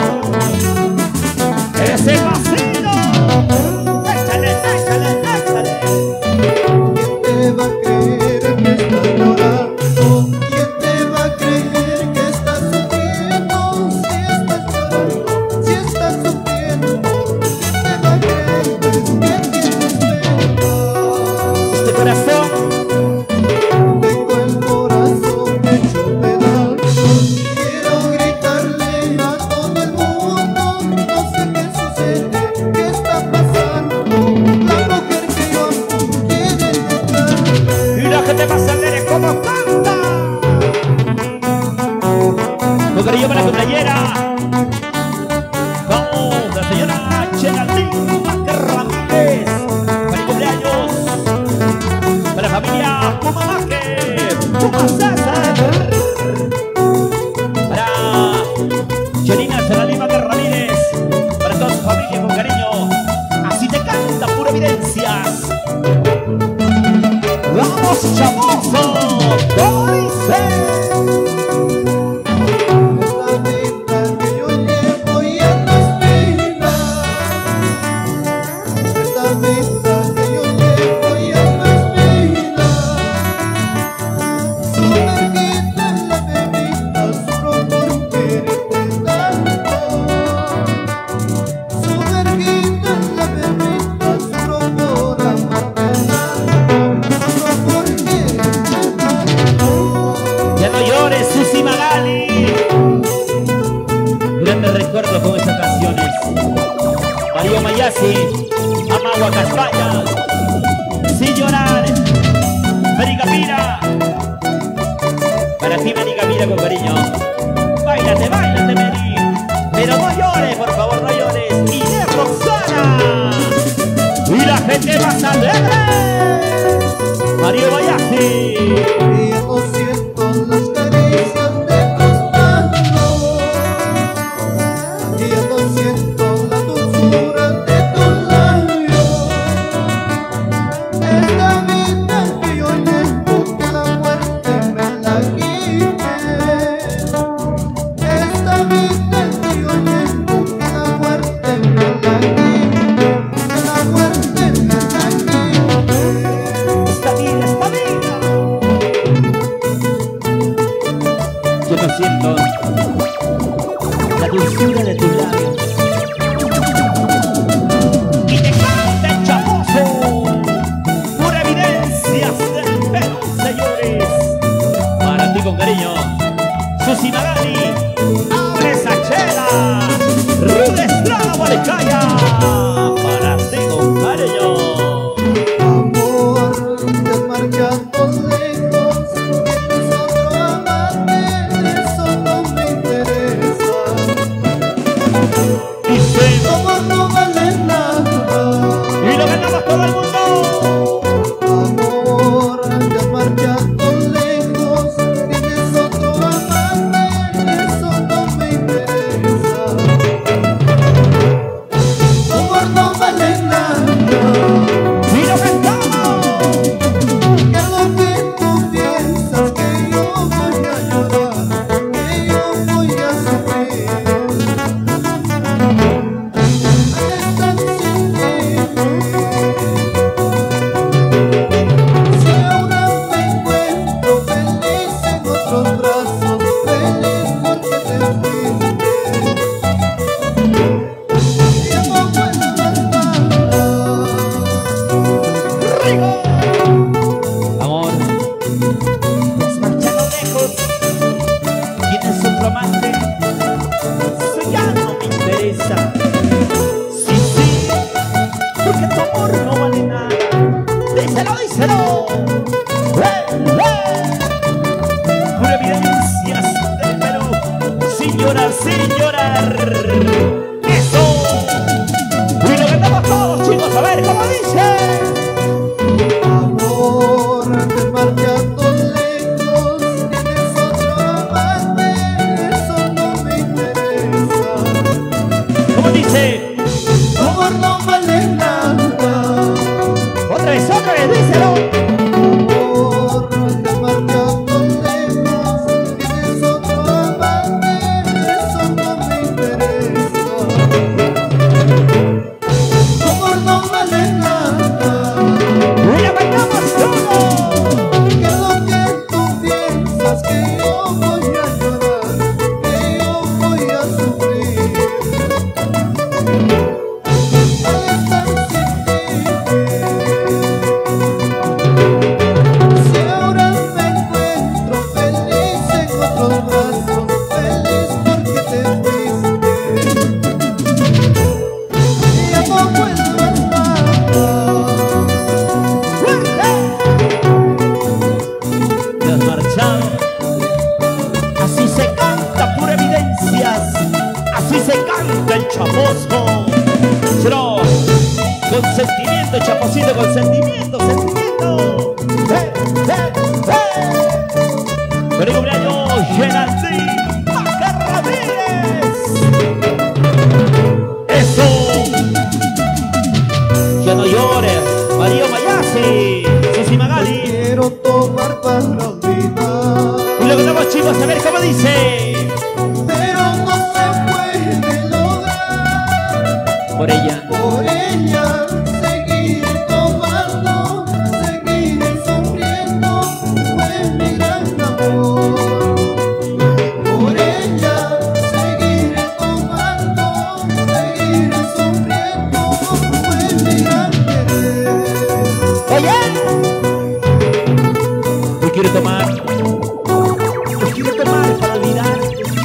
Speaker 1: ¡Ese pasito! ¡Échale, échale, échale!
Speaker 3: ¿Quién te va a creer que estás llorando? ¿Quién te va a creer que estás sufriendo? Si estás llorando, si estás sufriendo, ¿quién te va a creer que tienes pena?
Speaker 1: Este corazón.
Speaker 3: Tengo el corazón hecho pedazos. Quiero gritarle a todo el mundo. No sé qué sucede, qué está pasando. La mujer que yo amo quiere encontrarme.
Speaker 1: Y la gente pasa al aire como canta. Con cariño para la compañera. Vamos, la señora Geraldine Ramírez. Feliz cumpleaños. Para la familia Puma Maque. Puma César. Para Janina Geraldine Ramírez. Para toda su familia con cariño. Así te canta, pura evidencias. ¡Vamos, chamoso! ¿Cómo dice?
Speaker 3: Esta vida que yo llevo ya no es vida. Esta vida que yo llevo ya no es vida. Sumergida en la bebida, solo por quererte tanto. Sumergida en la bebida, solo por amarte tanto. Solo por quererte tanto.
Speaker 1: Ya no llores, Susi Magali. Grandes recuerdos con estas canciones. Mario Mayasi, Amagua Castaña. Sin llorar, Mérica Pira. Para ti, Mérica Pira, con cariño. Báilate, báilate, Meri. Pero no llores, por favor, no llores. Inés Roxana. Y la gente más alegre. Mario Mayasi.
Speaker 3: Y ya no siento las caricias de tus manos. Y ya no siento la dulzura de tus labios. Esta vida que yo llevo, que la muerte me la quite. Esta vida que yo llevo, que la muerte me la quite. Que la muerte me la quite.
Speaker 1: Esta vida, esta vida. Yo no siento la dulzura de tus labios. Y te canta el chaposo. Pura evidencias del Perú, señores. Para ti con cariño, Susi Magali. Abre esa chela. Rude Estrada Gualecaya. Para ti con cariño.
Speaker 3: Amor, te marchamos lejos, tienes otro amante, eso no me interesa.
Speaker 1: sin llorar. Eso. Y lo cantamos todos, chicos, a ver cómo dice.
Speaker 3: Amor, te marchando lejos, tienes otro amante, eso no me interesa.
Speaker 1: ¿Cómo dice?
Speaker 3: Tu amor no vale nada.
Speaker 1: Otra vez, díselo.
Speaker 3: Amor, te marchando lejos, tienes otro amante, eso no me interesa. Tu amor no vale nada.
Speaker 1: Y la bailamos todos.
Speaker 3: ¿Qué es lo que tú piensas? Que yo voy a llorar, que yo voy a sufrir al estar sin ti. Si ahora me encuentro feliz en otros brazos, feliz porque te fuiste y ya no vuelvas más.
Speaker 1: Te has marchado. Así se canta, pura evidencias. Así se canta el chaposco. Pero con sentimiento, chaposito, con sentimiento, sentimiento. Feliz cumpleaños, Geraldine Maca Ramírez. Eso. Ya no llores, Mario Mayasi, Susi Magali.
Speaker 3: Quiero tomar para olvidar,
Speaker 1: Y lo que tenemos, chicos, a ver cómo dice.
Speaker 3: pero no se puede lograr.
Speaker 1: Por ella.
Speaker 3: Por ella seguir tomando, seguir sufriendo, fue mi gran amor. Por ella seguir tomando, seguir sufriendo, fue mi gran querer.
Speaker 1: Oye, yo quiero tomar para olvidar.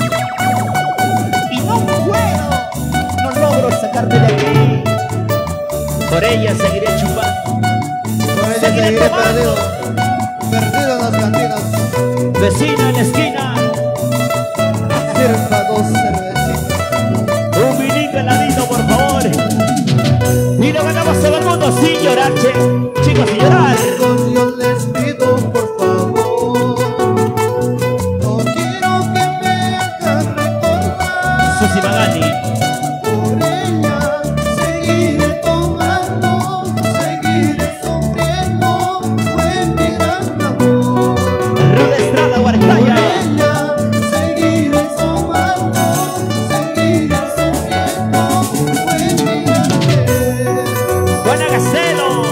Speaker 1: Y no puedo, no logro sacarte de aquí. Por ella seguiré chupando,
Speaker 3: Por ella
Speaker 1: seguiré
Speaker 3: seguiré
Speaker 1: tomando.
Speaker 3: perdido en las cantinas,
Speaker 1: Vecina en la esquina,
Speaker 3: cerca dos cervecitas.
Speaker 1: un vinito heladito, por favor. Y lo ganamos todo el mundo sin llorar, chicos, sin llorar.
Speaker 3: Amigos, yo les pido por favor, no quiero que me hagan recordar.
Speaker 1: Susi Magali.
Speaker 3: Por ella seguiré tomando, seguiré sufriendo, fue mi gran amor.
Speaker 1: Ruda Estrada,
Speaker 3: Por
Speaker 1: Huarcaya.
Speaker 3: ella seguiré tomando, seguiré sufriendo, fue mi gran querer.
Speaker 1: Juana Gacelo,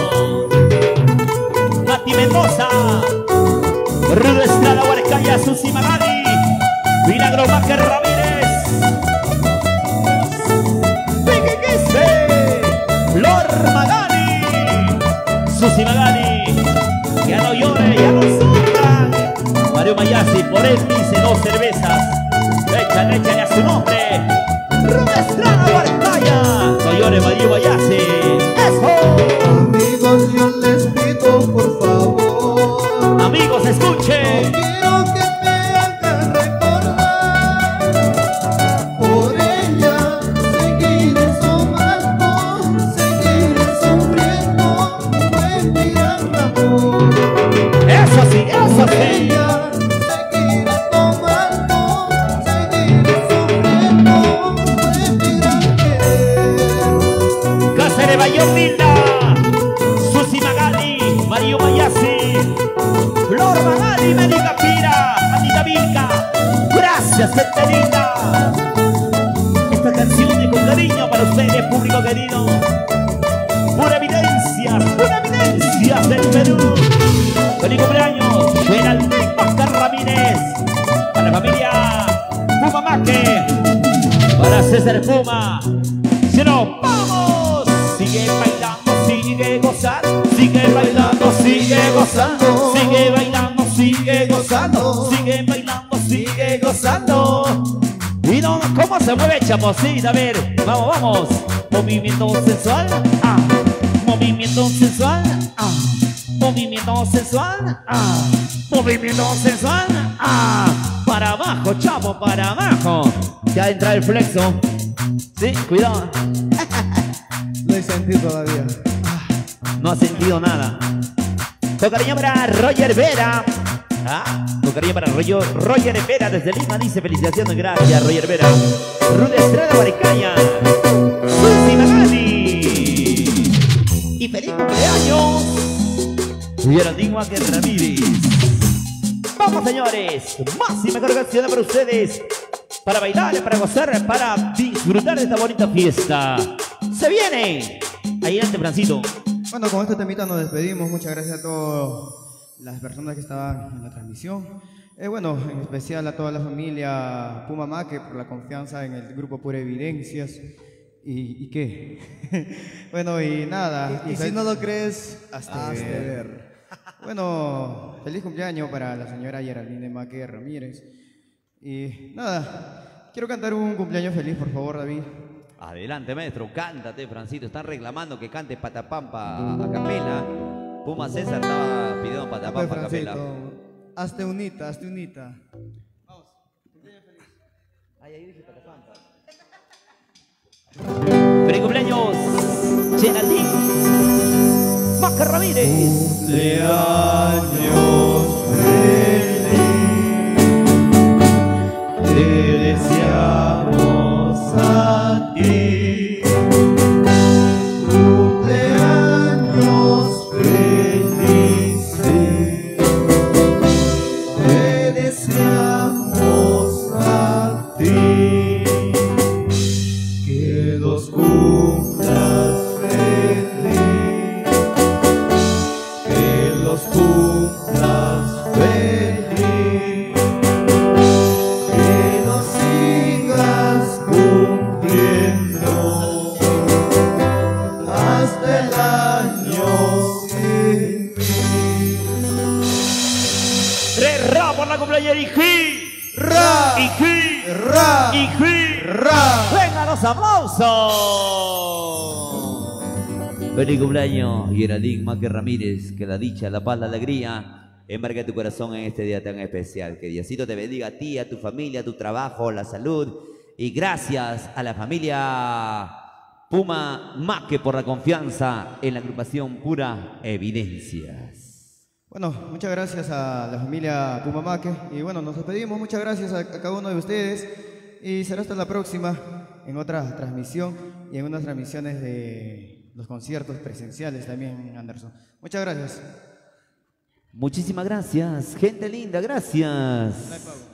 Speaker 1: Mati Mendoza, Rudo Estrada, Huarcaya, Susi Magali, Milagro Maca Ramírez, Vicky Quispe, Flor Magali, Susi Magali, ya no llore, ya no sufra. Mario Mayasi, por él dice 2 cervezas, échale a su nombre. Rudo Estrada, Huarcaya, no llore, Mario Mayasi. ¡Eso!
Speaker 3: Amigos, yo les pido por favor,
Speaker 1: Amigos, escuchen.
Speaker 3: quiero que me hagan recordar. Por ella seguiré tomando, seguiré sufriendo, fue mi gran amor.
Speaker 1: Eso sí, eso
Speaker 3: Por
Speaker 1: sí.
Speaker 3: ella seguiré tomando, seguiré sufriendo, fue mi gran querer.
Speaker 1: Cáceres, Bayón, Linda, Susi Magali, Mario Mayasi, Flor Magali, Médica Pira, Anita Vilca. Gracias, gente linda. Esta canción es con cariño para ustedes, público querido. Pura evidencias del Perú. Feliz cumpleaños, Geraldine Maca Ramírez. Para la familia Puma Maque, para César Puma. Si no, vamos. Sigue bailando, sigue gozando. Sigue bailando, sigue gozando. Sigue bailando, sigue gozando. Sigue bailando, sigue gozando. Y no, ¿cómo se mueve, chaposita? A ver, vamos, vamos. Movimiento sensual, ah. Movimiento sensual, ah. Movimiento sensual, ah. Movimiento sensual, ah. Para abajo, chavo, para abajo. Ya entra el flexo. Sí, cuidado.
Speaker 2: Lo he sentido todavía.
Speaker 1: No ha sentido nada. Con cariño para Roger Vera. Con cariño para Roger Vera desde Lima. Dice felicitaciones, gracias Roger Vera. Rude Estrada Baricaña. Susi Magali. Y feliz cumpleaños. Geraldine Márquez Ramírez. Vamos señores. Más y mejor canción para ustedes. Para bailar, para gozar, para disfrutar de esta bonita fiesta. Se viene. Adelante, Francito.
Speaker 2: Bueno, con este temita nos despedimos. Muchas gracias a todas las personas que estaban en la transmisión. Bueno, en especial a toda la familia Puma Maque por la confianza en el grupo Pura Evidencias. ¿Y qué? Bueno, y nada.
Speaker 3: Y si no lo crees,
Speaker 2: hasta ver. Bueno, feliz cumpleaños para la señora Geraldine Márquez Ramírez. Y nada, quiero cantar un cumpleaños feliz, por favor, David.
Speaker 1: Adelante, maestro, cántate, Francito. Están reclamando que cante Patapampa a capela. Puma César estaba pidiendo Patapampa a capela.
Speaker 3: Hazte unita, hazte unita.
Speaker 2: Vamos, cumpleaños feliz.
Speaker 1: Ahí dice Patapampa. ¡Feliz cumpleaños! Geraldine Márquez Ramírez.
Speaker 3: Cumpleaños feliz, te deseamos a ti. Cumpleaños felices, te deseamos a ti. Que los cumplas feliz, que los cumplas feliz, que los sigas cumpliendo hasta el año 100.000.
Speaker 1: Tres ra por la cumpleaños y
Speaker 3: Ra, ra, ra.
Speaker 1: ¡Venga los aplausos! Feliz cumpleaños, Geraldine Márquez Ramírez. Que la dicha, la paz, la alegría embarque tu corazón en este día tan especial. Que Diosito te bendiga a ti, a tu familia, a tu trabajo, la salud. Y gracias a la familia Puma Maque por la confianza en la agrupación Pura Evidencias.
Speaker 2: Bueno, muchas gracias a la familia Puma Maque. Y bueno, nos despedimos. Muchas gracias a cada uno de ustedes. Y será hasta la próxima en otra transmisión y en unas transmisiones de los conciertos presenciales también, Anderson. Muchas gracias.
Speaker 1: Muchísimas gracias, gente linda, gracias.
Speaker 2: No hay pago.